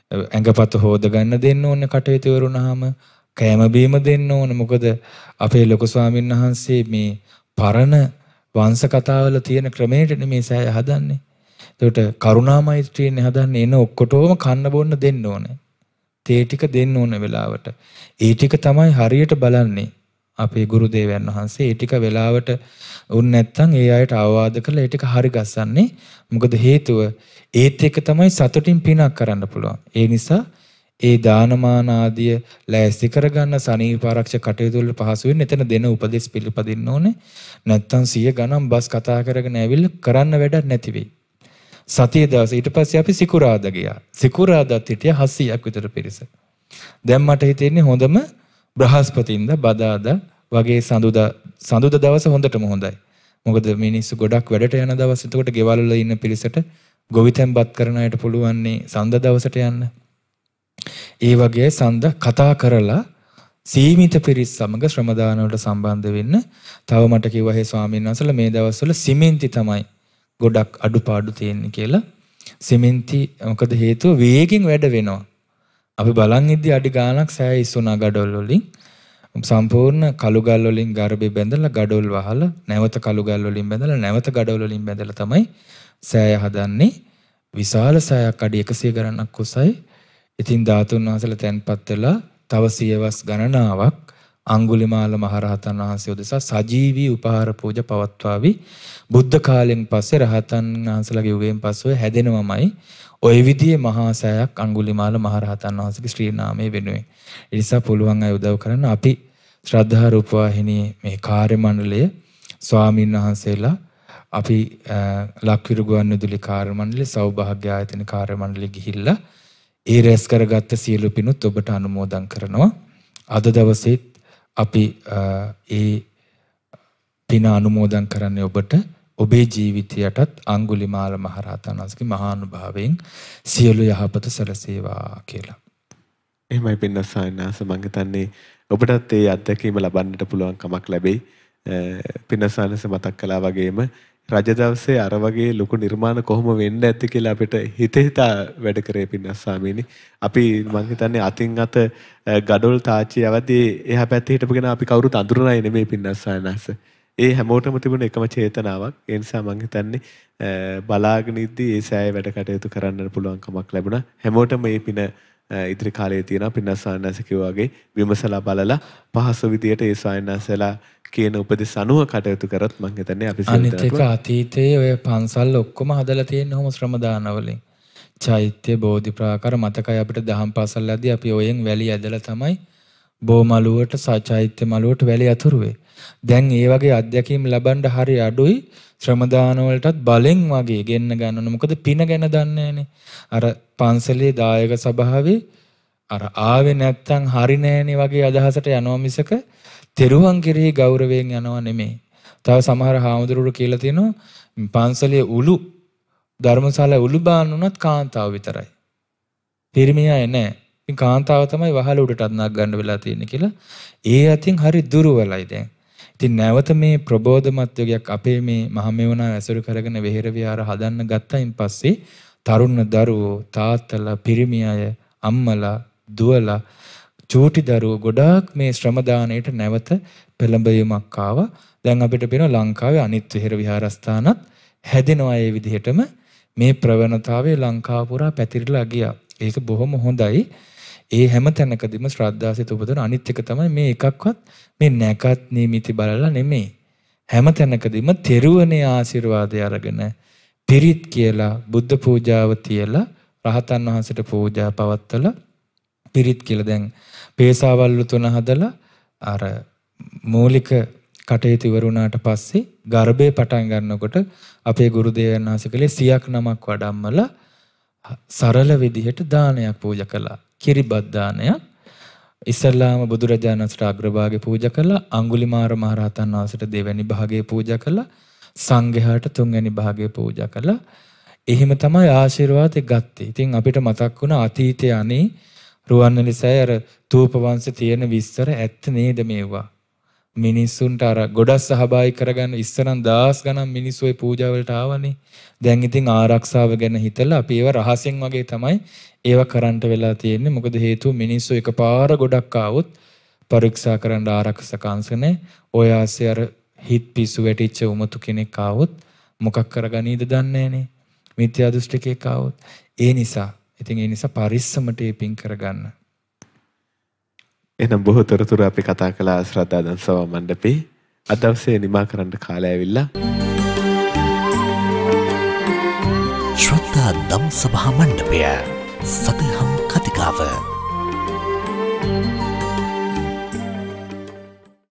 ඇඟපත හොද ගන්න දෙන්න ඕනේ කටයුතු වරුණාම. කෑම බීම දෙන්න ඕනේ. මොකද අපේ ලොකු ස්වාමීන් වහන්සේ මේ පරණ වංශ කතාවල තියෙන ක්‍රමයට මේ සෑය හදන්නේ. එතකොට කරුණා මෛත්‍රියෙන් හදන්නේ එන ඔක්කොටම කන්න බොන්න දෙන්න ඕනේ. තේ ටික දෙන්න ඕන වෙලාවට. ඒ ටික තමයි හරියට බලන්නේ අපේ ගුරු දේවයන් වහන්සේ. ඒ ටික වෙලාවට උන් නැත්තම් ඒ අයට අවවාද කරලා ඒ ටික හරි ගස්සන්නේ. මොකද හේතුව ඒත් එක තමයි සතුටින් පිනක් කරන්න පුළුවන්. ඒ නිසා ඒ දානමාන ආදිය ලෑස්ති කරගන්න සනීප ආරක්ෂක කටයුතු වල පහසු වෙන්න එතන දෙන උපදෙස් පිළිපදින්න ඕනේ. නැත්තම් සිය ගණන් බස් කතා කරගෙන ඇවිල්ලා කරන්න වැඩක් නැති වෙයි. සතිය දවසේ ඊට පස්සේ අපි සිකුරාදා ගියා. සිකුරාදාත් හිටිය හස්සියක් විතර පිරිස. දැන් මට හිතෙන්නේ හොඳම බ්‍රහස්පතින්දා බදාදා වගේ සඳුදා සඳුදා දවස හොඳටම හොඳයි. මොකද මිනිස්සු ගොඩක් වැඩට යන දවස්. එතකොට ගෙවල් වල ඉන්න පිරිසට ගොවිතැන්පත් කරන අයට පුළුවන් සඳ දවසට යන්න. ඒ වගේ සඳ කතා කරලා සීමිත පිරිස් සමග ශ්‍රම දාන වලට සම්බන්ධ වෙන්න. තව මට කිව්වා හේ ස්වාමීන් වහන්සේලා මේ දවස්වල සිමෙන්ති තමයි ගොඩක් අඩුපාඩු තියෙන්නේ කියලා. සිමෙන්ති මොකද හේතුව වේගෙන් වැඩ වෙනවා. අපි බලන් ඉද්දි අඩි ගාණක් සෑය ඉස්සුනා ගඩොල් වලින් සම්පූර්ණ කළු ගල් වලින් ගර්භේ බැඳලා ගඩොල් වහලා නැවත කළු ගල් වලින් බැඳලා නැවත ගඩොල් වලින් බැඳලා තමයි සෑය හදන්නේ. විශාල සෑයක් අඩි එකසිය ගණනක් උසයි. ඉතින් ධාතුන් වහන්සේලා තැන්පත් වෙලා තව සියවස් ගණනාවක් අඟුලිමාල මහරහතන් වහන්සේ උදෙසා සජීවී උපහාර පූජා පවත්වාවි. බුද්ධ කාලෙන් පස්සේ රහතන් වහන්සේලාගේ යුගයෙන් පස්සේ හැදෙනවමයි. ওই විදිහේ මහා සෑයක් අඟුලිමාල මහරහතන් වහන්සේගේ ශ්‍රී නාමයේ වෙනුවෙන්. ඒ නිසා පුළුවන් අය උදව් කරන්න අපි ශ්‍රද්ධා රූපවාහිනී මේ කාර්ය මණ්ඩලය ස්වාමීන් වහන්සේලා අපි ලක්විරු ගුවන්විදුලි කාර්ය මණ්ඩලය සෞභාග්‍ය ආයතන කාර්ය මණ්ඩලය ගිහිල්ලා ඒ රැස් කරගත්ත සියලු පිනුත් ඔබට අනුමෝදන් කරනවා. අද දවසේ අපි ඒ පින අනුමෝදන් කරන්නේ ඔබට ඔබේ ජීවිතයටත් අඟුලිමාල මහරහතන් වහන්සේගේ මහානුභාවයෙන් සියලු යහපත සැලසේවා කියලා. එහෙමයි පින්නසායනාස මම හිතන්නේ ඔබටත් ඒ අත්දැකීම ලබන්නට පුළුවන් කමක් ලැබෙයි. පින්නසායනස මතක් කළා වගේම රජ දවසේ අර වගේ ලොකු නිර්මාණ කොහොම වෙන්න ඇද්ද කියලා අපිට හිත හිතා වැඩ කරේ පින්නස්සාමීනි. අපි මම හිතන්නේ අතින් අත ගඩොල් තාච්චි යවදී එහා පැත්තේ හිටපුගෙන අපි කවුරුත් අඳුරනයි නෙමෙයි පින්නස්සායනස. ඒ හැමෝටම තිබුණ එකම චේතනාවක්. ඒ නිසා මම හිතන්නේ බලාගෙන ඉද්දී ඒ සෑය වැඩ කටයුතු කරන්න පුළුවන් කමක් ලැබුණා. හැමෝටම මේ පින ඉදිරි කාලයේ තියෙනවා. පින්නස්සායනස කිව්වා වගේ විමසලා බලලා පහසු විදියට ඒ සායනසලා කියන උපදෙස් අනුව කටයුතු කරත් මම හිතන්නේ අපි අනිත් එක අතීතයේ ඔය පන්සල් ඔක්කොම හදලා තියෙන හැම ශ්‍රම දාන වලින් චෛත්‍ය බෝධි ප්‍රාකාර මතකයි අපිට දහම් පාසල් යද්දී අපි ඔයෙන් වැලි ඇදලා තමයි බෝ මළුවට සචෛත්‍ය මළුවට වැලි අතුරුවේ. දැන් ඒ වගේ අත්දැකීම් ලබන්න හරි අඩුයි. ශ්‍රම දාන වලටත් බලෙන් වගේ ගෙන්න ගන්න. මොකද පින ගැන දන්නේ නැනේ. අර පන්සලේ දායක සභාවේ අර ආවේ නැත්තම් හරි නෑනේ වගේ අදහසට යනවා මිසක තෙරුවන් කෙරෙහි ගෞරවයෙන් යනවා නෙමෙයි. තව සමහර හාමුදුරුවෝ කියලා තියෙනවා පන්සලේ උළු ධර්මශාලා උළු බාන්න උනත් කාන්තාව විතරයි. පිරිමියා නෑ. ඉතින් කාන්තාව තමයි වහල උඩටත් නක් ගන්න වෙලා තියෙන්නේ කියලා. ඒ අතින් හරි දුරවලයි දැන්. ඉතින් නැවත මේ ප්‍රබෝධමත් යෝගයක් අපේ මේ මහමෙවුනා ඇසුරු කරගෙන වෙහෙර විහාර හදන්න ගත්තයින් පස්සේ තරුණ දරුවෝ තාත්තලා පිරිමි අය අම්මලා දුවලා චූටි දරුවෝ ගොඩාක් මේ ශ්‍රම දාණයට නැවත පෙළඹවීමක් ආවා. දැන් අපිට පේනවා ලංකාවේ අනිත් වෙහෙර විහාරස්ථානත් හැදෙනවා ඒ විදිහටම මේ ප්‍රවණතාවය ලංකාව පුරා පැතිරලා ගියා. ඒක බොහොම හොඳයි. ඒ හැම තැනකදීම ශ්‍රද්ධාසිත උපදවන අනිත් එක තමයි මේ එකක්වත් මේ නැකත් නිමිති බලලා නෙමෙයි. හැම තැනකදීම තෙරුවනේ ආශිර්වාදය අරගෙන පිරිත් කියලා බුද්ධ පූජාව තියලා රහතන් වහන්සේට පූජා පවත්වලා පිරිත් කියලා දැන් පේසාවල්ලු තුන හදලා අර මූලික කටයුතු ඉවරුණාට පස්සේ ගර්භේ පටන් ගන්නකොට අපේ ගුරු දේවයන් වහන්සේ කලේ සියක් නමක් වඩම්මලා සරල විදිහට දානයක් පූජා කළා. කිරිබත් දානයක්. ඉස්ලාම බුදුරජාණන් වහන්සේට අග්‍රභාගේ පූජා කළා. අඟුලිමාර මහරහතන් වහන්සේට දෙවැනි භාගයේ පූජා කළා. සංඝයාට තුන්වැනි භාගයේ පූජා කළා. එහෙම තමයි ආශිර්වාදෙ ගත්තේ. ඉතින් අපිට මතක් වුණා අතීතයේ අනේ රුවන්වැලිසෑය අර තූප වංශේ තියෙන විස්තර ඇත්ත නේද මේවා. මිනිස්සුන්ට අර ගොඩක් සහභාගී කරගන්න ඉස්සරන් දහස් ගණන් මිනිස්සු ඒ පූජා වලට ආවනේ. දැන් ඉතින් ආරක්ෂාව ගැන හිතලා අපි ඒව රහසෙන් වගේ තමයි ඒව කරන්නට වෙලා තියෙන්නේ. මොකද හේතුව මිනිස්සු එකපාර ගොඩක් ආවොත් පරීක්ෂා කරන්න ආරක්ෂක අංශ නැහැ. ඔය ආසේ අර හිත පිස්සු වැටිච්ච උමතු කෙනෙක් ආවොත් මොකක් කරගනීද දන්නේ නැහනේ. මිත්‍යා දෘෂ්ටිකයෙක් ආවොත්. ඒ නිසා ඉතින් ඒ නිසා පරිස්සමට ඒ පින් කරගන්න. එහෙනම් බොහෝ තොරතුරු අපි කතා කළා ශ්‍රද්ධා දන් සභා මණ්ඩපේ. අද දවසේ නිමා කරන්න කාලය ඇවිල්ලා. ශ්‍රද්ධා දම් සභා මණ්ඩපය සදහම් කතිකාව